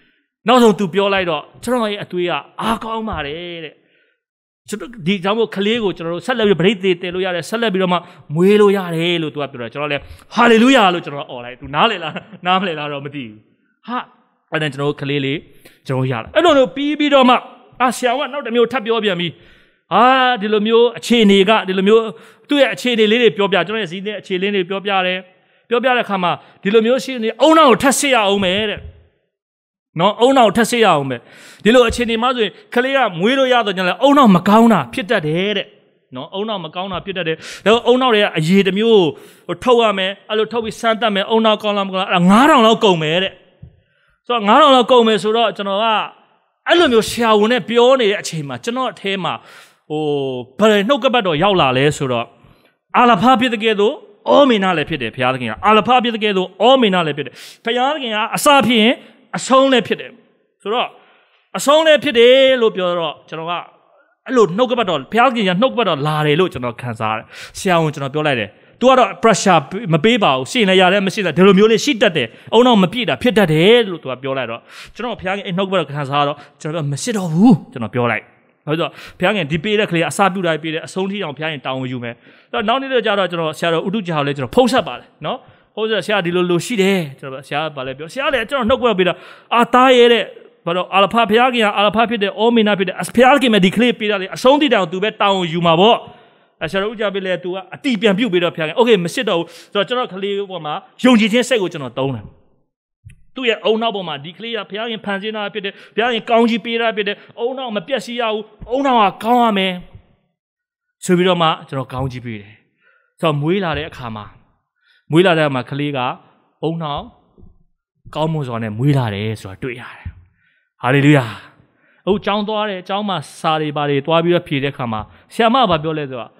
နောက်ဆုံးသူပြောလိုက်တော့ကျွန်တော်ရဲ့အတွေးကအားကောင်းပါတယ်တဲ့ကျွန်တော်ဒီကြောင့်မို့ကလေးကိုကျွန်တော်တို့ဆက်လက်ပြီးဗရိတ်သေးတယ်လို့ရတယ်ဆက်လက်ပြီးတော့မှမွေးလို့ရတယ်လို့သူကပြောတော့ကျွန်တော်လည်းဟာလေလုယာလို့ကျွန်တော်អော်လိုက်သူနားလေလားနားမလဲလားတော့မသိဘူးဟာအဲ့ဒါကျွန်တော်တို့ကလေးလေးကျွန်တော်ရလာအဲ့လိုပြီးတော့မှဆရာကနောက်တစ်မျိုးထပ်ပြောပြန်ပြီဒီလိုမျိုးအခြေအနေကဒီလိုမျိုးသူ့ရဲ့အခြေအနေလေးတွေပြောပြကျွန်တော်ရဲ့ဇီးတဲ့အခြေလေးတွေပြောပြတဲ့အခါမှာဒီလိုမျိုးရှိနေအုံနောက်ကိုထပ်စစ်ရအောင်မယ်တဲ့နော်အုံနောက်ထပ်စစ်ရအောင်မယ်ဒီလိုအခြေအနေမှာဆိုရင်ကလေးကမွေးလို့ရတော့ကျွန်တော်အုံနောက်မကောင်းတာဖြစ်တတ်တယ်တဲ့နော်အုံနောက်မကောင်းတာဖြစ်တတ်တယ်ဒါအုံနောက်တွေကအရေးတစ်မျိုးကိုထုတ်ရမယ်အဲ့လိုထုတ်ပြီးစမ်းတတ်မယ်အုံနောက်ကောင်းလားမကောင်းလားအဲ့9000လောက်ကုန်မယ်တဲ့ဆိုတော့9000လောက်ကုန်မယ်ဆိုတော့ကျွန်တော်ကအဲ့လိုမျိုးဆရာဝန်နဲ့ပြောနေတဲ့အချိန်မှာကျွန်တော်အထဲမှာဘယ်နှုတ်ကပတ်တော်ရောက်လာလဲဆိုတော့အာလဖာဖြစ်တဲ့ကဲ့သို့အောမေနာလည်းဖြစ်တယ်ဘုရားသခင်ကအာလဖာဖြစ်တဲ့ကဲ့သို့အောမေနာလည်းဖြစ်တယ်ဘုရားသခင်ကအစဖြစ်ရင်အဆုံးလည်းဖြစ်တယ်ဆိုတော့အဆုံးလည်းဖြစ်တယ်လို့ပြောတော့ကျွန်တော်ကအဲ့လိုနှုတ်ကပတ်တော်ဘုရားသခင်ကနှုတ်ကပတ်တော်လာတယ်လို့ကျွန်တော်ခံစားရတယ်ဆရာဝန်ကျွန်တော်ပြောလိုက်တယ်သူကတော့ pressure မပေးပါဘူးရှင်းလည်းရတယ်မရှိတာဒီလိုမျိုးလေးရှိတတ်တယ်အုံနောက်မပြည့်တာဖြစ်တတ်တယ်လို့သူကပြောလိုက်တော့ကျွန်တော်ဘုရားခင်အဲ့နှုတ်ကပတ်တော်ခံစားတော့ကျွန်တော်မရှိတော့ဘူးကျွန်တော်ပြောလိုက်ဟုတ်ဆိုဘုရားခင်ဒီပေးတဲ့ကလေးအစာပြုတ်တိုင်းပေးတဲ့အဆုံးထိအောင်ဘုရားခင်တောင်းဝင်ယူမယ်အဲ့တော့နောက်နေ့တော့ကျတော့ကျွန်တော်ဆရာတော်ဥတုကြာကိုလည်းကျွန်တော်ဖုံးဆက်ပါတယ်နော်ဖုံးဆက်ဆရာဒီလိုရှိတယ်ကျွန်တော်ဆရာကလည်းပြောဆရာလည်းကျွန်တော်နှုတ်ကပတ်ပေးတာတားရဲတဲ့ဘာလို့အာလဖာဘုရားခင်ကအာလဖာဖြစ်တဲ့အောမေနာဖြစ်တဲ့ဘုရားခင်မဲ့ဒီကလေးပေးတာလေအဆုံးထိတောင်သူပဲတောင်းဝင်ယူမှာပေါ့ဆရာတော်ဥကြပေးလဲသူကအတိပြန်ပြုတ်ပြီးတော့ဖျားခဲ့โอเคမရှိတော့ဘူးဆိုတော့ကျွန်တော်ကလေးပေါ်မှာယုံကြည်ခြင်းစိတ်ကိုကျွန်တော်သုံးတယ်သူ့ရဲ့အုံနောက်ပေါ်မှာဒီကလေးကဖျားရင်ဖန်ဆင်းတာဖြစ်တယ်ဖျားရင်ကောင်းကြီးပေးတာဖြစ်တယ်အုံနောက်မပြတ်စီရဘူးအုံနောက်ကကောင်းရမယ်ဆိုပြီးတော့မှကျွန်တော်ကောင်းကြီးပေးတယ်ဆိုတော့မွေးလာတဲ့အခါမှာကလေးကအုံနောက်ကောင်းမွန်စွာနဲ့မွေးလာတယ်ဆိုတာတွေ့ရတယ်ဟာလေလုယာအခုကျောင်းသွားတယ်ကျောင်းမှာစာတွေပါတွေသွားပြီးတော့ဖြေတဲ့အခါမှာဆရာမကပြောလဲဆိုတော့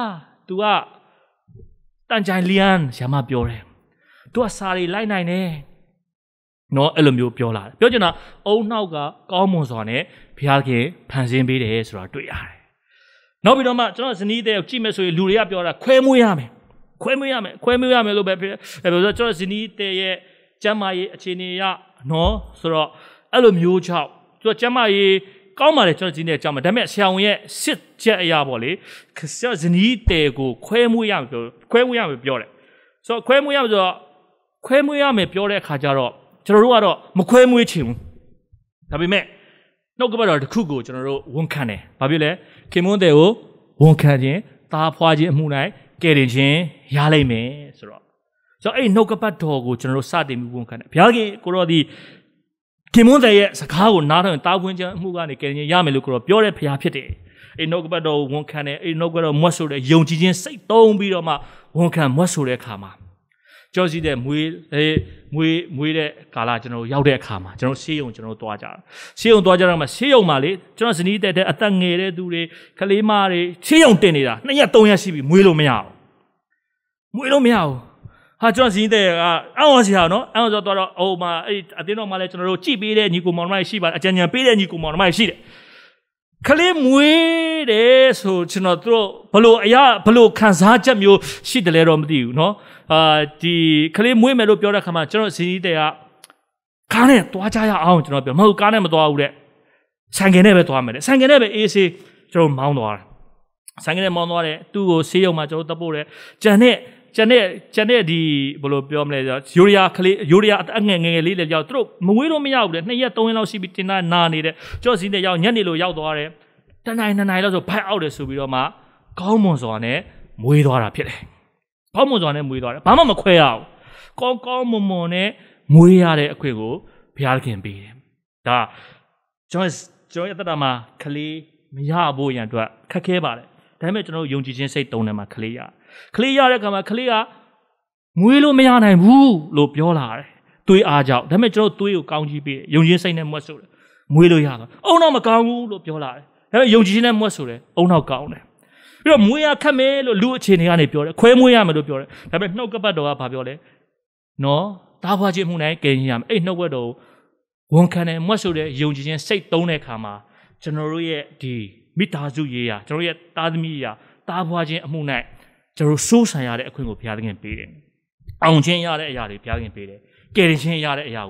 तू ကတန်ချိုင်လျန်ဆရာမပြောတယ် तू ကစာတွေလိုက်နိုင်တယ်နော်အဲ့လိုမျိုးပြောလာတယ်ပြောချင်တာအုံနောက်ကကောင်းမွန်စွာနဲ့ဘုရားခင်ဖန်ဆင်းပေးတယ်ဆိုတာတွေ့ရတယ်နောက်ပြီးတော့မှကျွန်တော်ဇနီးတဲ့ကြည့်မယ်ဆိုရင်လူတွေကပြောတာခွဲမွေးရမယ်လို့ပဲပြောဆိုကျွန်တော်ဇနီးတဲ့ရဲ့ကျမ်းမာရေးအခြေအနေရနော်ဆိုတော့အဲ့လိုမျိုးချောက်သူကကျမ်းမာရေးကောင်းပါတယ်ကျွန်တော်ဒီနေ့ကြောင်းမှာဒါပေမဲ့ဆရာဝန်ရဲ့စစ်ချက်အရာပေါ့လေဇနီးတဲကိုခွဲမွေးရမယ်ပြောတယ်ဆိုတော့ခွဲမွေးရမယ်ပြောတဲ့အခါကျတော့ကျွန်တော်တို့ကတော့မခွဲမွေးချင်ဘူးဒါပေမဲ့နှုတ်ကပတ်တော်တစ်ခုကိုကျွန်တော်တို့ဝန်ခံတယ်ဘာဖြစ်လဲခင်မွန်းတဲကိုဝန်ခံခြင်းသားဖွာခြင်းအမှု၌ကယ်တင်ခြင်းရလိမ့်မယ်ဆိုတော့အဲ့နှုတ်ကပတ်တော်ကိုကျွန်တော်တို့စတင်ပြီးဝန်ခံတယ်ဘုရားခင်ကိုတော်ဒီခင်မွန်းတဲ့ရဲ့စကားကိုနားထောင်တာဝန်ကျမ်းအမှုကနေကယ်တင်ရမယ်လို့ကိုတော့ပြောတဲ့ဖရားဖြစ်တယ်။အဲ့နှုတ်ကပတ်တော်ဝန်ခံတယ်အဲ့နှုတ်ကပတ်တော်မွတ်ဆိုတဲ့ယုံကြည်ခြင်းစိတ်သုံးပြီးတော့မှဝန်ခံမွတ်ဆိုတဲ့အခါမှာကြောစီတဲ့မွေးတဲ့ကာလကျွန်တော်ရောက်တဲ့အခါမှာကျွန်တော်ဆေးရုံကျွန်တော်သွားကြတာ။ဆေးရုံသွားကြတော့မှဆေးရုံမှာလေကျွန်တော်ဇနီးတဲ့အသက်ငယ်တဲ့သူတွေကလေးမတွေဆေးရုံတင်နေတာ2ရက်3ရက်ရှိပြီမွေးလို့မရဘူးကျွန်တော်ဇင်းတဲ့အအောင်ဆရာနော်အအောင်ဆိုတော့အဲ့အတင်းတော်မှလည်းကျွန်တော်တို့ကြည်ပေးတဲ့ညီကိုမောင်နှမရှိပါတယ်အကြံဉာဏ်ပေးတဲ့ညီကိုမောင်နှမရှိတယ်ခလေးမွေးတယ်ဆိုကျွန်တော်တို့ဘလို့ခံစားချက်မျိုးရှိတယ်လဲတော့မသိဘူးနော်ဒီခလေးမွေးမယ်လို့ပြောတဲ့ခါမှာကျွန်တော်ဇင်းတဲ့ကကားနဲ့သွားကြရအောင်ကျွန်တော်ပြောမဟုတ်ကားနဲ့မသွားဘူးတဲ့ဆိုင်ကယ်နဲ့ပဲသွားမယ်တဲ့ဆိုင်ကယ်နဲ့ပဲအေးဆေးကျွန်တော်မောင်းသွားတယ်ဆိုင်ကယ်နဲ့မောင်းသွားတယ်သူ့ကိုဆေးရုံမှာကျွန်တော်တပ်ပို့တယ်ကျန်တဲ့ဒီဘယ်လိုပြောမလဲယူရီးယားအငယ်လေးလည်းကြောက်သူတို့မဝေးလို့မရဘူးလေ2ရက်3ရက်လောက်ရှိပြီးတင်တာနာနေတဲ့ကြော့စင်းတဲ့ရောက်ညနေလိုရောက်သွားတယ်တနိုင်2နိုင်လောက်ဆိုဖိုက်အောက်တယ်ဆိုပြီးတော့မှကောင်းမွန်စွာနဲ့မွေးသွားတာဖြစ်တယ်ကောင်းမွန်စွာနဲ့မွေးသွားတယ်ဘာမှမခွဲရဘူးကောင်းမွန်နဲ့မွေးရတဲ့အခွင့်ကိုဘုရားခင်ပေးတယ်ဒါကျွန်တော်ရဲ့တတမှာကလေးမရဖို့ရန်အတွက်ခက်ခဲပါတယ်ဒါပေမဲ့ကျွန်တော်ယုံကြည်ခြင်းစိတ်သုံးတယ်မှာကလေးရတဲ့အခါမှာကလေးကမွေးလို့မရနိုင်ဘူးလို့ပြောလာတယ်သွေးအားကြောင့်ဒါပေမဲ့ကျွန်တော်သွေးကိုကောင်းကြီးပေးယုံကြည်စိတ်နဲ့မွတ်ဆိုတယ်မွေးလို့ရတာအုံနောက်မကောင်းဘူးလို့ပြောလာတယ်ဒါပေမဲ့ယုံကြည်ခြင်းနဲ့မွတ်ဆိုတယ်အုံနောက်ကောင်းတယ်ပြီးတော့မွေးရခက်မယ်လို့လူအခြေအနေကနေပြောတယ်ခွဲမွေးရမယ်လို့ပြောတယ်ဒါပေမဲ့နှုတ်ကပတ်တော်ကဘာပြောလဲနော်တားဖွာခြင်းမှုနဲ့ကယ်ရင်ရမယ်အဲ့နှုတ်ကပတ်တော်ဝန်ခံတယ်မွတ်ဆိုတယ်ယုံကြည်ခြင်းစိတ်သုံးတဲ့အခါမှာကျွန်တော်တို့ရဲ့ဒီမိသားစုရေးရာကျွန်တော်ရဲ့သားသမီးရာတားဖွာခြင်းအမှု၌ကျွန်တော်စိုးဆန်ရတဲ့အခွင့်ကိုဘုရားသခင်ပေးတယ်။အောင်ခြင်းရတဲ့အရာတွေဘုရားသခင်ပေးတယ်။ကယ်တင်ခြင်းရတဲ့အရာကိုဘ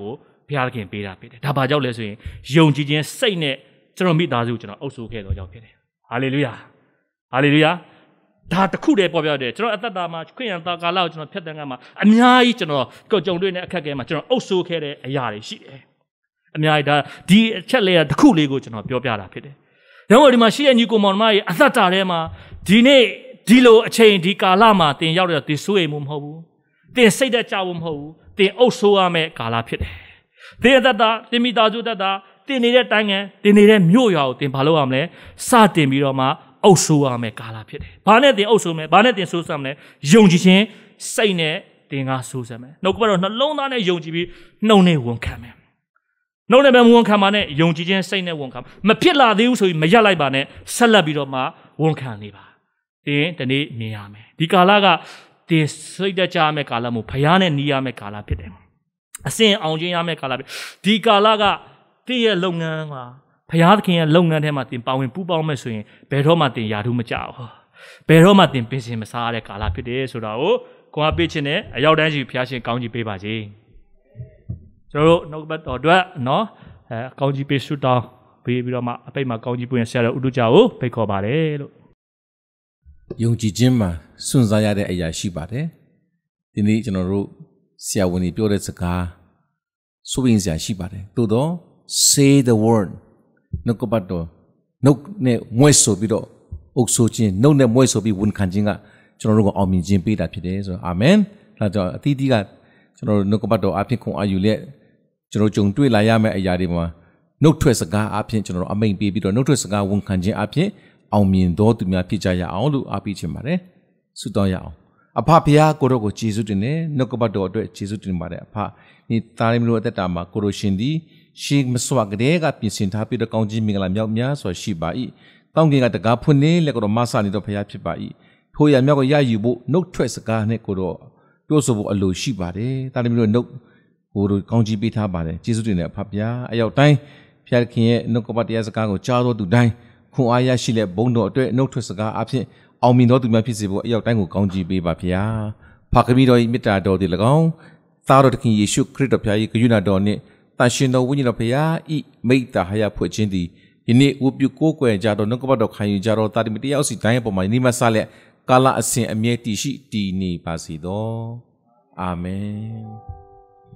ဘုရားခင်ပေးတာဖြစ်တယ်ဒါဘာကြောင့်လဲဆိုရင်ယုံကြည်ခြင်းစိတ်နဲ့ကျွန်တော်မိသားစုကျွန်တော်အုပ်စိုးခဲ့တော့ကြောင့်ဖြစ်တယ်ဟာလေလုယာဟာလေလုယာဒါတစ်ခုတည်းပေါ်ပြတယ်ကျွန်တော်အသက်တာမှာခရိယန်တာကာလကိုကျွန်တော်ဖြတ်တန်းကမှာအများကြီးကျွန်တော်ကြုံတွေ့တဲ့အခက်အခဲမှာကျွန်တော်အုပ်စိုးခဲ့တဲ့အရာတွေရှိတယ်အများကြီးဒါဒီအချက်လေးတစ်ခုလေးကိုကျွန်တော်ပြောပြတာဖြစ်တယ်။ဒါမှမဟုတ်ဒီမှာရှိတဲ့ညီကိုမောင်နှမရဲ့အသက်တာထဲမှာဒီနေ့ဒီလိုအချိန်ဒီကာလမှာတင်ရောက်တဲ့တင်စိုးရိမ်မှုမဟုတ်ဘူး။တင်စိတ်သက်ကြဖို့မဟုတ်ဘူး။တင်အုပ်စိုးရမယ့်ကာလဖြစ်တယ်။တင်အသက်တာတင်မိသားစုသက်တာတင်နေတဲ့တိုင်းငံတင်နေတဲ့မြို့ရွာကိုတင်ဘာလုပ်ရမလဲ။စတင်ပြီးတော့မှအုပ်စိုးရမယ့်ကာလဖြစ်တယ်။ဘာနဲ့တင်အုပ်စိုးမလဲ။ဘာနဲ့တင်စိုးစမ်းမလဲ။ယုံကြည်ခြင်းစိတ်နဲ့တင်ကစိုးစမ်းမယ်။နှုတ်ကပတ်တော်နှလုံးသားနဲ့ယုံကြည်ပြီးနှုတ်နဲ့ဝန်ခံမယ်။နှုတ်နဲ့ပဲဝန်ခံပါနဲ့ယုံကြည်ခြင်းစိတ်နဲ့ဝန်ခံမဖြစ်လာသေးဘူးဆိုရင်မရက်လိုက်ပါနဲ့ဆက်လက်ပြီးတော့မှဝန်ခံနေပါတင်းဒီနေ့မြင်ရမယ်ဒီကာလကတင်းစိတ်တကြမဲ့ကာလမို့ဖျားနဲ့နီးရမဲ့ကာလဖြစ်တယ်အစင်အောင်ခြင်းရမဲ့ကာလဖြစ်ဒီကာလကတင်းရဲ့လုပ်ငန်းကဖျားသခင်ရဲ့လုပ်ငန်းထဲမှာတင်းပါဝင်ပူးပေါင်းမဲ့ဆိုရင်ဘယ်တော့မှတင်းယာထုမကြောက်ဘယ်တော့မှတင်းပင်စင်မစားရတဲ့ကာလဖြစ်တယ်ဆိုတာကိုကိုယ်ကပေးခြင်းနဲ့အရောက်တန်းရှိဖျားရှင်ကောင်းကြီးပေးပါစေကျွန်တော်တို့နှုတ်ဘတ်တော်အတွက်နော်ကောင်းကြီးပေးဆုတောင်းပေးပြီးတော့မှအပိတ်မှာကောင်းကြီးပွင့်ဆရာတော်ဥဒုကြကိုဖိတ်ခေါ်ပါတယ်လို့ယုံကြည်ခြင်းမှာစွန့်စားရတဲ့အရာရှိပါတယ်ဒီနေ့ကျွန်တော်တို့ဆရာဝန်ကြီးပြောတဲ့စကားစိုးရင်စရာရှိပါတယ်သို့တော့ say the word နှုတ်ဘတ်တော်နှုတ်နဲ့မွဲဆိုပြီးတော့အုပ်ဆိုခြင်းနှုတ်နဲ့မွဲဆိုပြီးဝန်ခံခြင်းကကျွန်တော်တို့ကအောင်မြင်ခြင်းပေးတာဖြစ်တယ်ဆိုတော့အာမင်ဒါကြောင့်အသီးသီးကကျွန်တော်တို့နှုတ်ဘတ်တော်အဖြစ်ခွန်အာယူလက်ကျွန်တော်ကြုံတွေ့လာရမယ့်အရာတွေမှာနှုတ်ထွက်စကားအဖြစ်ကျွန်တော်တို့အမိန်ပေးပြီးတော့နှုတ်ထွက်စကားဝန်ခံခြင်းအဖြစ်အောင်မြင်တော်သူများဖြစ်ကြရအောင်လို့အားပေးချင်ပါတယ်ဆုတောင်းရအောင်အဖဖခင်ကိုရောကိုယေရှုတင်နဲ့နှုတ်ကပတ်တော်အတွက်ယေရှုတင်ပါတယ်အဖဒီသားရမလို့အသက်တာမှာကိုရောရှင်ဒီရှေးမစွာကတဲ့ကပြင်ဆင်ထားပြီးတော့ကောင်းကြီးမင်္ဂလာမြောက်များစွာရှိပါ၏ကောင်းကင်ကတကားဖွင့်နေလက်ကတော့မဆာနေတော့ဖခင်ဖြစ်ပါ၏ထိုရမြောက်ကိုရယူဖို့နှုတ်ထွက်စကားနဲ့ကိုတော့ပြောဆိုဖို့အလိုရှိပါတယ်သားရမလို့နှုတ်ကိုတို့ကောင်းကြီးပေးထားပါတယ်ယေရှုတင်နဲ့အဖဖခင်အရောက်တိုင်းဖခင်ရဲ့နှုတ်ကပတ်တရားစကားကိုကြားတော်သူတိုင်းခွန်အားရရှိတဲ့ဘုန်းတော်အတွက်နှုတ်ထွက်စကားအဖြစ်အောင်မြင်တော်သူများဖြစ်စေဖို့အရောက်တိုင်းကိုကောင်းချီးပေးပါဖခင်ဖခင်တော်၏မေတ္တာတော်သည်၎င်းသားတော်သခင်ယေရှုခရစ်တော်ဖခင်၏ဂရုဏာတော်နှင့်တန်ရှင်တော်ဝိညာဉ်တော်ဖခင်၏မိတ္တာဟယဖွဲ့ခြင်းသည်ယနေ့ဝပြုကိုးကွယ်ကြတော်နှုတ်ကပတ်တော်ခံယူကြတော်တာတိမတရားစီတိုင်းအပေါ်မှာနိမဆလျက်ကာလအစဉ်အမြဲတည်ရှိတည်နေပါစေသောအာမင်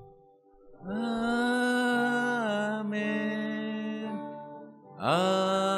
အာမင်